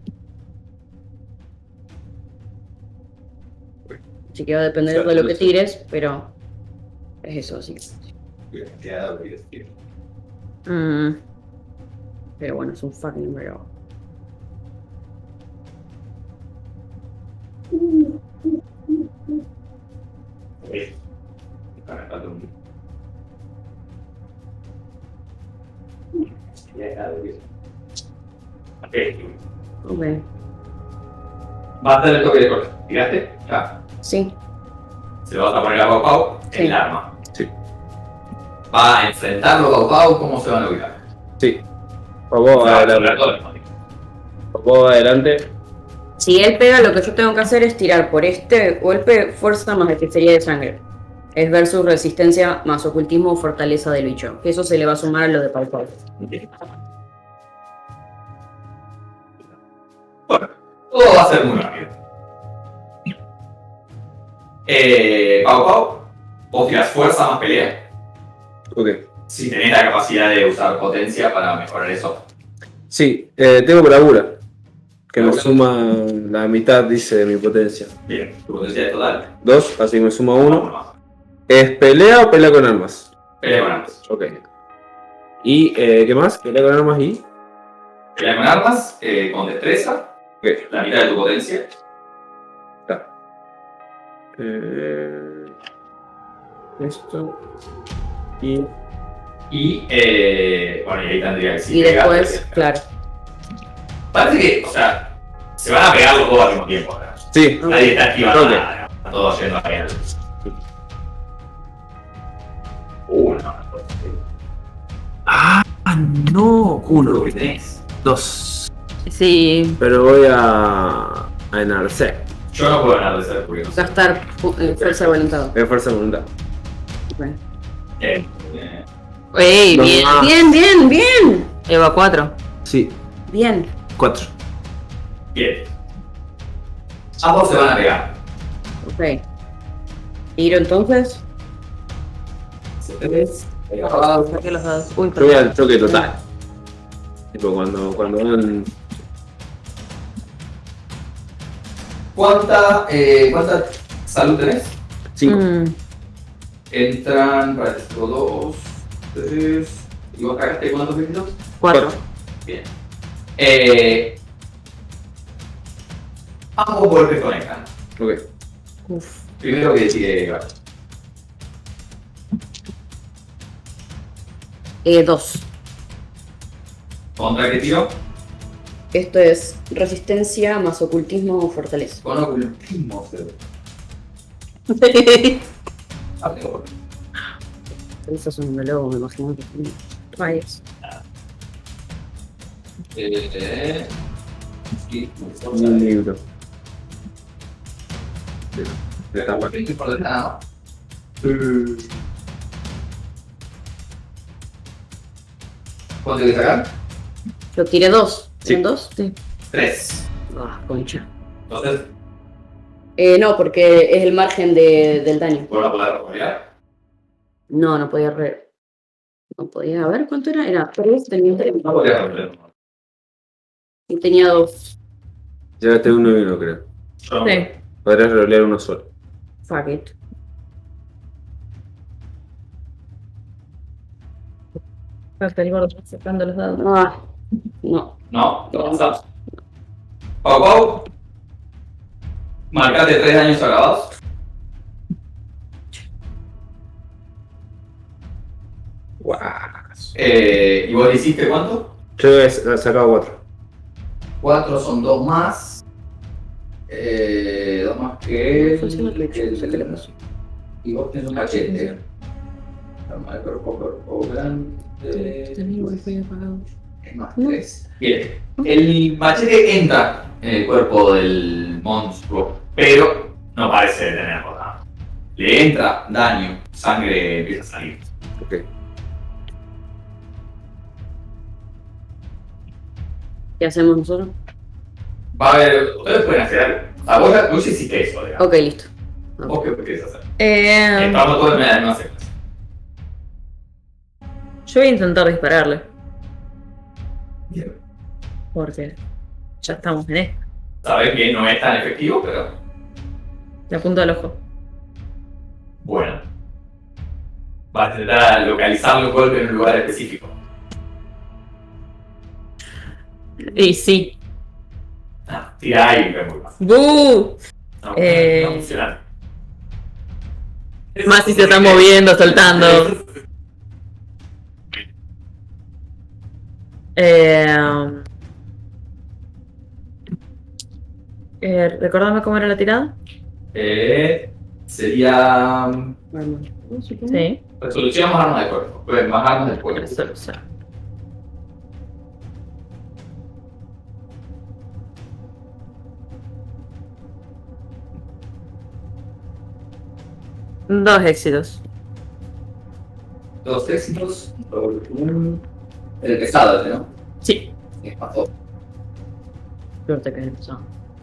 Así que va a depender de lo que tires, pero es eso, así. Pero bueno, es un fucking número. Ok. Va a hacer el toque de corte. ¿Tiraste? Ya. Sí. Se lo vas a poner a Pau Pau Sí. en el arma. Sí. Va a enfrentarlo Pau Pau. ¿Cómo se van a ubicar? Sí. Vamos adelante. Vamos adelante. Si él pega, lo que yo tengo que hacer es tirar por este golpe fuerza más hechicería de sangre. Es versus resistencia más ocultismo o fortaleza del bicho. Que eso se le va a sumar a lo de Pau Pau. Bueno, todo va a ser muy rápido. Pau Pau, vos tirás fuerza más pelea. Ok. Si tenés la capacidad de usar potencia para mejorar eso. Sí, tengo bravura. Que me Bravura. suma la mitad, dice, de mi potencia. Bien, tu potencia es total. 2, así que me suma 1. Más. ¿Es pelea o pelea con armas? Pelea con armas. Ok. ¿Y qué más? Pelea con armas y... Pelea con armas, con destreza, Ok. la mitad de tu potencia. Esto. Y... Y, bueno, y ahí tendría que ser. Y después, claro. Parece que, o sea, se van a pegar los dos al mismo tiempo. ¿Verdad? Sí. Nadie está activando Ok. nada, está todo yendo a pegar. No. Ah, no. Lo que tenés. 2. Sí. Pero voy a enarcer. Yo no puedo ganar de ser porque no sé. Gastar fuerza de voluntad. Es fuerza de voluntad. Bueno. Eh, ¡Ey! No, Bien. no. Bien, bien, bien. Eva 4. Sí, Bien. 4. bien. Ambos se van a pegar. Ok. Tiro entonces. Saqué los dados. Uy, Yo voy perdón. al choque total. Tipo, cuando van... ¿Cuánta salud tenés? 5. Entran, para esto, 2, 3. ¿Y vos cagaste cuántos minutos? 4. Bien. Ambos golpes conectan. Ok. Uf. Primero que decide Iván. 2. ¿Contra qué tiro? Esto es resistencia más ocultismo o fortaleza. Con ocultismo, Hable golpe. Eso es un lobo, me imagino que Rayos. Y Un libro. de la guardia por detrás. ¿Cuánto hay que sacar? Yo tiré 2. Sí. ¿Tienen 2? Sí. 3. Ah, concha. Entonces, No, porque es el margen del daño. ¿vuelvo a poder rolear? No, no podía No podía. A ver, ¿cuánto era? Era 3, tenía 3. No podría rolear. Y tenía 2. Llevaste 1 y 1, creo. Yo no Sí. Podrías rolear uno solo. Fuck it. Falta el gordo sacando los dados. Ah, no. No, no avanzás. Pau Pau. Marcate 3 daños agravados. ¿Y vos le hiciste cuánto? Yo he sacado 4. 4 son 2 más. 2 más que Funciona el hecho, no sé qué le pasó. Y vos tenés un machete. Arma de cuerpo grande. Es más 3. Bien. El machete entra en el cuerpo del monstruo, pero no parece tener nada. Le entra daño, sangre empieza a salir. Ok. ¿Qué hacemos nosotros? Va a haber. Ustedes pueden hacer algo. Ah, vos ya hiciste eso, digamos. Ok, listo. ¿Vos qué querés hacer? Yo Estamos todos en la misma secuencia. voy a intentar dispararle. Bien. Porque ya estamos en esto. Sabés que no es tan efectivo, pero Le apunto al ojo. bueno. Vas a intentar localizar los golpes en un lugar específico. Y sí. Tira ahí y ve muy fácil. ¡Bú! No, Eh. no funciona. Más si se está moviendo, soltando. Recordame cómo era la tirada. Sería Sí. resolución más armas de cuerpo. Más armas del cuerpo. Resolución. Dos éxitos. 2 éxitos. El pesado, ¿no? Sí. Es más 2. Suerte que empezó.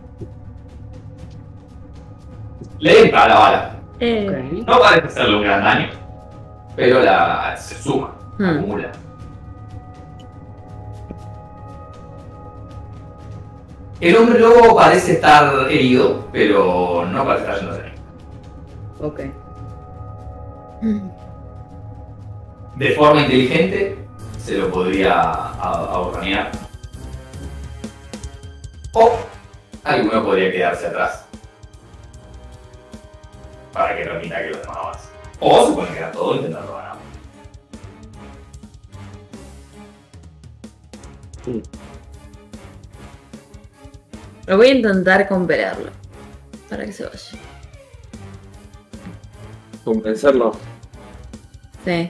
Le entra la bala. Ok. No parece hacerle un gran daño, pero se suma, acumula. El hombre lobo parece estar herido, pero no parece estar yendo de daño. Ok. De forma inteligente, se lo podría ahorranear. O alguno podría quedarse atrás. Para que permita que los demás avancen. O se pueden quedar todos intentando ganar. Lo voy a intentar compelerlo. Para que se vaya. Compensarlo. Sí.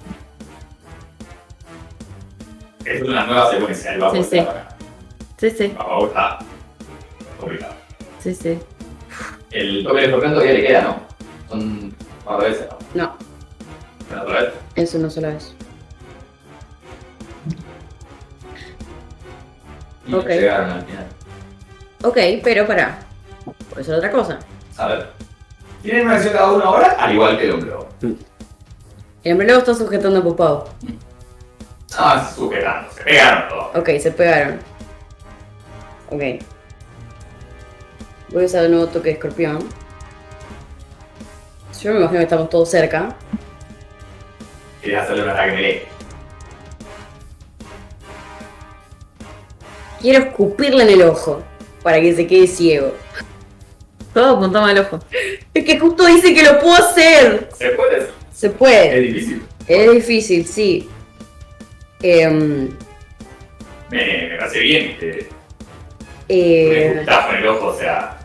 Es una nueva secuencia, el vago Sí, sí. está acá. Sí, sí. El vago está complicado. Sí, sí. El toque de escorpión todavía le queda, ¿no? Son un par de veces, ¿no? No, ¿Una otra vez? eso no sola vez. Y Ok. no llegaron al final. Ok, pero pará. Puede ser otra cosa. A ver. Tienen una acción cada uno ahora, al igual que el hombre lobo. El hombre lobo está sujetando a Popao. Ah, sujetando, se pegaron todos. Ok, se pegaron. Ok. Voy a usar de nuevo toque de escorpión. Yo me imagino que estamos todos cerca. Querías hacerle un ataque melee. Quiero escupirle en el ojo para que se quede ciego. Todo apuntamos al ojo. Es que justo dice que lo puedo hacer. ¿Se puede? Se puede. Es difícil. Es difícil, sí. Me parece bien que un escupitajo en el ojo, o sea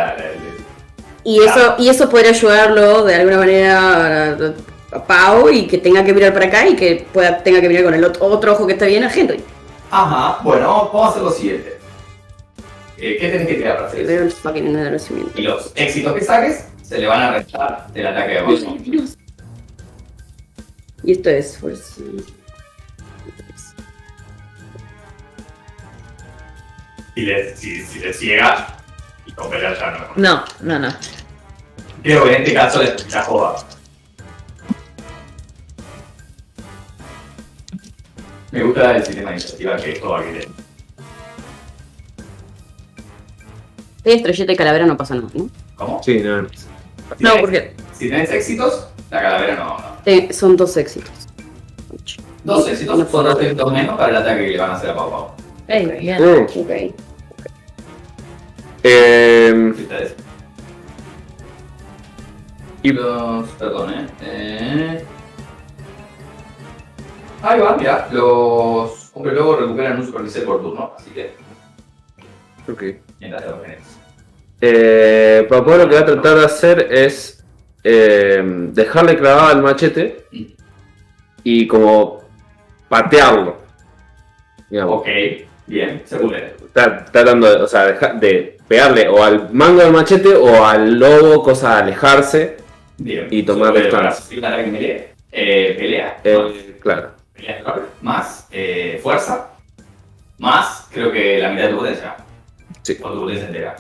y eso podría ayudarlo de alguna manera a Pau y que tenga que mirar para acá y que tenga que mirar con el otro ojo que está bien a Henry. Ajá, bueno, vamos a hacer lo siguiente. ¿Qué tenés que tirar para hacer Veo eso? el fucking endurecimiento. Y los éxitos que saques se le van a restar del ataque de abajo. Y esto es Si le ciega, y con pelear ya no. No, no, no. Creo que en este caso la joda. Me gusta el sistema de iniciativa que esto va a querer. de estrellita y calavera no pasa nada, ¿no? ¿Cómo? Sí, no. Si No, tenés- porque. Si tenés éxitos, la calavera no. Son 2 éxitos. Dos éxitos No son puedo. 2 éxitos menos para el ataque que le van a hacer a Pau Pau. Ey, Ok. bien. Ok. Ustedes. Y- Perdón, ahí va, mira, los hombres lobos recuperan un supervisor por turno, así que Ok. mientras te lo tenés. Papá lo que va a tratar de hacer es dejarle clavado el machete y como patearlo. Digamos. Ok, bien, se puede. Está tratando de, o sea, de pegarle o al mango del machete o al lobo, cosa de alejarse. Bien. Y tomar Se puede distancia. para un ataque melee, pelea, Claro. pelea de calor, más fuerza, más creo que la mitad de tu potencia. Sí. O tu potencia entera.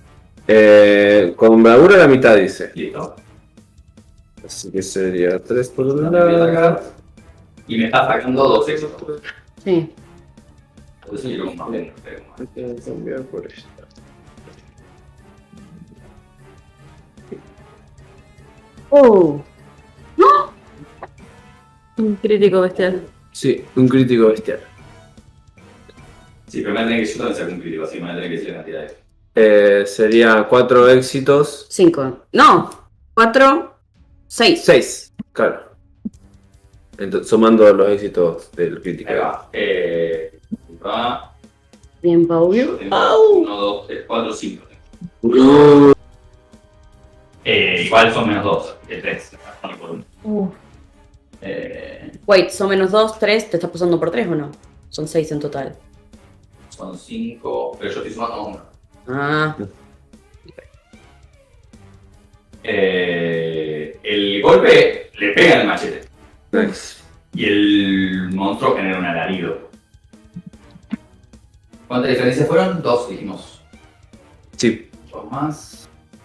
Con bravura la mitad dice. Listo. Así que sería 3 por un Voy a lado. atacar. Y me está sacando 2 éxitos. Sí. Por eso yo lo más bien. Hay que cambiar por esta. Oh. Un crítico bestial. Sí, un crítico bestial. Sí, pero me voy a tener que yo también sacar un crítico, así me voy a tener que decir la cantidad de. Sería 4 éxitos. 5. No. 4. 6. 6, claro. Entonces, sumando los éxitos del crítico. Ahí va. Va. Bien, Pau. Yo tengo Au. 1, 2, 3, 4, 5. Igual son menos 2, el 3. Wait, son menos 2, 3. ¿Te estás pasando por 3 o no? Son 6 en total. Son 5, pero yo estoy sumando 1. Ah. El golpe le pega en el machete. Nice. Y el monstruo genera un alarido. ¿Cuántas diferencias fueron? 2, dijimos. Sí. 2 más.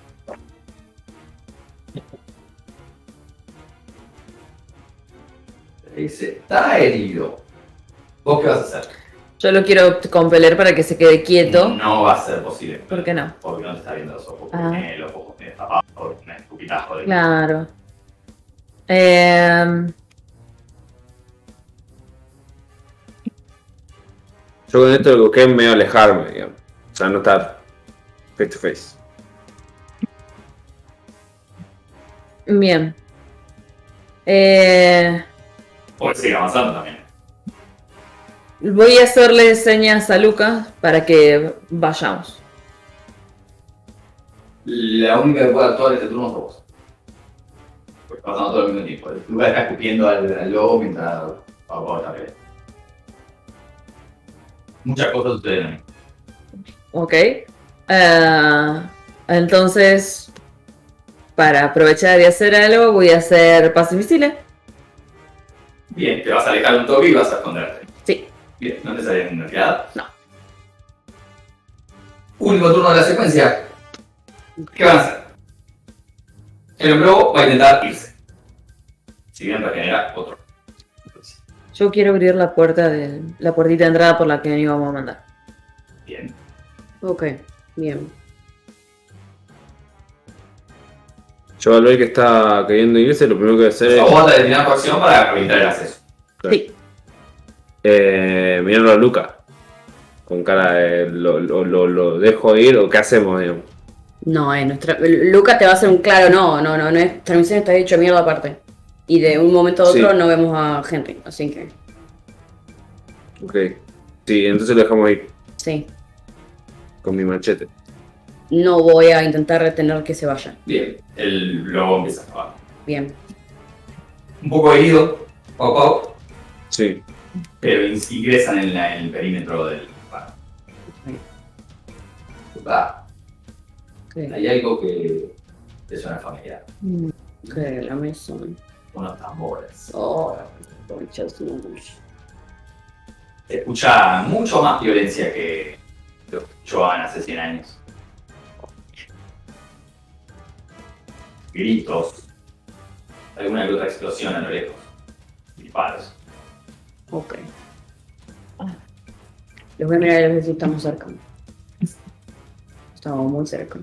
Dice, está herido. ¿Vos qué vas a hacer? Yo lo quiero compeler para que se quede quieto. No va a ser posible. ¿Por qué no? Porque no te está viendo los ojos. Ah. Tiene los ojos medio tapados por un escupitajo de... Claro. Yo con esto lo que busqué es medio alejarme, digamos. O sea, no estar face to face. Bien. Puedes seguir avanzando también. Voy a hacerle señas a Lucas para que vayamos. La única que puede actuar este turno es vos. Porque pasando todo el mismo tiempo. Lucas está escupiendo al lobo mientras Pau está peleando. Muchas cosas suceden ahí. Ok. Entonces, para aprovechar y hacer algo, voy a hacer pase invisible. Bien, te vas a alejar un toque y vas a esconderte. Sí. Bien, no te sale ninguna tirada. No. Último turno de la secuencia. ¿Qué van a hacer? El hombre lobo va a intentar irse. Si bien regenera otro. Yo quiero abrir la puerta de la puertita de entrada por la que íbamos a mandar. Bien. Ok, bien. Yo al ver que está queriendo irse, lo primero que voy a hacer Vos vas a destinar tu acción para habilitar el acceso. Sí. es mirarlo a Luca. Con cara de lo dejo ir o qué hacemos, digamos. No, Luca te va a hacer un claro no es. Nuestra misión está hecho mierda aparte. Y de un momento a otro Sí. no vemos a Henry, así que. Ok. Sí, entonces lo dejamos ir Sí. con mi machete. No voy a intentar retener que se vaya. Bien, el lobo empieza a acabar. Bien. Un poco herido, Pau, Sí. pero ingresan en el perímetro del lugar. Ok. Hay algo que te suena familiar. Ok, la mesa. Unos tambores. Oh, conchas, no. Se escucha mucho más violencia que lo que escuchaban hace 100 años. Gritos. Alguna que otra explosión a lo lejos. Disparos. Ok. Les voy a mirar a ver si estamos cerca. Estamos muy cerca.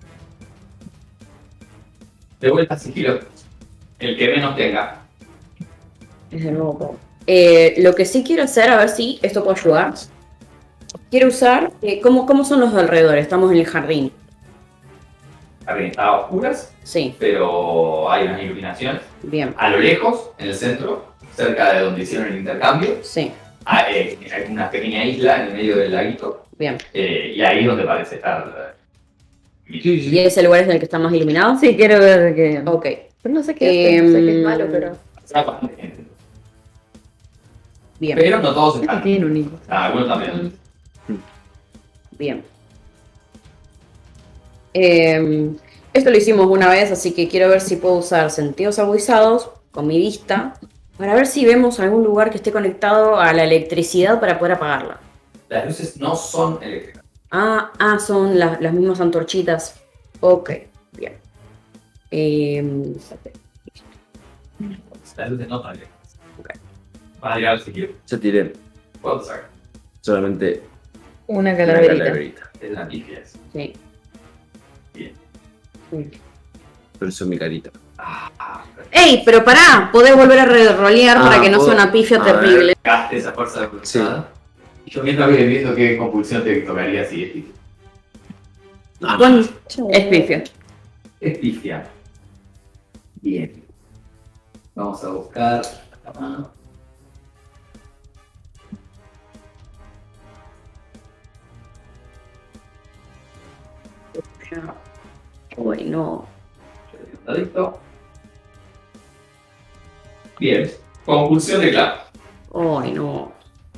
De vuelta a sigilo. El que menos tenga. Es de nuevo Pau. Lo que sí quiero hacer, a ver si esto puede ayudar. Quiero usar. ¿Cómo son los de alrededor? Estamos en el jardín. Jardín está a oscuras, Sí, pero hay unas iluminaciones. bien. A lo lejos, en el centro, cerca de donde hicieron el intercambio, Sí, hay una pequeña isla en el medio del laguito. bien. Y ahí es donde parece estar. ¿Y ese lugar es el que está más iluminado? Sí, quiero ver que. Ok. Pero no sé qué hace, no sé qué es malo, pero. Está bastante gente. Bien, Pero no todos Este están. tiene un hijo. Algunos también. bien. Esto lo hicimos una vez, así que quiero ver si puedo usar sentidos agudizados con mi vista para ver si vemos algún lugar que esté conectado a la electricidad para poder apagarla. Las luces no son eléctricas. Son las mismas antorchitas. Ok, bien. Las luces no son eléctricas. Vas a tirar si quieres. Ya tiré. ¿Cuánto saca? Solamente Una una calaverita. calaverita. Es la pifia esa. Sí. Bien. Sí. Pero eso es mi carita. ¡Ey! Pero pará, podés volver a rolear para que no sea una pifia a ver. terrible. Gaste esa fuerza de voluntad. Y yo mientras voy viendo qué compulsión te tocaría si es pifia. Es pifia. Es pifia. Bien. Vamos a buscar la mano. Uy, no. Adicto. Bien. Compulsión de clavo. Uy, no.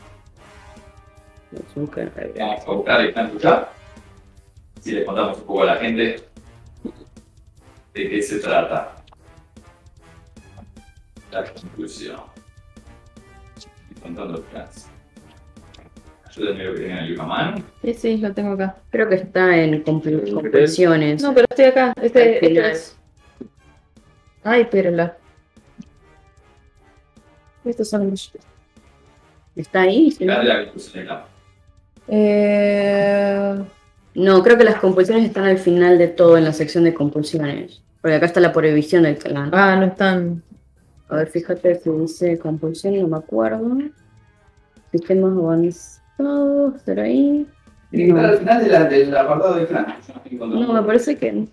Es un carrera. Vamos a buscar el plan chat. Si le contamos un poco a la gente de qué se trata la compulsión. Estoy contando el plan. Ayúdenme lo que tengan el libro a mano. Sí, lo tengo acá. Creo que está en compulsiones. No, pero estoy acá. Al Este final. es. Ay, espérenla. Estos son los. ¿Está ahí? Sí, ¿no? Dale la discusión de campo. No, creo que las compulsiones están al final de todo en la sección de compulsiones. Porque acá está la prohibición del clan. Ah, no están. A ver, fíjate si dice compulsión, no me acuerdo. Sistemas avanzados, ¿estará ahí? Tiene que No. estar al final del apartado de clan. No, me parece que no.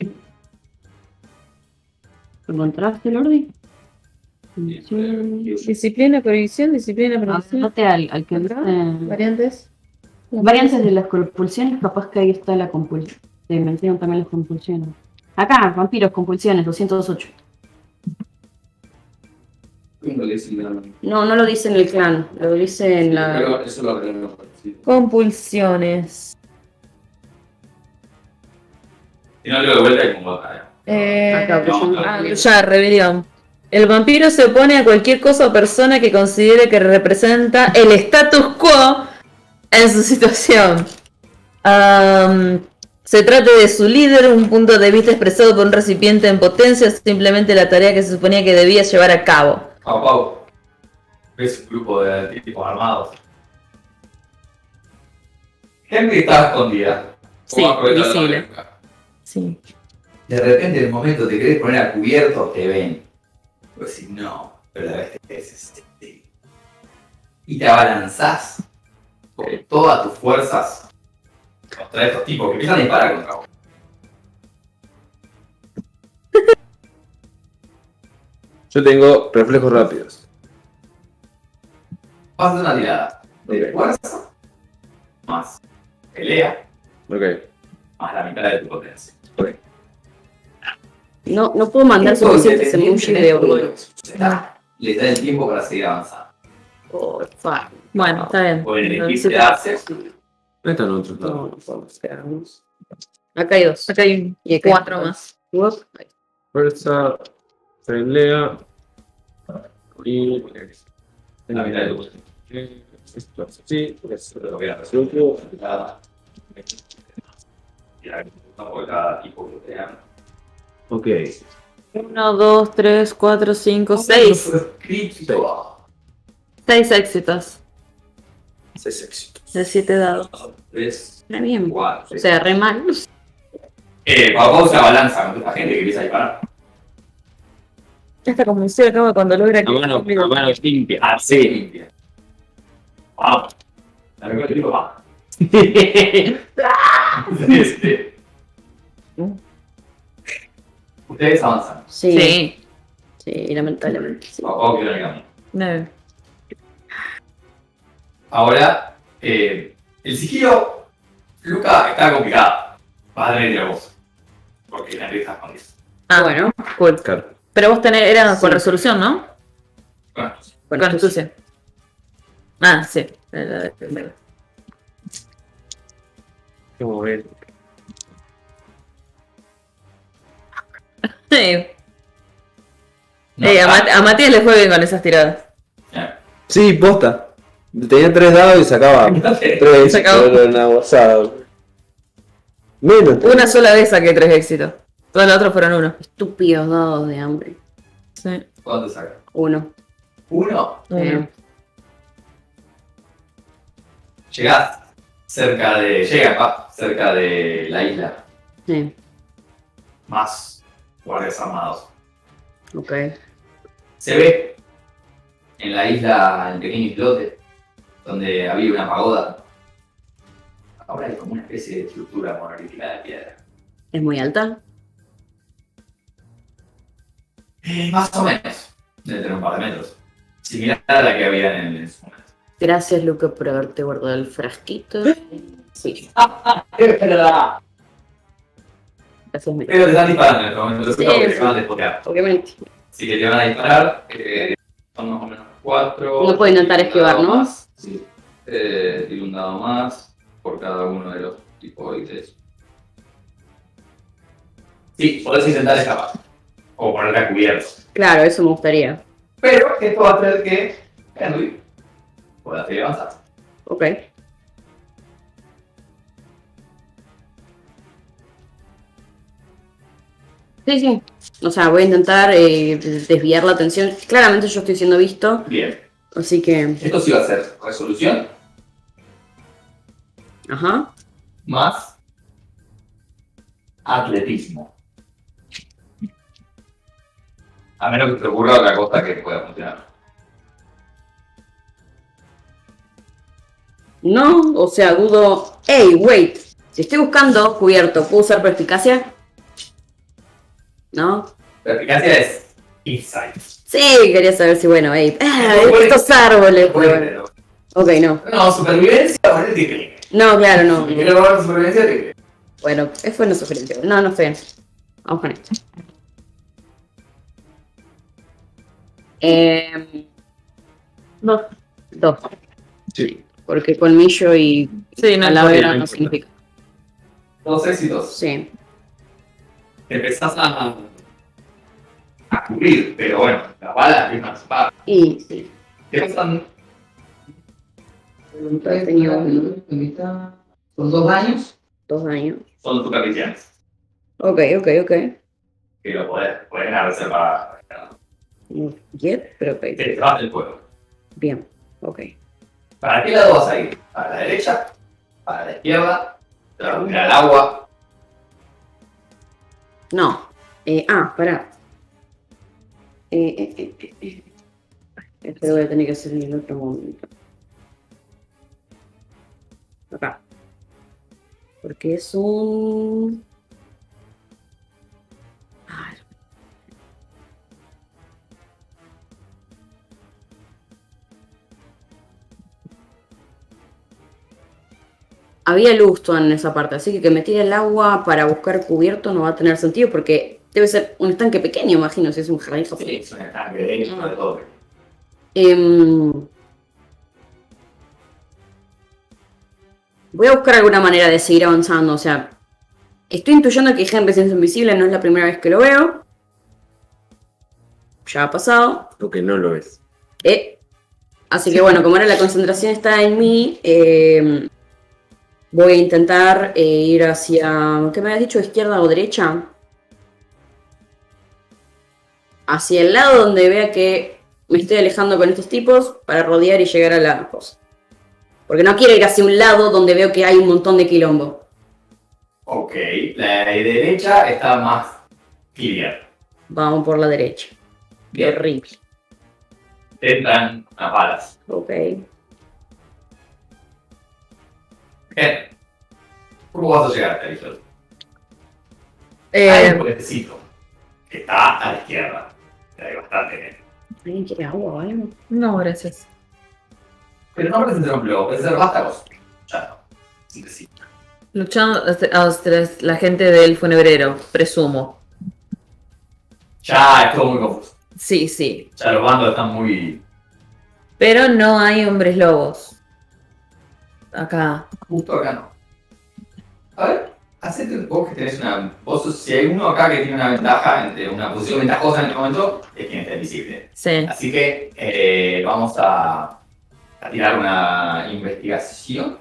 ¿Encontraste, Lordi? Disciplina, prohibición, disciplina, prohibición. Andate al que Acá, dice variantes. variantes de las compulsiones, capaz que ahí está la compulsión. Te mencionan también las compulsiones. Acá, vampiros, compulsiones, 208. No, no lo dice en el clan, lo dice en la... Pero eso lo arreglamos. Compulsiones. Si no, leo de vuelta y pongo acá. Acá, Ya, rebelión. El vampiro se opone a cualquier cosa o persona que considere que representa el status quo en su situación. Se trate de su líder, un punto de vista expresado por un recipiente en potencia, o simplemente la tarea que se suponía que debía llevar a cabo. Pau. ¿Ves un grupo de tipos armados? Henry estaba escondida. Sí, ¿Cómo aprovechar la visible. época? Sí. De repente, en el momento te querés poner a cubierto, te ven. Pues si no, pero la vez es y te abalanzás con todas tus fuerzas contra estos tipos que empiezan a disparar contra vos. Yo tengo reflejos rápidos. Vas a hacer una tirada de fuerza más pelea Ok. más la mitad de tu potencia. No, no puedo mandar suficientes emojis de oro. Les da el tiempo para seguir avanzando. Porfa. Bueno, está bien. Pueden No elegir necesito- quedarse. Están otros. No, no podemos quedarnos. Acá hay dos. Acá hay Y acá 4 hay más. Uop. Fuerza, pelea y... La mitad de tu potencia. Esto sí, esto Lo que era grupo. nada. Y por cada tipo que te dan. Ok. 1, 2, 3, 4, 5, 6. Crítico. 6 éxitos 6 éxitos. de 7 dados. 3, Re bien. 4. O sea, re mal. Pau se abalanza con esta gente que empieza a disparar. Esta convención acaba cuando logra que. A mano limpia. Así limpia. Vamos. La mejor tipo va. Ustedes avanzan. Sí. Sí. Sí, lamentablemente. Sí. Pau quedó en el camino. 9. Ahora, el sigilo, Luca, está complicado. Vas a tener que tirar vos. Porque la está con eso. Ah, Bueno, cool. Claro. Pero vos tenés, era Sí. con resolución, ¿no? Bueno, bueno, Con astucia. Ah, sí. Era de- Qué momento. Sí. no, A Matías le fue bien con esas tiradas. Sí, posta. Tenía 3 dados y sacaba 3. Sacaba. Pero una gozada. Menos. Una sola vez saqué 3 éxitos. Todas las otras fueron 1. estúpidos dados de hambre. Sí. ¿Cuánto saca? 1. Uno. Uno. Llegás cerca de la isla. Sí. Más guardias armados. Ok. Se ve en la isla, en el pequeño islote, donde había una pagoda. Ahora hay como una especie de estructura monolítica de piedra. ¿Es muy alta? Más o menos. Debe tener un par de metros. Similar a la que había en su momento. Gracias, Luca, por haberte guardado el frasquito. Sí. Es verdad. Gracias, Mel. Pero te están disparando en este momento. Sí, Porque sí. te van a despotear. Obviamente. Así que te van a disparar. Son más o menos 4. Uno puede intentar esquivar, ¿no? Sí. Y un dado más por cada uno de los tipoides. Sí, podés intentar escapar. O ponerte a cubierto. Claro, eso me gustaría. Pero esto va a hacer que Henry pueda seguir avanzando. Ok. Sí, sí. O sea, voy a intentar desviar la atención. Claramente yo estoy siendo visto, Bien. así que... Esto sí va a ser resolución Ajá. más atletismo. A menos que te ocurra otra cosa que pueda funcionar. No, o sea, dudo... ¡Ey, wait! Si estoy buscando cubierto, ¿puedo usar perspicacia? ¿No? La eficacia es insight. Sí, quería saber si, bueno, estos árboles, pero bueno. Ok, no. No, supervivencia o el ticket. No, claro, no. Si quieres robar supervivencia, ticket. Bueno, fue una sugerencia. No, no fue. Vamos con esto. No. 2. Sí. Porque colmillo y Sí, no calavera importa. no significa. 2 éxitos. Sí. Empezás a cubrir, pero bueno, las balas es una espada. Y sí. ¿Qué pasan? Tenía Son 2 daños. 2 años. Son supervisiones. Ok. Que lo pueden reservar. Get, pero ok. Te vas del juego. Bien. Ok. ¿Para qué lado vas a ir? ¿Para la derecha? ¿Para la izquierda? ¿Te vas a tirar al agua? No. Pará. Esto lo voy a tener que hacer en el otro momento. Acá. Porque es un... Ay. Había luz toda en esa parte, así que me tire el agua para buscar cubierto no va a tener sentido porque debe ser un estanque pequeño, imagino, si es un jardín Sí, japonés. es un estanque de todo. Voy a buscar alguna manera de seguir avanzando, o sea, estoy intuyendo que Henry es invisible, no es la primera vez que lo veo. Ya ha pasado. Porque no lo es. Así que bueno, como ahora la concentración está en mí, voy a intentar ir hacia... ¿Qué me habías dicho? ¿Izquierda o derecha? Hacia el lado donde vea que me estoy alejando con estos tipos para rodear y llegar a la cosa. Porque no quiero ir hacia un lado donde veo que hay un montón de quilombo. Ok, la derecha está más clear. Vamos por la derecha. Bien. Horrible. Te entran unas balas. Ok. Bien. ¿Cómo vas a llegar hasta ahí? Hay un puentecito que está a la izquierda. Hay bastante gente. ¿Alguien quiere agua o algo? No, gracias. Pero no parece ser un globo, parece ser vástagos. Ya no. Sí. Luchando la gente del funebrero, presumo. Ya es todo muy confuso. Sí. Ya los bandos están muy... Pero no hay hombres lobos. Acá. Justo acá no. A ver, hacete vos que tenés una... Si hay uno acá que tiene una ventaja, una posición ventajosa en este momento, es quien está invisible. Sí. Así que vamos a tirar una investigación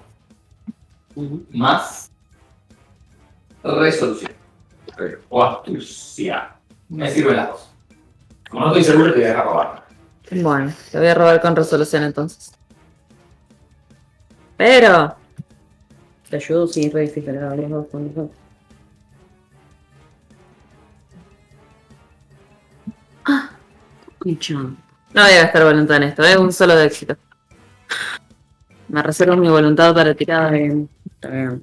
más resolución. O astucia. Me sirven las dos. Como no estoy seguro, te voy a dejar robar. Bueno, te voy a robar con resolución entonces. Pero... Te ayudo, sí, es re difícil. Los dos con los dos. Concha. No voy a gastar voluntad en esto, es un solo de éxito. Me reservo mi voluntad para tirar. Está bien.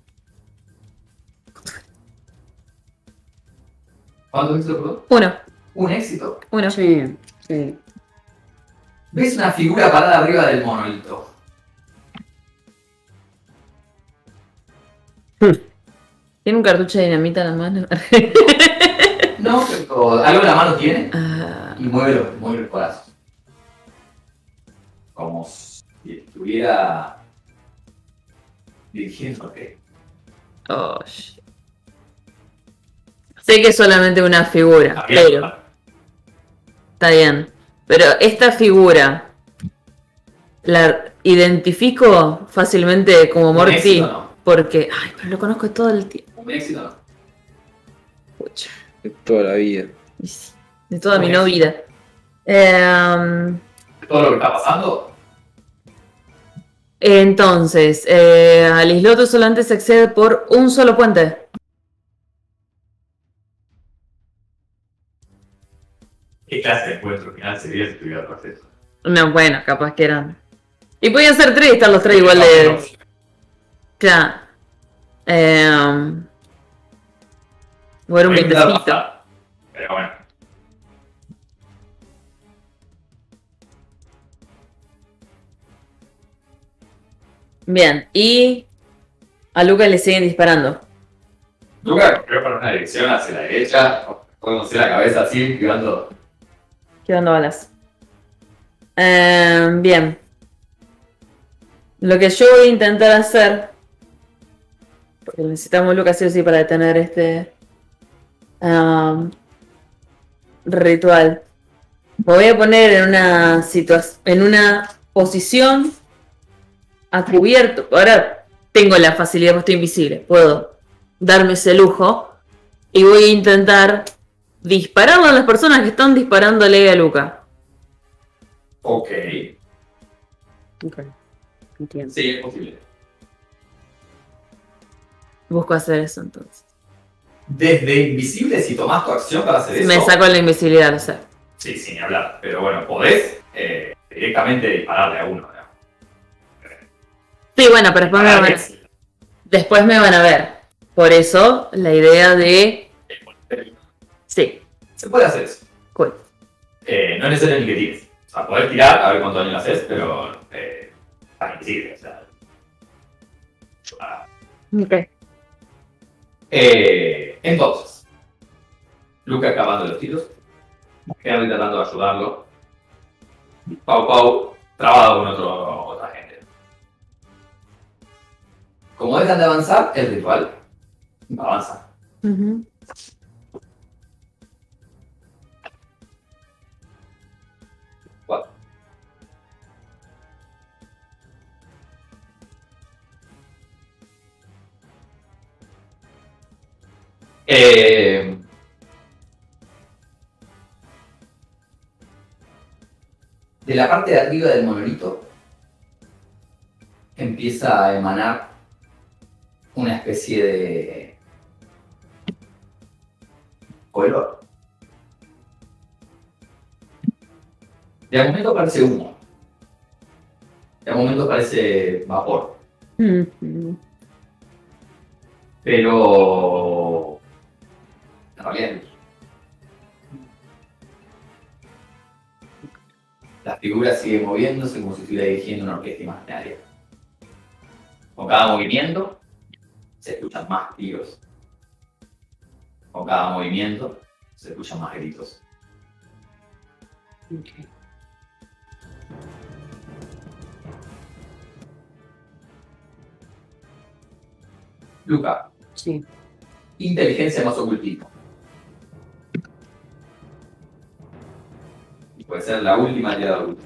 ¿Cuántos éxitos, perdón? 1. Un éxito. Sí. ¿Ves una figura parada arriba del monolito? ¿Tiene un cartucho de dinamita en la mano? No, pero algo en la mano tiene Ah, y mueve los brazos. Como si estuviera dirigiéndote. oh, shit. Sé que es solamente una figura, pero... Está bien. Pero esta figura... La identifico fácilmente como Un Morty. éxito, no. Porque... Ay, pero lo conozco todo el tiempo. Un éxito no. Pucha. De toda la vida. De toda mi no vida. Todo lo que está pasando. Entonces, al islote solamente se accede por un solo puente. ¿Qué clase de encuentro final sería si tuviera proceso? No, bueno, capaz que eran. Y podían ser tres, están los tres igual de. Claro. O era un vientecito. Pero bueno. Bien, y a Lucas le siguen disparando. Lucas corrió para una dirección hacia la derecha. Podemos hacer la cabeza así, tirando. Quedando balas. Bien. Lo que yo voy a intentar hacer, porque necesitamos Lucas sí o sí para detener este ritual. Me voy a poner en una en una posición a cubierto. Ahora tengo la facilidad porque estoy invisible. Puedo darme ese lujo. Y voy a intentar dispararle a las personas que están disparándole a Luca. Ok. Ok. Entiendo. Sí, es posible. Busco hacer eso entonces. Desde invisible, si tomás tu acción para hacer eso. Me saco la invisibilidad, lo sé. Sí, sin hablar. Pero bueno, podés directamente dispararle a uno. ¿No? Sí, bueno, pero después me van a ver. Por eso, la idea de... Sí, Se puede hacer eso. cool. No es necesario ni que tires. O sea, podés tirar a ver cuánto daño le haces, pero está invisible. O sea. Ok. Entonces, Luca acabando los tiros. Henry tratando de ayudarlo. Pau Pau trabado con otra gente. Como dejan de avanzar, el ritual avanza. Ujú. Cuatro. De la parte de arriba del monolito empieza a emanar una especie de color. De a momento parece humo. De a momento parece vapor. Ujú. Pero en realidad es luz. La figura sigue moviéndose como si estuviera dirigiendo una orquesta imaginaria. Con cada movimiento se escuchan más tiros. Con cada movimiento se escuchan más gritos. Ok. Luca, Sí. inteligencia más ocultismo. Y puede ser la última tirada última.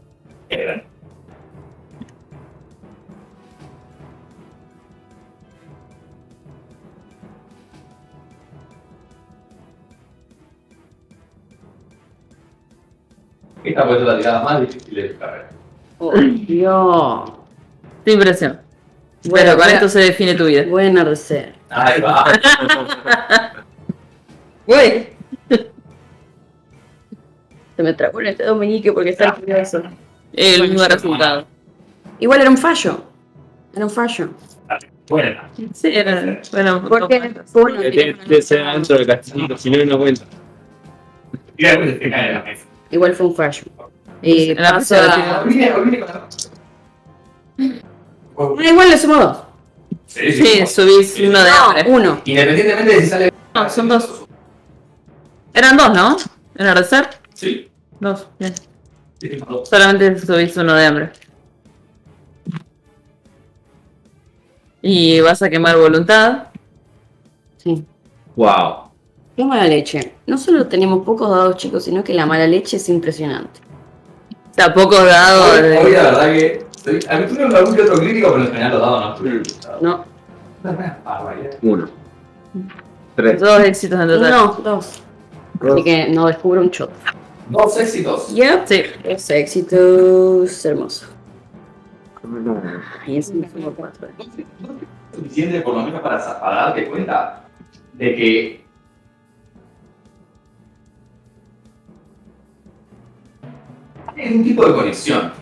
Esta puede ser la tirada más difícil de tu carrera. Oh, Dios. Sin presión. Bueno, Pero con voy a- esto se define tu vida. Voy a enardecer. Ahí va. Güey. Se me trabó en este dominique porque está curioso. El mismo resultado. Igual era un fallo. Era un fallo. Buena. Sí, era. Bueno, Porque, dos bueno, Que sea dentro del castillito, si no, no cuenta. Tira que te cae en la mesa. igual fue un fallo. En la Paso próxima a... Olvide con la... Igual le sumo 2. Sí, subís uno de No, hambre. 1. Independientemente de si sale... No, son dos. Eran dos, ¿no? ¿En el reserva? Sí. Dos, bien. Sí, dos. Solamente subís uno de hambre. Y vas a quemar voluntad. Sí. Wow. Qué mala leche. No solo tenemos pocos dados, chicos, sino que la mala leche es impresionante. O sea, pocos dados. Hoy la verdad que... A mí tuve algún que otro crítico, pero en general los dados no. No. Barbaridad. 1. 3. 2 éxitos en total. No, 2. Así que no descubro un shot. 2 éxitos. Yep. Sí. 2 éxitos. Hermoso. Y encima tengo 4. Suficiente por lo menos para darte cuenta de que hay un tipo de conexión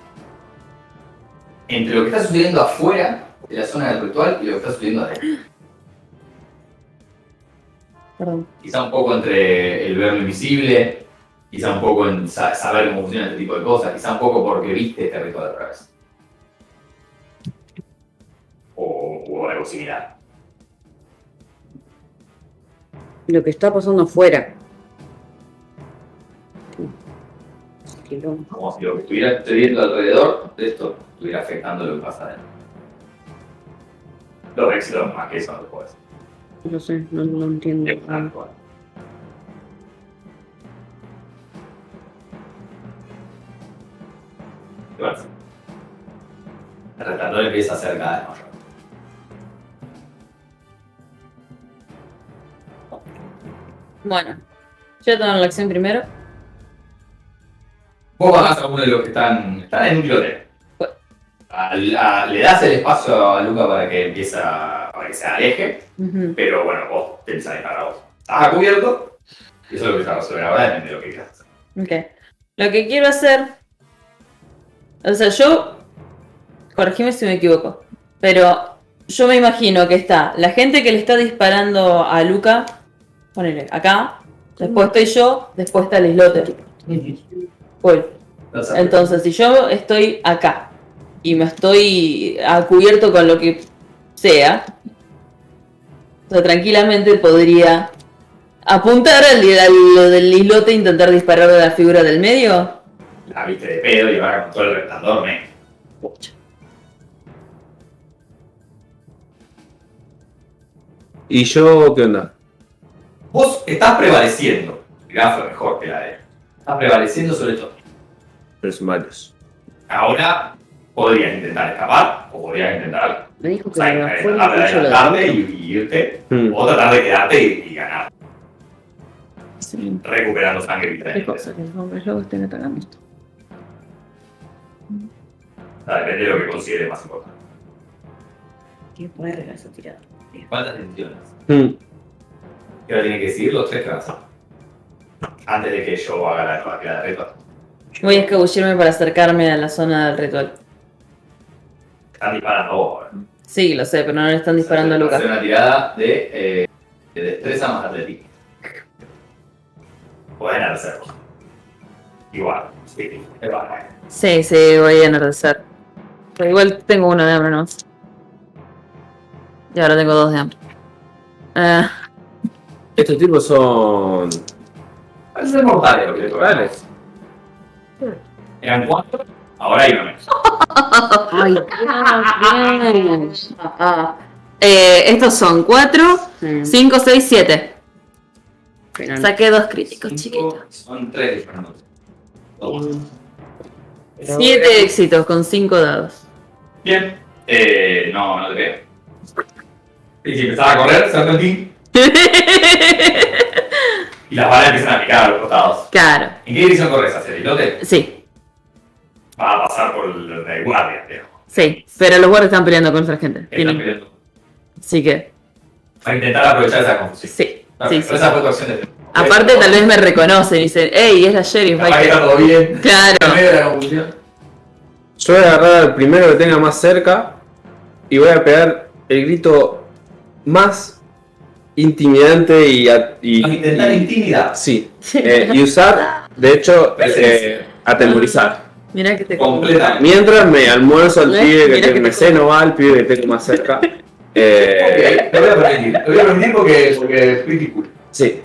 entre lo que está sucediendo afuera de la zona del ritual y lo que está sucediendo adentro. Perdón. Quizá un poco entre el ver lo invisible, quizá un poco en saber cómo funciona este tipo de cosas, quizá un poco porque viste este ritual otra vez. O algo similar. Lo que está pasando afuera. Como si lo que estuviera sucediendo alrededor de esto estuviera afectando lo que pasa adentro. Los éxitos más que eso no lo puedo decir. No sé, no entiendo. Es tal cual. ¿Qué pasa? El resplandor empieza a ser cada vez mayor. Bueno, yo tomo la acción primero. Vos bajás a uno de los que están en un tiroteo. Le das el espacio a Luca para que para que se aleje, pero bueno, vos pensás en para vos. Estás a cubierto, y eso es lo que se va a resolver ahora, depende de lo que quieras hacer. Ok. Lo que quiero hacer. O sea, yo. Corregime si me equivoco. Pero yo me imagino que está la gente que le está disparando a Luca. Ponele acá. Después estoy yo. Después está el islote. Pues. Entonces, si yo estoy acá y me estoy a cubierto con lo que sea, o sea, tranquilamente podría apuntar a lo del islote e intentar disparar a la figura del medio. La viste de pedo y vas con todo el resplandor, me. ¿Y yo qué onda? Vos estás prevaleciendo. El grafo es mejor que la de él. Estás prevaleciendo sobre todo. Pero son varios. Ahora podrías intentar escapar o podrías intentar Me dijo que tratar afuera de incluso lo adelantarte de y irte, Mm. o tratar de quedarte y ganar. Recuperando sangre y ¿Qué vitalidad. cosa? Que los hombres lobos estén atacando esto. O sea, depende de lo que consideres más importante. Tiene que poner esa tirada. ¿Cuántas decisiones? Mm. Y ahora tiene que decidir los 3 que vas a hacer. Antes de que yo haga la tirada de reto. Voy a escabullirme para acercarme a la zona del ritual. Están disparando vos ahora. Sí, lo sé, pero no le están disparando a Luca. Hacer una tirada de destreza más atletismo. Pueden hacerlo. Igual, sí, es bárbaro. Sí, sí, voy a enardecer. Pero igual tengo uno de hambre, ¿no? Y ahora tengo 2 de hambre. Estos tipos son. Parece ser mortales lo que le toca. Vale. Eran 4, ahora hay uno menos. Ay, bien. Estos son 4, Sí. 5, 6, 7. Final. Saqué 2 críticos, chiquitos. Son 3 diferentes. Pero- 7 éxitos con 5 dados. Bien, no te creo. Y si empezaba a correr, se un team y las balas empiezan a picar a los costados. Claro, ¿En qué dirección corres hacia el islote? sí, Va a pasar por el guardia, digamos. sí. Pero los guardias están peleando con otra gente. Están Tienen- peleando. Así que, Para intentar aprovechar esa confusión. sí. No, Sí, pero sí. esa fue tu acción de. Aparte, tal vez me reconocen y dicen, hey, es la sheriff. hay Capaz que que-". está todo bien. Claro. En medio de la confusión. Yo voy a agarrar al primero que tenga más cerca y voy a pegar el grito más intimidante y. A intentar intimidar. Sí. Y usar, de hecho, atemorizar. Mira que te Completamente. Mientras me almuerzo al ¿Ves? pibe que Mira que me te- ceno al pibe que tengo más cerca. Ok, te voy a permitir. Te voy a permitir porque es pretty cool. Sí.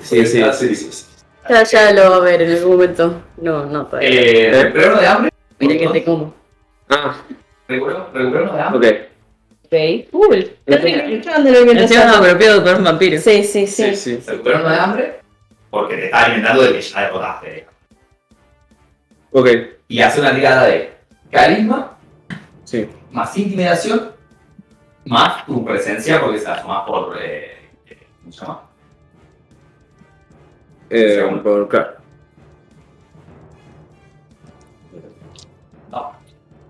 Ya lo va a ver en algún momento. No, todavía. Recupero uno de hambre. Mira que te como. Ah, Recupero uno de hambre. ok. Ok. Cool. Encima no, pero pido por un vampiro. Sí. Sí. Recupero uno de hambre porque te estás alimentando de que ya derrotaste. Ok, Y hace una tirada de carisma sí. más intimidación más tu presencia porque se asoma por. ¿Cómo se llama? Claro. No.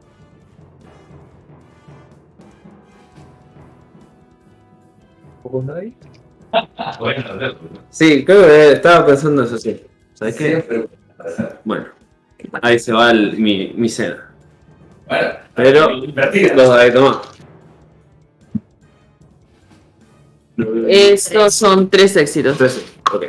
Bueno, Sí, creo que estaba pensando eso, sí. ¿Sabes qué? siempre. Bueno, ahí se va mi cena. Bueno, Pero invertida. los de tomar. Estos son 3 éxitos. Entonces, ok.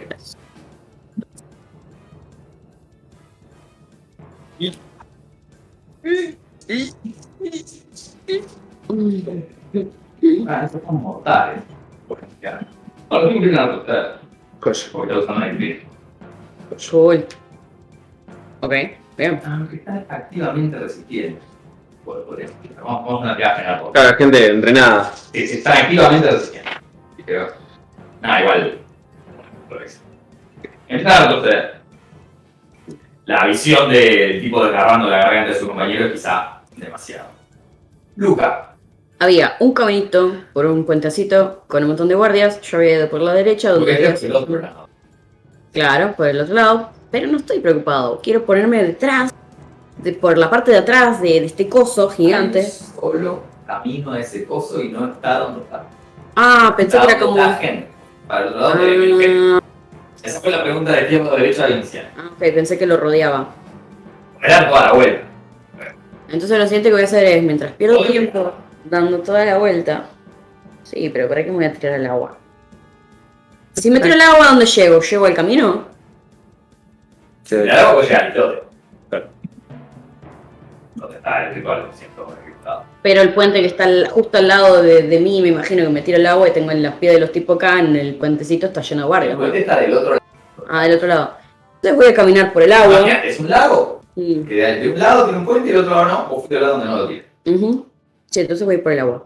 Esos son mortales. Potencial. Ahora tengo que ir a la Coño. porque los son ahí. Uy. Ok, bien. Aunque están activamente resistiendo. Por eso. Vamos a una tirada general. por- Claro, gente entrenada. Están activamente resistiendo. Pero, nada, igual. Por eso. Empiezan a retroceder. La visión del tipo desgarrando la garganta de su compañero es quizá demasiado. Luca. Había un caminito por un puentecito con un montón de guardias. Yo había ido por la derecha, donde Porque había es el otro lado. Claro, por el otro lado. Pero no estoy preocupado. Quiero ponerme detrás, por la parte de atrás de este coso gigante. Hay solo camino a ese coso y no está donde está. Ah, pensé que era como. La gente. Para el lado del gente. Ah, Esa fue la pregunta de izquierda o derecha inicial. ok, pensé que lo rodeaba. Era toda la vuelta. Entonces lo siguiente que voy a hacer es, mientras pierdo tiempo dando toda la vuelta. Sí, pero ¿para qué me voy a tirar al agua? Si me tiro al agua, ¿a dónde llego? ¿Llego al camino? Le hago que llegar al lote. Claro. Donde está el ritual, siento registrado. Pero el puente que está justo al lado de mí, me imagino que me tiro al agua y tengo en los pies de los tipos acá, en el puentecito está lleno de El guardias. puente está del otro lado. Ah, del otro lado. Entonces voy a caminar por el agua. Imagínate, es un lago. Mm. Que de un lado tiene un puente y del otro lado no. O fuiste del lado donde no lo tiene. Ujú. Sí, entonces voy por el agua.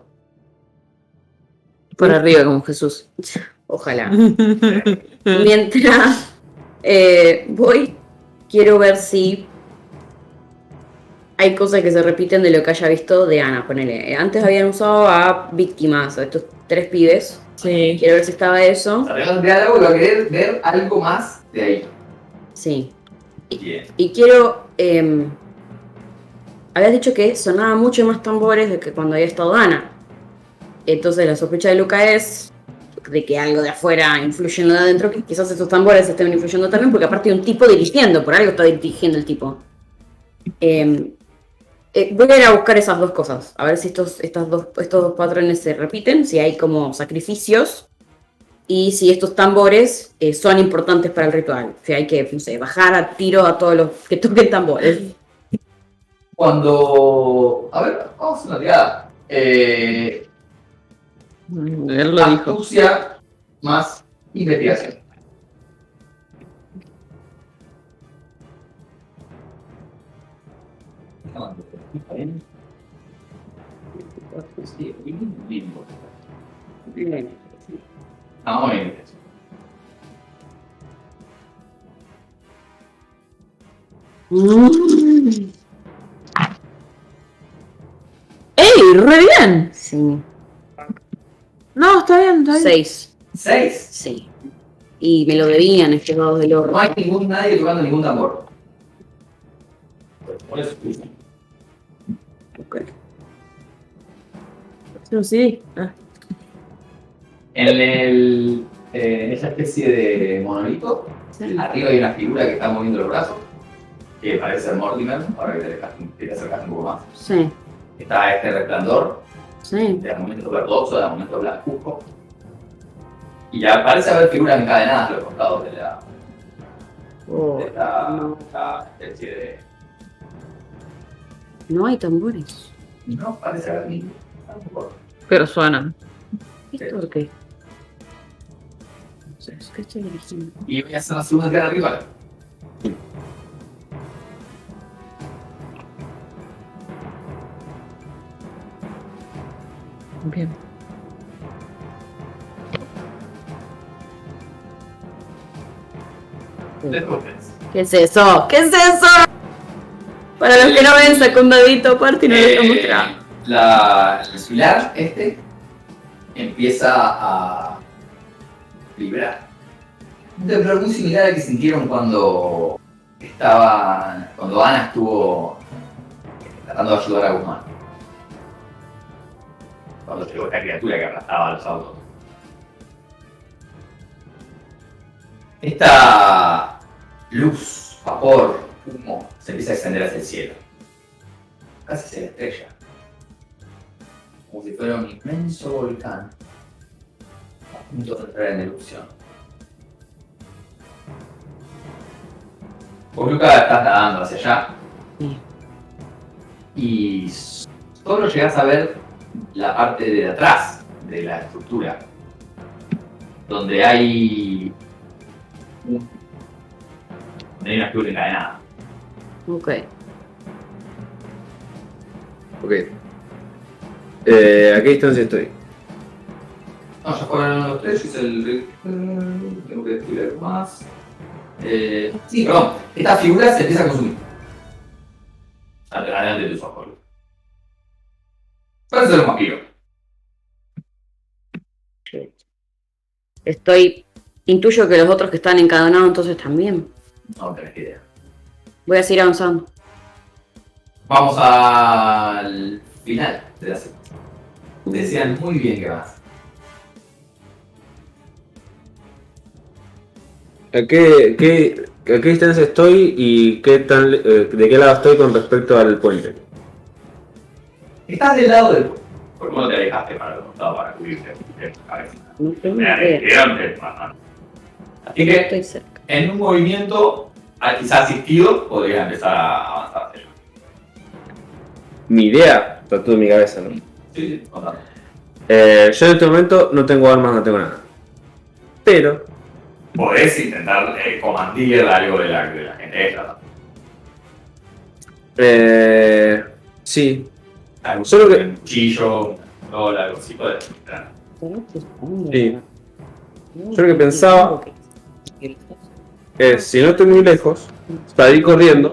Por arriba, como Jesús. Ojalá. Mientras voy, quiero ver si hay cosas que se repiten de lo que haya visto de Ana. Ponele. Antes habían usado a víctimas, a estos 3 pibes. Sí. Quiero ver si estaba eso. O sea, te vas a tirar al agua y vas a querer ver algo más de ahí. Sí. Bien. Y quiero. Habías dicho que sonaba mucho más tambores de que cuando había estado Ana. Entonces la sospecha de Luca es de que algo de afuera influye en lo de adentro, que quizás estos tambores estén influyendo también, porque aparte hay un tipo dirigiendo, por algo está dirigiendo el tipo. Voy a ir a buscar esas 2 cosas, a ver si estos dos patrones se repiten, si hay como sacrificios y si estos tambores son importantes para el ritual. Si hay que, no sé, bajar a tiro a todos los que toquen tambores. Cuando. A ver, vamos a hacer una tirada. Él lo dijo. Astucia más investigación. Vamos bien. ¡Ey! ¡Re bien! Sí. No, está bien, está bien. 6. 6. Sí. Y me lo debían estos dados del No horno. hay nadie tocando ningún tambor. Por eso. Ok. No, sí. Ah. En esa especie de monolito, Sí. arriba hay una figura que está moviendo los brazos, que parece ser Mortimer, ahora que te acercas un poco más. Sí. Está este resplandor Sí. de momento verdoso, de momento blancuzco. Y ya parece haber figuras encadenadas a los costados de Oh, esta no. especie de... No hay tambores. No parece haber ningún tambor. Pero suenan. ¿Esto por qué? ¿Qué estoy dirigiendo? Y voy a hacer una segunda tirada rival. Bien. Después. ¿Qué es eso? ¿Qué es eso? Para los que no ven, saca un dadito aparte y no lo está mostrando. El pilar empieza a vibrar. Un temblor muy similar al que sintieron cuando Ana estuvo tratando de ayudar a Guzmán. Cuando llegó esta criatura que arrastraba a los autos. Esta luz, vapor, humo, se empieza a extender hacia el cielo. Casi se estrella. Como si fuera un inmenso volcán a punto de entrar en erupción. Vos, Luca, estás nadando hacia allá. Sí. Y solo llegás a ver la parte de atrás de la estructura. Donde hay una figura encadenada. Ok. Ok. ¿A qué distancia estoy? No, ya fueron los tres, yo hice el... Tengo que descubrir algo más. Sí, perdón. Esta figura se empieza a consumir. Adelante de tus ojos. Parece ser un vampiro. Intuyo que los otros que están encadenados entonces también. No tenés idea. Voy a seguir avanzando. Vamos al final de la secuencia. Te decían muy bien que vas. ¿A qué distancia estoy y de qué lado estoy con respecto al puente? Estás del lado del puente. ¿Por qué no te alejaste para el costado para cubrirte la cabeza? No tengo idea. Así No que, estoy cerca. en un movimiento quizás asistido, podrías empezar a avanzar. Mi idea, está todo en mi cabeza, ¿no? Sí, contame. Yo en este momento no tengo armas, no tengo nada. Pero, Podés intentar comandir algo de la gente extra. sí. Algo Solo que- un cuchillo, una pistola, algo así, podés entrar. Sí. Yo lo que pensaba es, si no estoy muy lejos, salir corriendo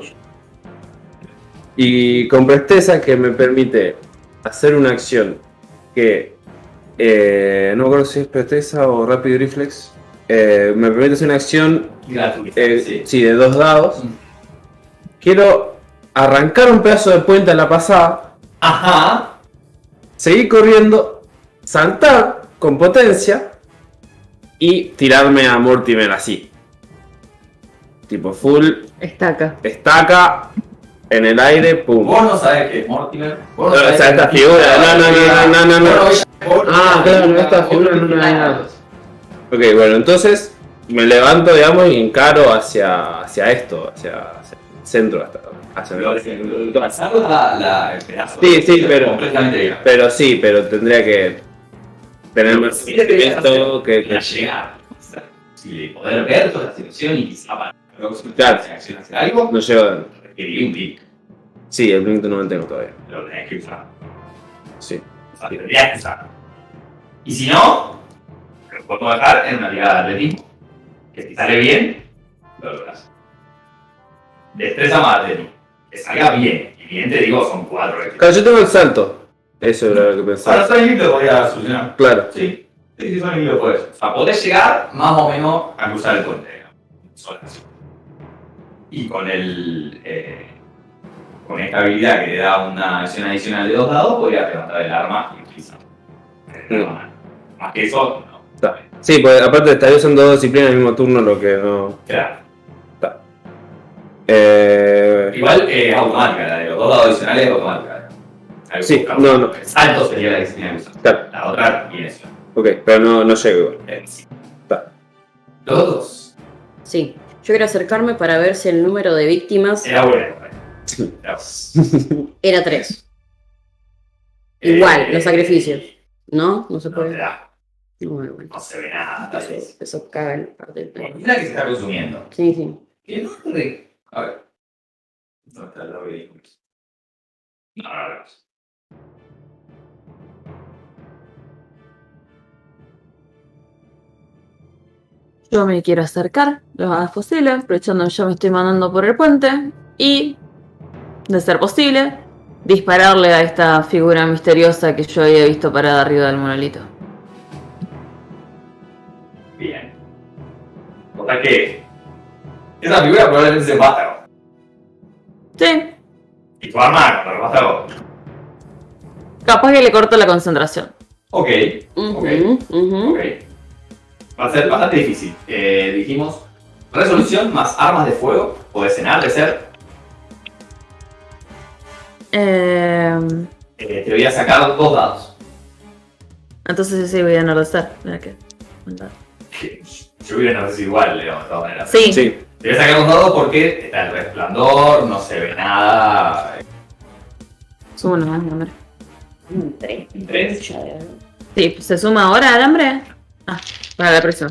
y con presteza que me permite hacer una acción que no me acuerdo si es presteza o rápido reflex. Me permite hacer una acción Gratuito, sí. sí, de 2 dados. Quiero arrancar un pedazo de puente a la pasada, Ajá. seguir corriendo, saltar con potencia y tirarme a Mortimer así. Tipo full, Estaca. estaca, en el aire, pum. Vos no sabés qué es Mortimer. Vos no O sabés sea, esta qué es figura, no. Vos Ah, claro, esta figura no la hay nada. Ok, bueno, entonces me levanto, digamos, y encaro hacia esto, hacia el centro, hacia el Pasar el pedazo. Sí, pero- Completamente bien. pero tendría que tener más sentimiento que Para llegar. Si poder ver toda la situación y quizá para luego si Claro. hacer algo, no llego. requeriría un pic. Sí, el minuto no lo tengo todavía. Lo tenés que usar. Sí. O sea, tendrías que usarlo. Y si no, lo podemos dejar en una liga de atletismo. Que si sale bien, lo logras. Destreza más atletismo. Que salga bien. Y bien te digo, son 4 veces. Claro, yo tengo el salto. Eso era lo que Para pensaba. salir lo voy a solucionar. Claro. Sí, Sonic lo puedes. O sea, podés llegar más o menos a cruzar el puente, digamos. Solo así. Y con con esta habilidad que te da una acción adicional de 2 dados, podrías levantar el arma y utilizar. Más que eso, no. Está. Sí, pues aparte estaría usando 2 disciplinas en el mismo turno, lo que no. Claro. Está. Igual es automática, la de los 2 dados adicionales es automática. Algo Sí, que- no. El salto sería la disciplina que usas. Claro. La otra tiene eso. Ok, pero no llego igual. Sí. Está. Los otros. Sí. Yo quiero acercarme para ver si el número de víctimas Era bueno. Era era 3. Igual, los Eh, sacrificios. ¿No? No se No te puede. da. No, bueno. No se ve nada, tal vez. Eso caga el parte del Mira que se está consumiendo. Sí, sí. Que no es re... A ver. ¿Dónde está el lado de Nicholas? No. Yo me quiero acercar lo más posible, aprovechando que yo me estoy mandando por el puente. Y, de ser posible, dispararle a esta figura misteriosa que yo había visto parada arriba del monolito. Bien. O sea que esa figura probablemente sea un vástago. Sí. Y tu arma contra el vástago. Capaz que le corto la concentración. Ok, Ujú, ujú. ok. Va a ser bastante difícil. Dijimos resolución más armas de fuego. Puede cenar de ser. Te voy a sacar 2 dados. Entonces sí voy a enardecer. Mira que. mandar. Yo hubiera no sé si igual, de todas maneras. Sí. Sí. Te voy a sacar 2 dados porque está el resplandor, no se ve nada. Subo nomás, hombre. Tres. 3. Sí, ¿se suma ahora al hambre? Ah, para la próxima.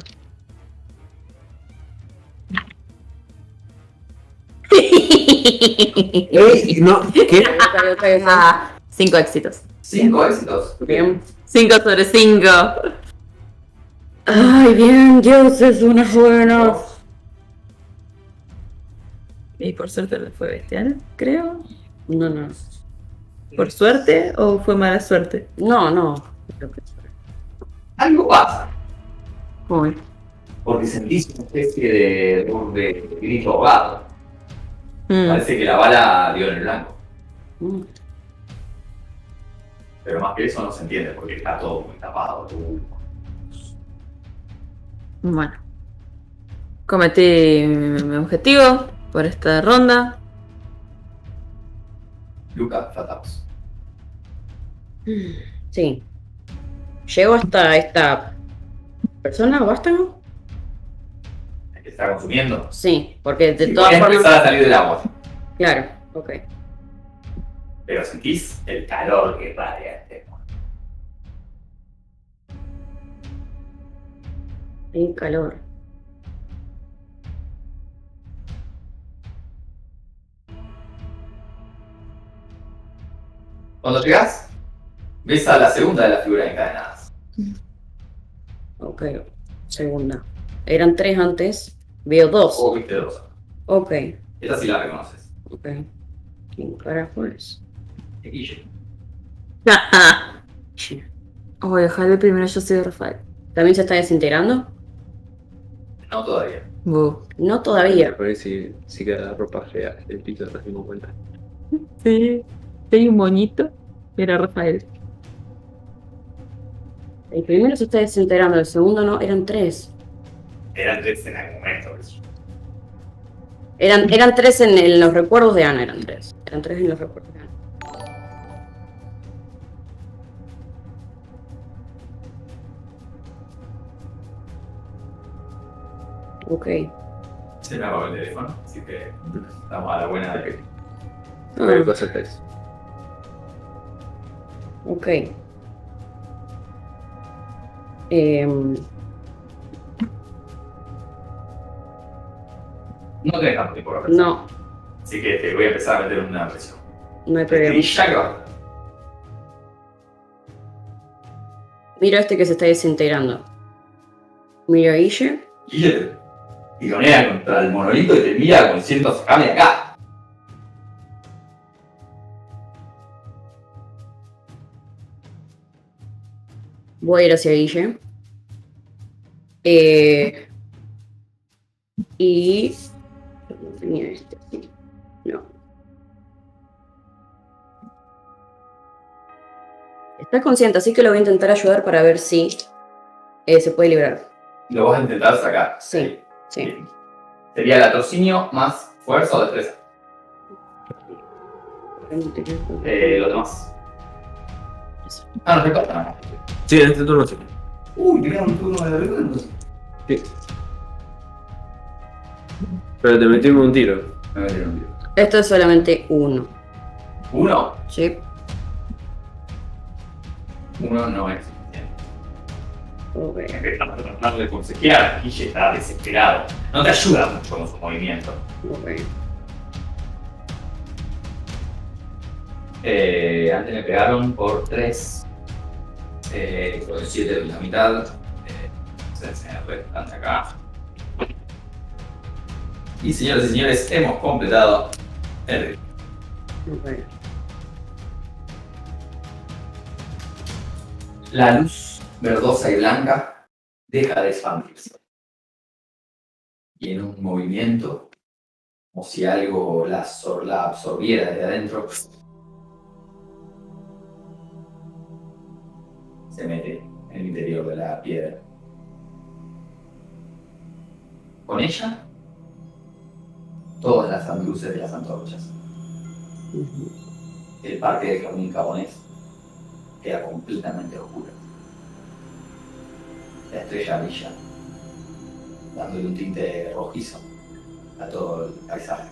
¡Ey! No, ¿qué? Ah, 5 éxitos. 5 éxitos. Bien. 5 sobre 5. Ay, bien, Dios es una buena. Y por suerte le fue bestial, creo. No, no. ¿Por suerte o fue mala suerte? No, no. Algo pasa. Uy. Porque sentís una especie de grito ahogado. Mm. Parece que la bala dio en el blanco. Mm. Pero más que eso no se entiende porque está todo muy tapado. Bueno. Cometí mi objetivo por esta ronda. Luca, tratamos. Sí. Llego hasta esta persona, vástago. El que está consumiendo. Sí, porque de Y todas puede formas. empezar a salir del agua. Claro, ok. Pero sentís el calor que irradia este. Hay calor. Cuando llegás, ves a la segunda de las figuras encadenadas. Ok. Segunda. Eran 3 antes. Veo 2. O viste 2. Ok. Esta sí la reconoces. Ok. ¿Quién carajo es? Guille. Oye, ojalá el primero yo soy Rafael. ¿También se está desintegrando? No todavía. No todavía. Por ahí sí queda la ropa fea. El pito nos dimos cuenta. Sí. Hay un moñito. Era Rafael. El primero se está desintegrando, el segundo no. Eran 3. Eran 3 en algún momento. Eso. Eran 3 en los recuerdos de Ana, eran 3. Eran 3 en los recuerdos de Ana. Ok. Se me apagó el teléfono, así que estamos a la buena de que. Cualquier cosa está eso. Ok. No tenés tanto tiempo para pensar. No, Así que te voy a empezar a meter una presión. no hay problema. Ya que va. Miro a este que se está desintegrando. Miro a Guille. Guille te tironea contra el monolito y te mira como diciendo, sacame de acá. Voy a ir hacia Guille. Y... ¿Dónde tenía este? Sí. No. Está consciente, así que lo voy a intentar ayudar para ver si se puede librar. Lo vas a intentar sacar. Sí, sí. Bien. Sería latrocinio más fuerza o destreza. Los demás. Ah, no recorta nada. Sí, en este turno sí. Uy, tenía un turno de recuerdo. Sí. Pero te metimos un tiro. Me metieron un tiro. Esto es solamente 1. 1. Sí. 1 no es suficiente. Ok. Empezamos a tratar de consejear. Guille está desesperado. No te ayuda mucho con su movimiento. Ok. Antes me pegaron por 3. Por el 7 de la mitad. Se restan acá. Y señoras y señores, hemos completado el ritmo. Ok. La luz verdosa y blanca deja de expandirse. y en un movimiento, como si algo la absorbiera desde adentro, se mete en el interior de la piedra. Con ella, todas las luces de las antorchas. El parque del jardín japonés queda completamente oscuro. La estrella brilla, dándole un tinte rojizo a todo el paisaje.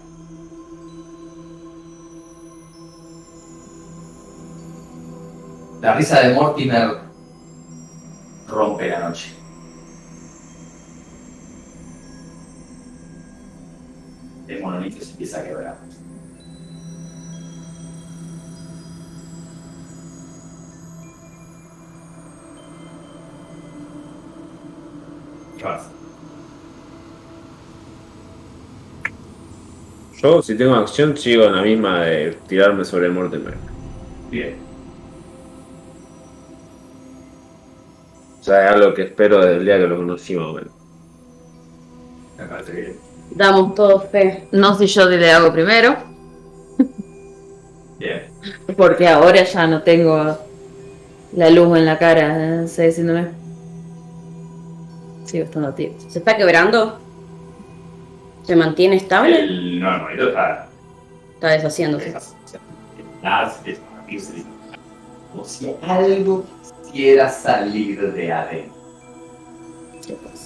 La risa de Mortimer rompe la noche. El monolito se empieza a quebrar. ¿Qué pasa? Yo, si tengo acción, sigo en la misma de tirarme sobre el Mortimer. Bien. O sea, es algo que espero desde el día que lo conocí, más o menos. Me parece bien. Damos todos fe. No sé yo le hago primero, Bien. porque ahora ya no tengo la luz en la cara, sé diciéndome. Sigo estando tío. ¿Se está quebrando? ¿Se mantiene estable? El monolito está Está deshaciéndose. como si algo quisiera salir de adentro. ¿Qué pasa?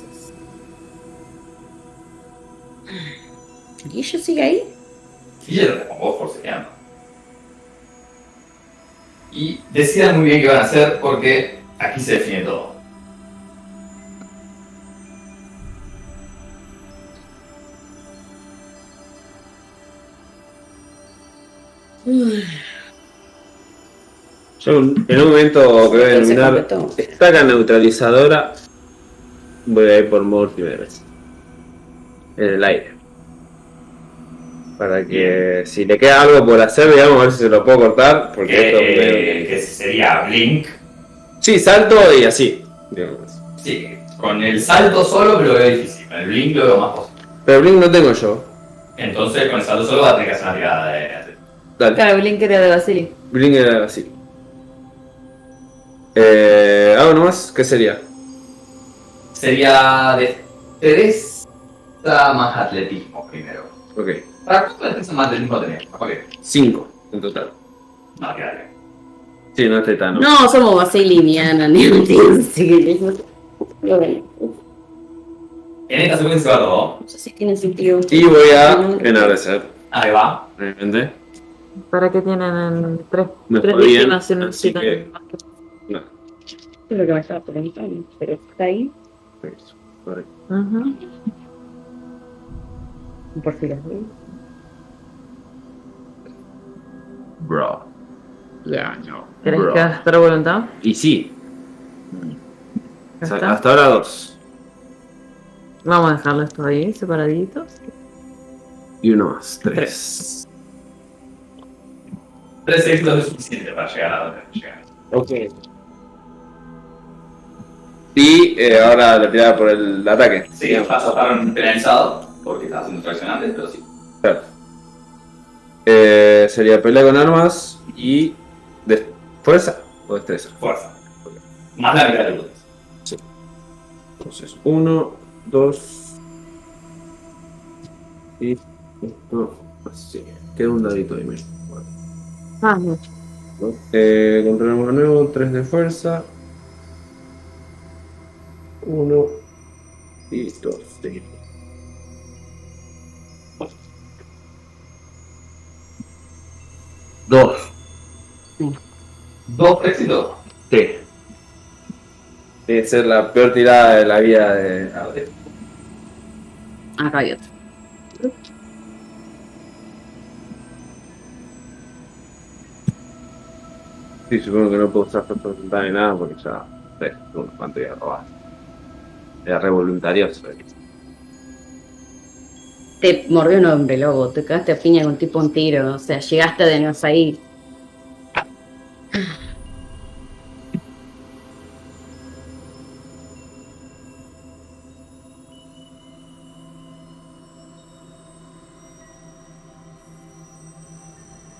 ¿Y ella sigue ahí? Y ella lo remontó forcejeando. Y decidan muy bien qué van a hacer porque aquí se define todo. Yo en un momento que voy a ¿Quién se denominar completó? estaca neutralizadora, voy a ir por Mortimer en el aire. Para que si le queda algo por hacer, digamos, a ver si se lo puedo cortar. Porque esto Que sería Blink. Sí, salto y así. Digamos. Sí, con el salto solo lo veo difícil. Con el Blink lo veo más posible. Pero Blink no tengo yo. Entonces con el salto solo va a tener que hacer una tirada de... Dale. Claro, Blink era de Basili. Blink era así. Hago nomás, ¿qué sería? Sería destreza más atletismo primero. Ok. ¿Para cuánto destreza más atletismo tenés? Ok. 5 en total. No, quédale. Sí, no es tetano. No, somos Basili y Diana, ni En esta secuencia va todo. No sé si tiene sentido. Y voy a enardecer. Ahí va. Obviamente. ¿Para qué tienen tres Me tres jodían, víctimas si no así necesitan que- más que- No. Es lo que me estaba preguntando, pero está ahí. Correcto. Ujú. Por si las veo. Bro. Ya, no. ¿Querés Bro. gastar voluntad? Y sí. ¿Gastá? Hasta ahora 2. Vamos a dejarlo esto ahí, separaditos. Y uno más. 3. 3 éxitos es suficiente para llegar a donde llegar. Ok. Y ahora la tirada por el ataque. Sí, pasaron penalizado porque estaba haciendo tracción antes, pero sí. Claro. Sería pelea con armas y fuerza o destreza. Fuerza. Más la mitad de los Entonces, 1, 2 y esto así. Queda un dadito ahí mismo. Ah, no. Controlamos de nuevo, 3 de fuerza. 1 y 2. Sí. 2. 2 éxitos. Sí. Debe ser la peor tirada de la vida de. Acá hay otro. Sí, supongo que no puedo usar fuerza voluntad ni nada porque ya. ¿Cuánto iba a robar? Era re voluntarioso. Te mordió un hombre, lobo. Te cagaste a piña con tipo un tiro. O sea, llegaste de nuevo ahí.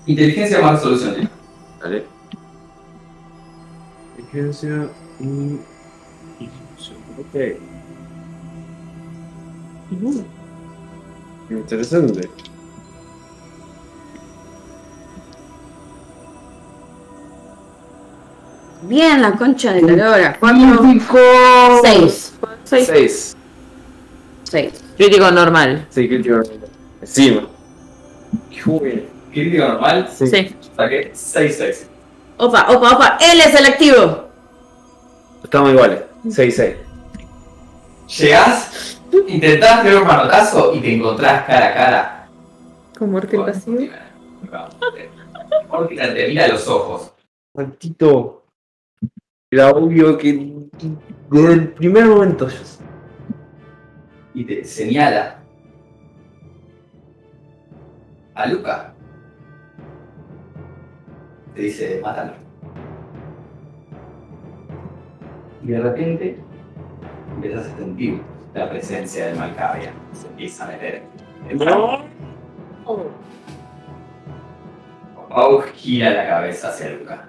Inteligencia más resolución. Vale. Inteligencia y. Ok. Interesante. Bien, la concha de la lora. 4, 6. 6. 6. Crítico normal. Sí, crítico. Encima. Joder. Crítico normal. Sí. Sí. Saqué 6-6. Opa. Él es el activo. Estamos iguales. 6-6. Llegás, intentás pegar un manotazo y te encontrás cara a cara. Con muerte con pasiva. Mortimer te mira a los ojos. Maldito. Era obvio que desde el primer momento. Y te señala a Luca. Te dice, mátalo. Y de repente empiezas a sentir la presencia del Malcavia. Se empieza a meter. Pau gira la cabeza hacia Luca.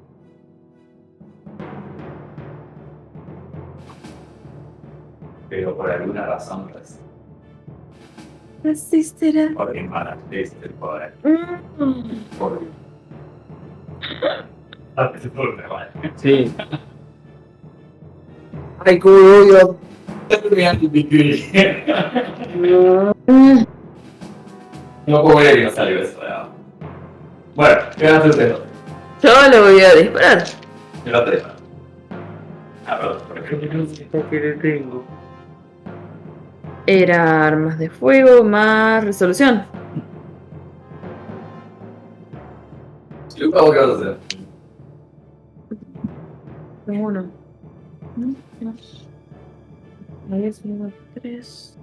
Pero por alguna razón resiste. Resistirá. Porque emanaste el poder. Por... Sí. Ay, cómo lo odio. No puedo creer que no salió eso. ¿No? Bueno, ¿qué van a hacer ustedes? Yo le voy a disparar. Yo lo tengo. Ah, perdón. ¿Qué le tengo? Era armas de fuego más resolución. Luca, ¿vos qué vas a hacer? Uno. Dos. 3.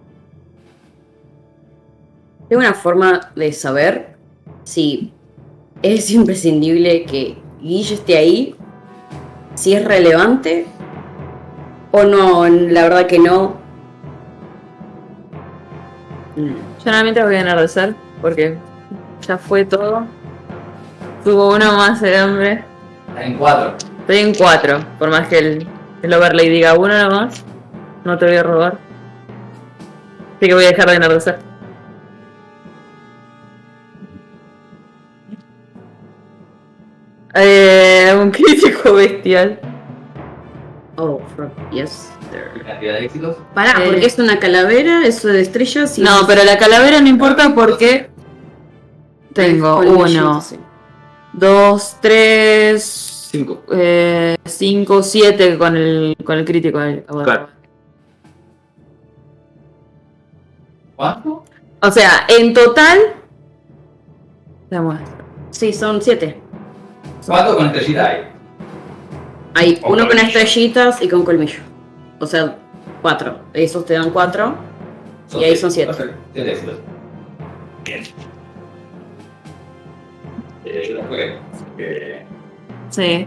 Tengo una forma de saber si es imprescindible que Guille esté ahí, si es relevante o no. La verdad que no. Yo normalmente voy a enardecer porque ya fue todo. Tuvo uno más el hombre. En 4. Estoy en 4. Por más que el overlay diga uno nomás, no te voy a robar. Así que voy a dejar de enardecer. Un crítico bestial. Oh, yes. ¿Qué cantidad de éxitos? Pará, porque es una calavera, eso de estrellas y... No, pero la calavera no importa porque tengo Con el 1, billete, sí. 2, 3, 5. 5, 7 con el crítico. Claro. ¿Cuánto? O sea, en total. Vamos. Sí, son 7. ¿Cuánto con estrellita hay? Hay Con uno con colmillo. estrellitas y con colmillo. O sea, 4. Esos te dan 4. Y ahí son 7. 7 éxitos. Bien. Sí.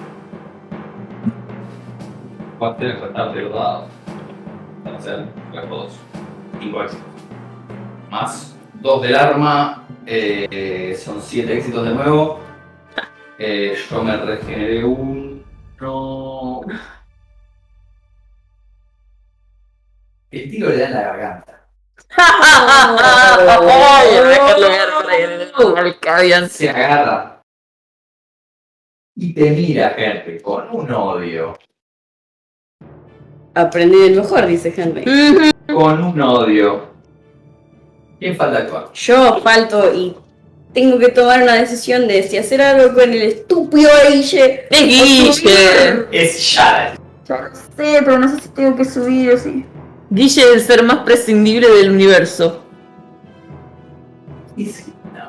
Va a tener que tratar de los dados. Van a ser los 5 éxitos. Más 2 del arma. Son 7 éxitos de nuevo. Yo me regeneré 1. El tiro le da en la garganta. Se agarra. Y te mira, gente, con un odio. Aprendí del mejor, dice Henry. Con un odio. ¿Quién falta actuar? Yo falto y tengo que tomar una decisión de si hacer algo con el estúpido Guille. ¡Es Guille! Es Shadow. Ya lo sé, pero no sé si tengo que subir o sí. Guille es el ser más prescindible del universo. No.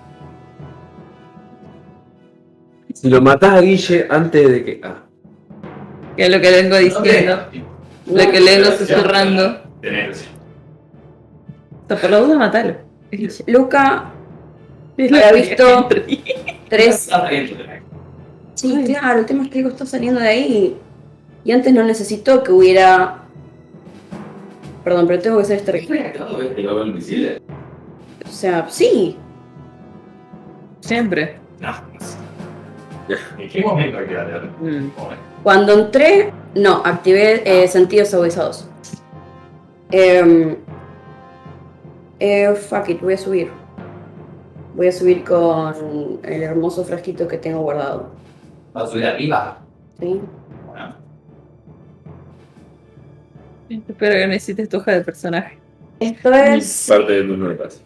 Si lo matás a Guille antes de que. Que es lo que le vengo diciendo. Lo que le vengo susurrando. Tenés. Por la duda, matalo. Luca Es lo había que visto Henry. 3. Ay. Sí, claro, el tema es que algo está saliendo de ahí. Y antes no necesitó que hubiera. Perdón, pero tengo que hacer este registro. ¿Te lo veo invisible? O sea, sí. Siempre. No, no sé. ¿En qué momento hay que darle? Cuando entré, no, activé sentidos agudizados. Fuck it, voy a subir. Voy a subir con el hermoso frasquito que tengo guardado. ¿Vas a subir arriba? ¿Sí? Bueno. Espero que necesites tu hoja de personaje. Esto es. Parte de turno de paz.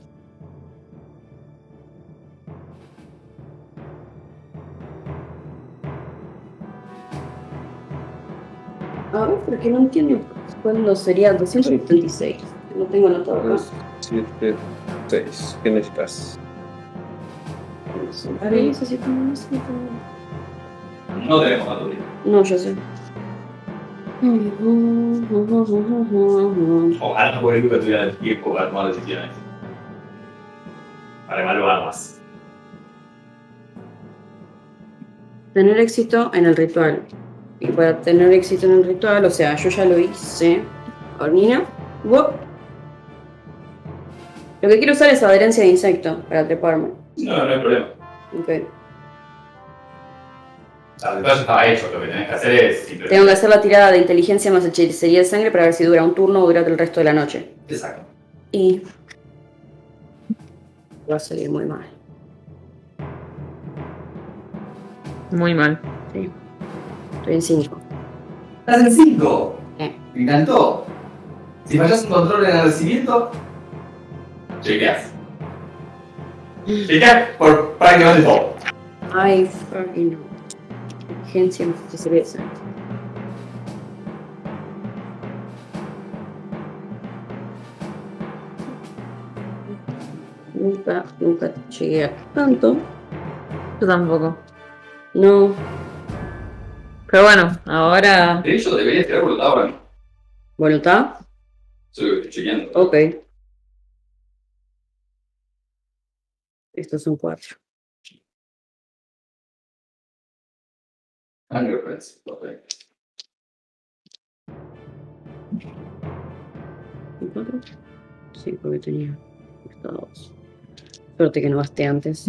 A ver, porque no entiendo cuándo sería 276. No tengo anotado acá. 7, 6. ¿Qué necesitas? A ver, necesito. No tenemos maturidad. No, yo sé. Ojalá por el que tuviera el tiempo para tomar decisiones. Para evaluarlas. Tener éxito en el ritual. Y para tener éxito en el ritual, o sea, yo ya lo hice. Hormina. Lo que quiero usar es adherencia de insecto para treparme. No hay problema. Ok. O sea, el ritual ya estaba hecho. Lo que tenés que hacer es simplemente. Tengo que hacer la tirada de inteligencia más hechicería de sangre para ver si dura un turno o dura el resto de la noche. Exacto. Y va a salir muy mal. Muy mal. Sí. Estoy en 5. Estás en 5. Eh. Me encantó. Si fallas un control en el recibimiento, chequeas. Chequeas por prácticamente todo. Ay, fucking no. Inteligencia más hechicería de sangre. Nunca llegué a tanto. Yo tampoco. No. Pero bueno, ahora. De hecho, deberías tirar voluntad ahora mismo. ¿Voluntad? Estoy chequeando. Ok. Estos son 4. Anger Friends. Ok. ¿Y 4? Sí, porque tenía estados. Suerte que no gasté antes.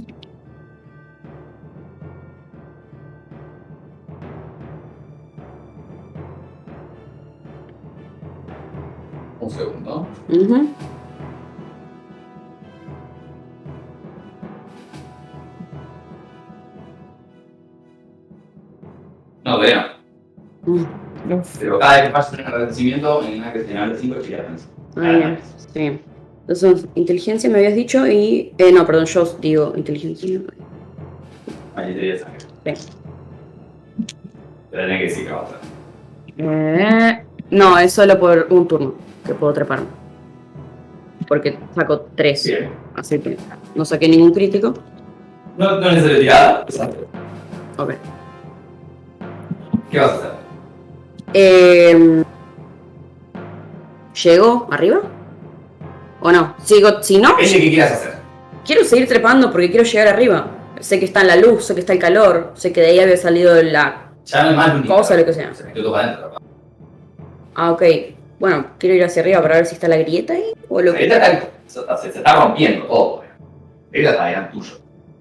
Un segundo. Ujú. No, todavía Mm. no. Pero cada vez que pases en el agradecimiento, en una que se llama de 5, chequeas. Ah, bien. Sí. Entonces, inteligencia me habías dicho y. No, perdón, yo digo inteligencia. Ahí te diría sangre. Sí. Te tenés que decir que va a hacer. No, es solo por un turno que puedo treparme. Porque saco 3. Bien. Así que no saqué ningún crítico. No es necesario tirada. Exacto. Ok. ¿Qué vas a hacer? ¿Llego arriba? ¿O no? ¿Sigo? Si no, Depende qué quieras hacer. quiero seguir trepando porque quiero llegar arriba. Sé que está en la luz, sé que está el calor, sé que de ahí había salido la Ya no hay más única. cosa, lo que sea. Se metió todo para adentro. Ah, ok. Bueno, quiero ir hacia arriba para ver si está la grieta ahí o lo que. Se está rompiendo todo. La grieta está tuyo.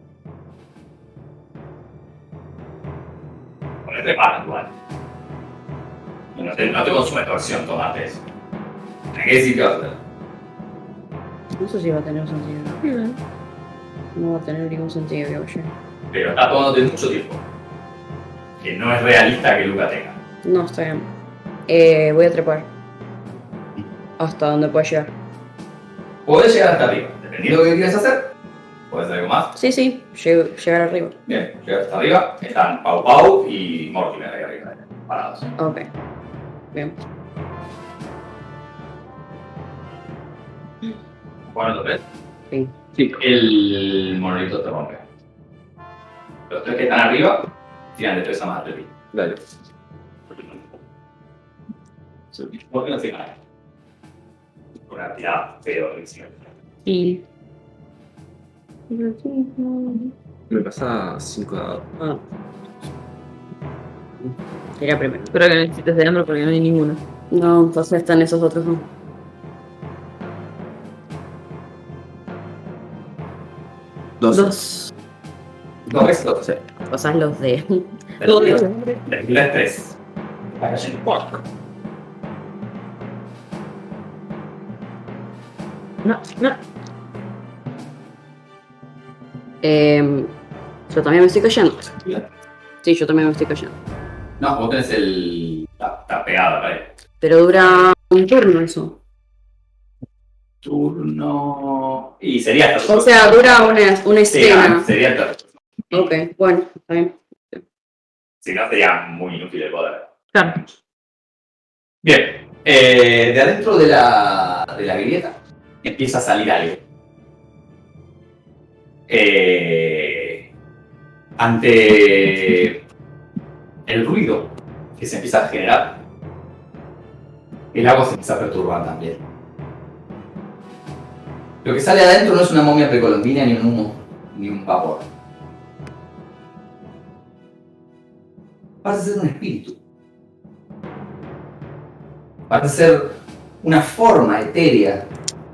Ponete trepar igual. No te consume tu acción tomarte eso. Tenés que decir qué vas a hacer. No sé si va a tener sentido. No va a tener ningún sentido, creo yo. Pero está tomándote mucho tiempo. Que no es realista que Luca tenga. No, está bien. Voy a trepar. Hasta donde pueda llegar. Podés llegar hasta arriba. Dependiendo de lo que quieras hacer. ¿Podés hacer algo más? Sí, llegar arriba. Bien, llegar hasta arriba. Están Pau Pau y Mortimer ahí arriba. Parados. Ok. Bien. ¿Cuándo ves? Sí. Sí, el monolito te rompe. Los 3 que están arriba tiran de 3 a más de ti. Dale. ¿Por qué no se gana? Una tirada feo encima. Y. Me pasa 5 dados. Ah. Sería primero. Espero que necesites de hambre porque no hay ninguno. No, entonces están esos otros dos. 12. 2. 2 éxitos. Sí. Pasás los de. Del 3. Está cayendo. No, no. Yo también me estoy cayendo. Sí, yo también me estoy cayendo. No, vos tenés el. Está pegado, ¿vale? Pero dura un turno eso. Turno. Y sería hasta. O sea, dura una Sí, escena. sería hasta. Ok, bueno, está bien. Si no, sería muy inútil el poder. Claro. Bien. De adentro de la grieta empieza a salir algo. Ante el ruido que se empieza a generar, el agua se empieza a perturbar también. Lo que sale adentro no es una momia precolombina, ni un humo, ni un vapor. Parece ser un espíritu. Parece ser una forma etérea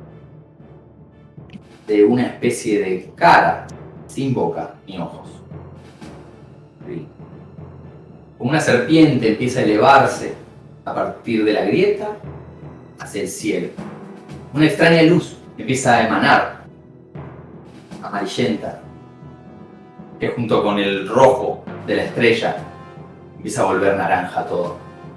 de una especie de cara sin boca ni ojos. ¿Sí? Como una serpiente empieza a elevarse a partir de la grieta hacia el cielo. Una extraña luz empieza a emanar, amarillenta, que junto con el rojo de la estrella empieza a volver naranja todo.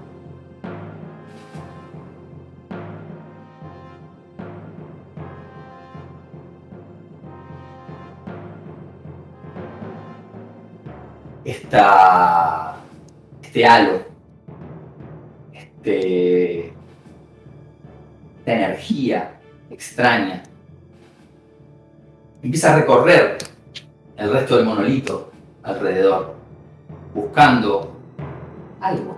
Este halo, esta energía extraña, empieza a recorrer el resto del monolito alrededor, buscando algo.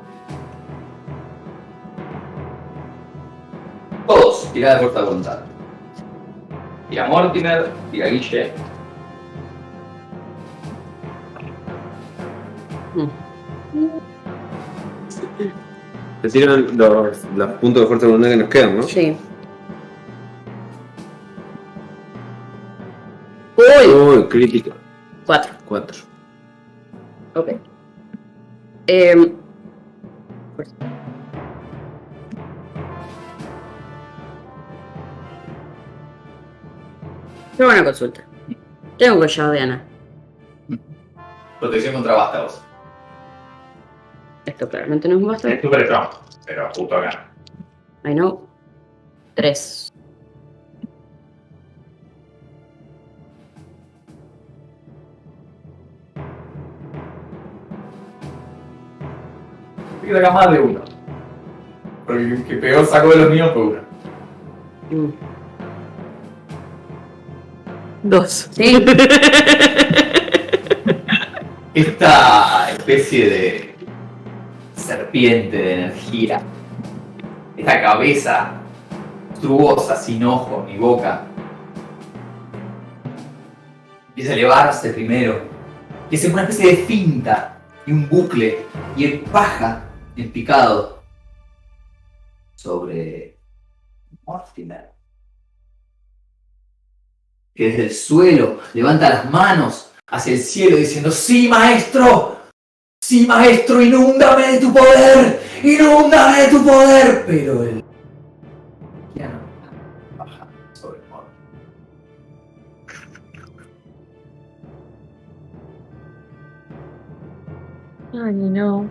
Todos, tirada de fuerza de voluntad. Tira Mortimer, tira Guille. Te tiran los puntos de fuerza de voluntad que nos quedan, ¿no? Sí. Uy, crítico. 4. 4. Ok. Qué buena consulta. Tengo un collar de Ana. Protección contra vástagos. Esto claramente no es un vástago. Es super strong, pero justo acá. I know. 3. Hay que sacar más de uno. Porque el que peor sacó de los míos fue uno. 2. Sí. Esta especie de serpiente de energía, esta cabeza monstruosa, sin ojos ni boca, empieza a elevarse primero, y es una especie de finta y un bucle, y baja en picado sobre Mortimer, que desde el suelo levanta las manos hacia el cielo diciendo: ¡Sí, maestro! ¡Sí, maestro! ¡Inúndame de tu poder! ¡Inúndame de tu poder! Pero él ya no baja sobre Mortimer. Ay, no.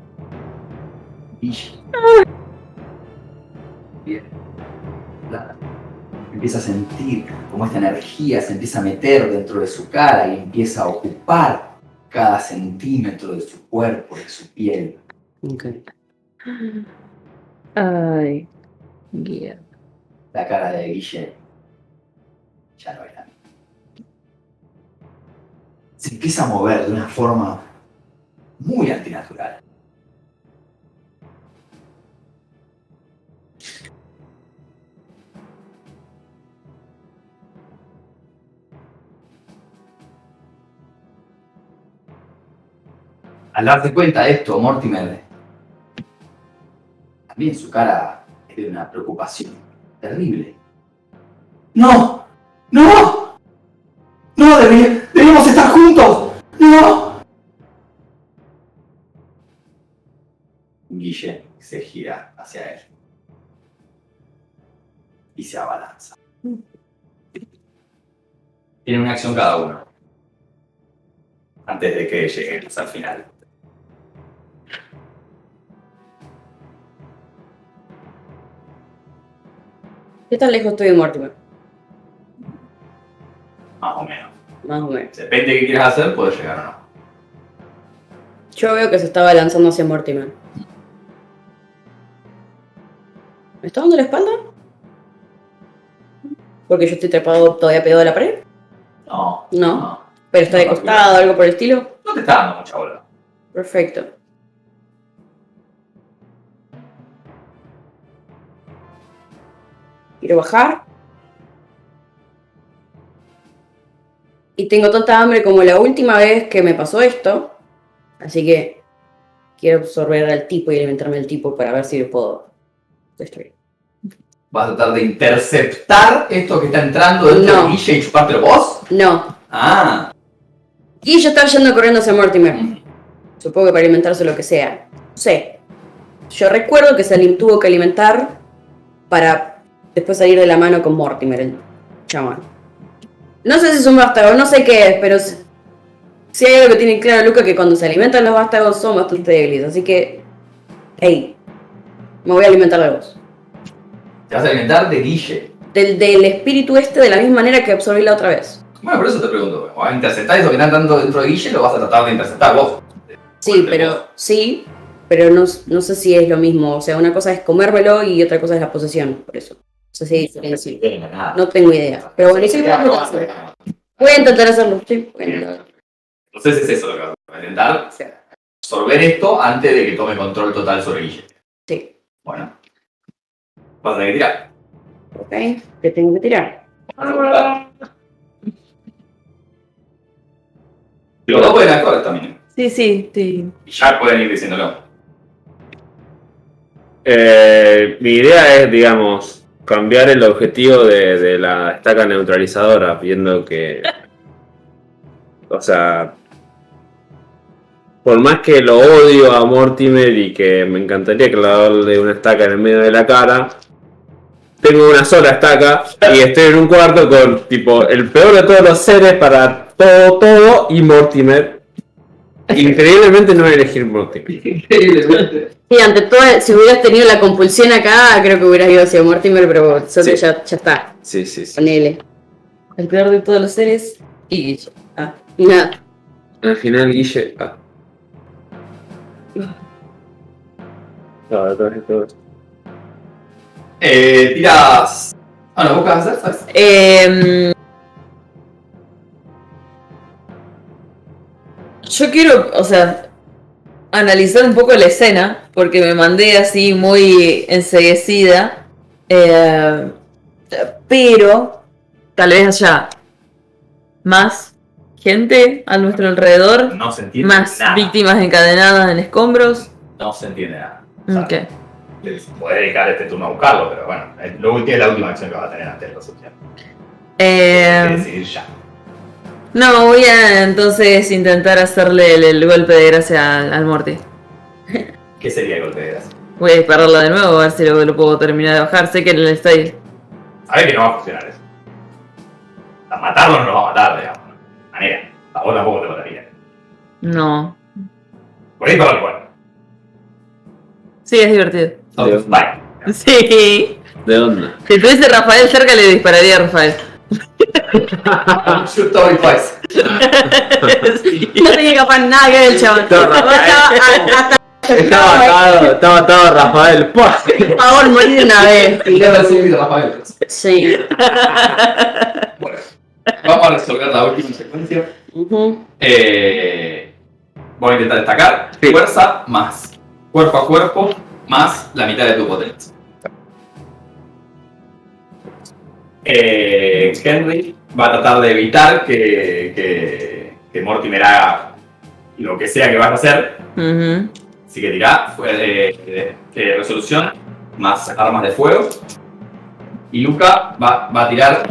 Bien. Empieza a sentir cómo esta energía se empieza a meter dentro de su cara y empieza a ocupar cada centímetro de su cuerpo, de su piel. Ok. Ay, guía. La cara de Guille ya no es la misma. Se empieza a mover de una forma muy antinatural. Al darse cuenta de esto, Mortimer, también su cara es de una preocupación terrible. ¡No! ¡No! ¡No! ¡Debemos estar juntos! se gira hacia él. Y se abalanza. Tienen una acción cada uno. Antes de que lleguemos al final. ¿Qué tan lejos estoy de Mortimer? Más o menos. Más o menos. Depende de qué quieras hacer, puedes llegar o no. Yo veo que se estaba lanzando hacia Mortimer. ¿Me está dando la espalda? Porque yo estoy trepado todavía pegado a la pared. No. No. Pero está de costado, algo por el estilo. No te está dando mucha bola. Perfecto. Quiero bajar. Y tengo tanta hambre como la última vez que me pasó esto. Así que quiero absorber al tipo y alimentarme del tipo para ver si lo puedo destruir. ¿Vas a tratar de interceptar esto que está entrando dentro No. de Guille y chupártelo vos? No. Ah. Y yo estaba yendo corriendo hacia Mortimer. Supongo que para alimentarse lo que sea. No sé. Yo recuerdo que tuvo que alimentar para después salir de la mano con Mortimer, el chamán. No sé si es un vástago, no sé qué es, pero si hay algo que tiene claro Luca, que cuando se alimentan los vástagos son bastante débiles. Así que, hey, me voy a alimentar de vos. Te vas a alimentar de Guille. Del espíritu este de la misma manera que absorbí la otra vez. Bueno, por eso te pregunto. ¿Vas a interceptar eso que está entrando dentro de Guille o lo vas a tratar de interceptar vos? Sí, pero no sé si es lo mismo. O sea, una cosa es comérmelo y otra cosa es la posesión, por eso. No sé si hay diferencia. No tengo idea. Pero bueno, sí, voy a intentar hacerlo. Sí, bueno. Entonces es eso lo que vas a intentar. Absorber esto antes de que tome control total sobre Guille. Sí. Bueno. Vas a tener que tirar. Ok, ¿qué tengo que tirar? Los dos pueden actuar también. Sí. Y ya pueden ir diciéndolo. Mi idea es, digamos, cambiar el objetivo de la estaca neutralizadora, viendo que... O sea... Por más que lo odio a Mortimer y que me encantaría clavarle una estaca en el medio de la cara, tengo una sola estaca y estoy en un cuarto con, tipo, el peor de todos los seres para todo y Mortimer. Increíblemente no voy a elegir Mortimer. Increíblemente. Sí, ante todo, si hubieras tenido la compulsión acá, creo que hubieras ido hacia Mortimer, pero solo Sí. ya está. Sí. Ponele. El peor de todos los seres y Guille. Nada. Al final Guille... No, otra vez todo. Tiras. Ah, no, buscas hacer, ¿sabes? Yo quiero, o sea, analizar un poco la escena, porque me mandé así muy enseguecida, pero tal vez haya más gente a nuestro alrededor, No se entiende más nada. víctimas encadenadas en escombros. No se entiende nada. Ok. Podés dedicar este turno a buscarlo, pero bueno, es la última acción que vas a tener antes de la resolución. Tienes que decidir ya. No, voy a entonces intentar hacerle el golpe de gracia al Morty. ¿Qué sería el golpe de gracia? Voy a dispararlo de nuevo a ver si lo puedo terminar de bajar. Sé que el style. Sabés que no va a funcionar eso. A matarlo no lo va a matar, digamos. De manera. A vos tampoco te mataría. No. Por ahí para igual. Sí, es divertido. Dios. Bye. Sí. ¿De dónde? Si tuviese Rafael cerca le dispararía a Rafael. Shoot all twice. No tenía capaz nada que ver el chabón. Estaba atado Rafael. ¡Pua! Por favor, morir de una vez. Y ya recibí de Rafael. Sí. Bueno, vamos a resolver la última secuencia. Ujú. Voy a intentar destacar fuerza más cuerpo a cuerpo más la mitad de tu potencia. Henry va a tratar de evitar que Mortimer haga lo que sea que vas a hacer. Ujú. Así que tirá resolución más armas de fuego. Y Luca va a tirar.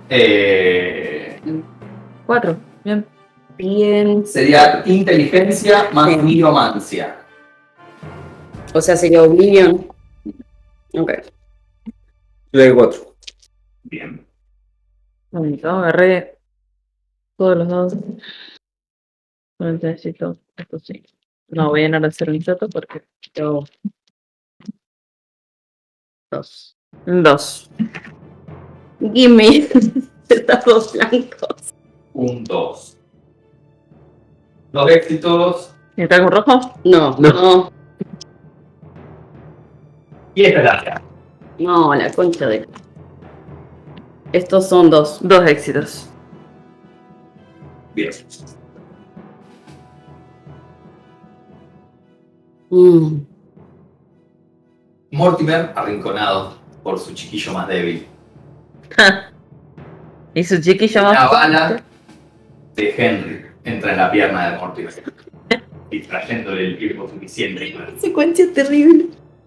4. Bien. Bien. Sería inteligencia más Sí. nigromancia. O sea, sería Oblivion. Ok. Level 4. Bien. Bonito, agarré todos los dos. No necesito. Esto sí. No voy a llenar de hacer un chato porque yo. Dos. Dos. Gimme. Dados blancos. 1, 2. 2 éxitos. ¿Y está con rojo? No, no. Y esta es la mitad. No, la concha de. Estos son dos. Dos éxitos. Bien. Mm. Mortimer, arrinconado por su chiquillo más débil. ¿Y su chiquillo Una más? bala de Henry entra en la pierna de Mortimer, distrayéndole el tiempo suficiente Secuencia terrible.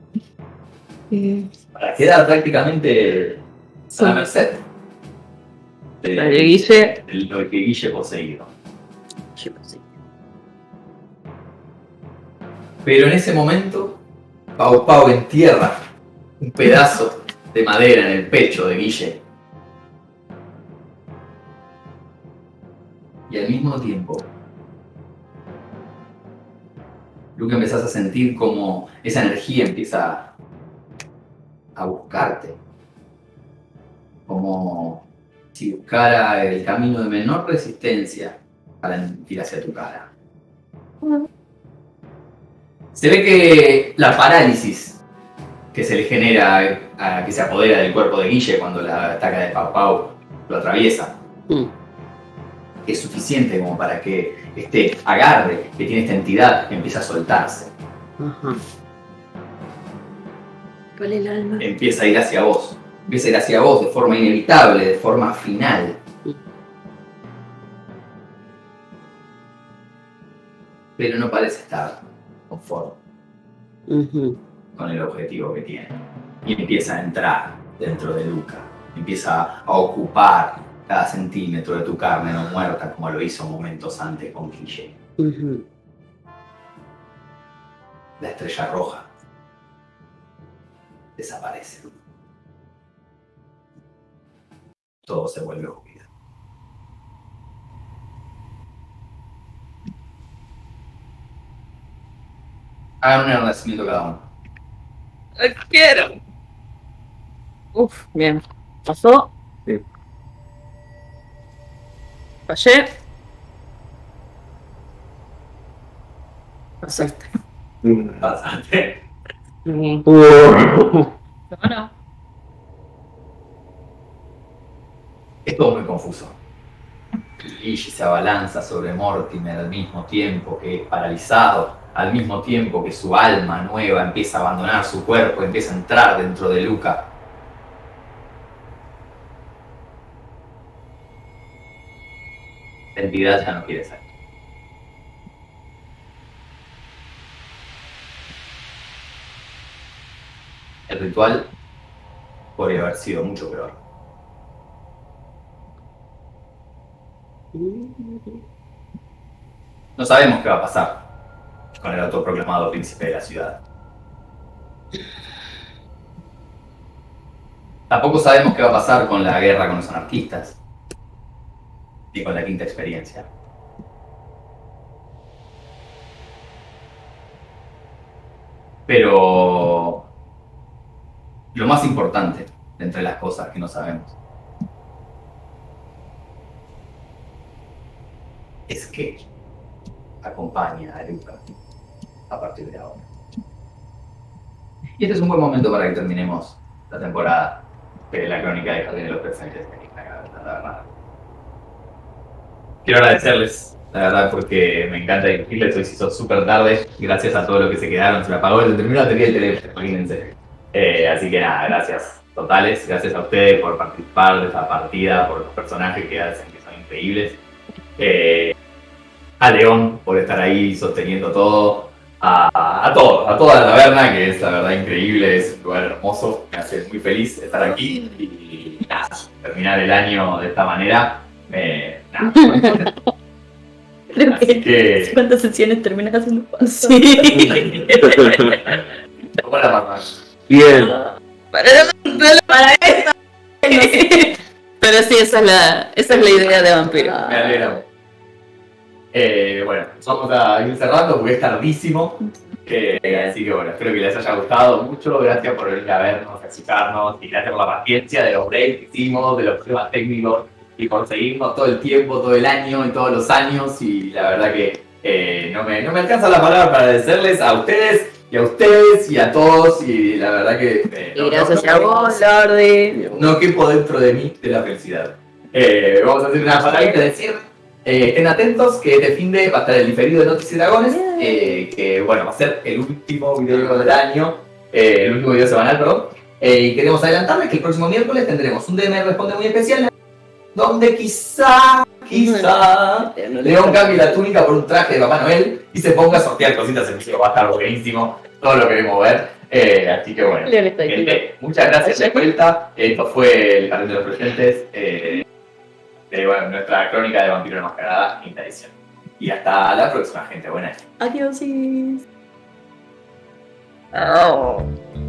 para quedar prácticamente a la merced La de Guille. de lo que Guille poseído. Pero en ese momento, Pau Pau entierra un pedazo de madera en el pecho de Guille. Y al mismo tiempo, Luke, empezás a sentir como esa energía empieza a buscarte. Como si buscara el camino de menor resistencia para ir hacia tu cara. Se ve que la parálisis que se le genera, que se apodera del cuerpo de Guille cuando la ataca de Pau Pau lo atraviesa, es suficiente como para que este agarre que tiene esta entidad empiece a soltarse. Ajá. ¿Cuál es el alma? Empieza a ir hacia vos. Empieza a ir hacia vos de forma inevitable, de forma final. Pero no parece estar conforme con el objetivo que tiene. Y empieza a entrar dentro de Luca. Empieza a ocupar cada centímetro de tu carne no muerta como lo hizo momentos antes con Guille. La estrella roja desaparece. Todo se vuelve oscuridad. Hagan un renacimiento cada uno. ¡Quiero! Uf, bien. Pasó. Sí. Fallé. Pasaste. Pasaste. Bien. No. Es todo muy confuso. Guille se abalanza sobre Mortimer al mismo tiempo que es paralizado, al mismo tiempo que su alma nueva empieza a abandonar su cuerpo, empieza a entrar dentro de Luca. La entidad ya no quiere salir. El ritual podría haber sido mucho peor. No sabemos qué va a pasar con el autoproclamado príncipe de la ciudad. Tampoco sabemos qué va a pasar con la guerra con los anarquistas ni con la quinta experiencia. Pero lo más importante de entre las cosas que no sabemos es que acompaña a Luca a partir de ahora. Y este es un buen momento para que terminemos la temporada de la crónica de Jardín de los Presentes. La verdad. Quiero agradecerles, la verdad, porque me encanta dirigirles. Hoy se hizo súper tarde, gracias a todo lo que se quedaron. Se me apagó, se terminó la batería del teléfono, imagínense. Así que nada, gracias totales. Gracias a ustedes por participar de esta partida, por los personajes que hacen, que son increíbles. A León por estar ahí sosteniendo todo, a toda la taberna, que es la verdad increíble, es un lugar hermoso, me hace muy feliz estar aquí y nada, terminar el año de esta manera, nada. Creo Así que ¿cuántas sesiones terminas haciendo? Sí. ¿Cómo la pasas? Bien. Para esto. Pero sí, esa es la idea de vampiro. Me alegra. Bueno, vamos a ir cerrando porque es tardísimo. Así que bueno, espero que les haya gustado mucho. Gracias por venir a vernos, a escucharnos y gracias por la paciencia de los breaks que hicimos, de los problemas técnicos y por seguirnos todo el tiempo, todo el año y todos los años. Y la verdad que no me alcanza la palabra para agradecerles a ustedes y a todos. Y la verdad que. Y gracias a vos, Lordi. No quepo dentro de mí de la felicidad. Vamos a hacer una patadita de cierre. Estén atentos que este fin de va a estar el diferido de Noticias y Dragones, que bueno, va a ser el último video del año, el último video semanal, perdón. Y queremos adelantarles que el próximo miércoles tendremos un DM Responde muy especial, donde quizá León cambie la túnica por un traje de Papá Noel y se ponga a sortear cositas en vivo. Va a estar buenísimo, todo lo queremos ver. Así que bueno, gente, muchas gracias de vuelta. Esto fue el Jardín de los Presentes. Bueno, nuestra crónica de Vampiro Enmascarada, quinta edición. Y hasta la próxima, gente. Buenas. Adiós. Oh.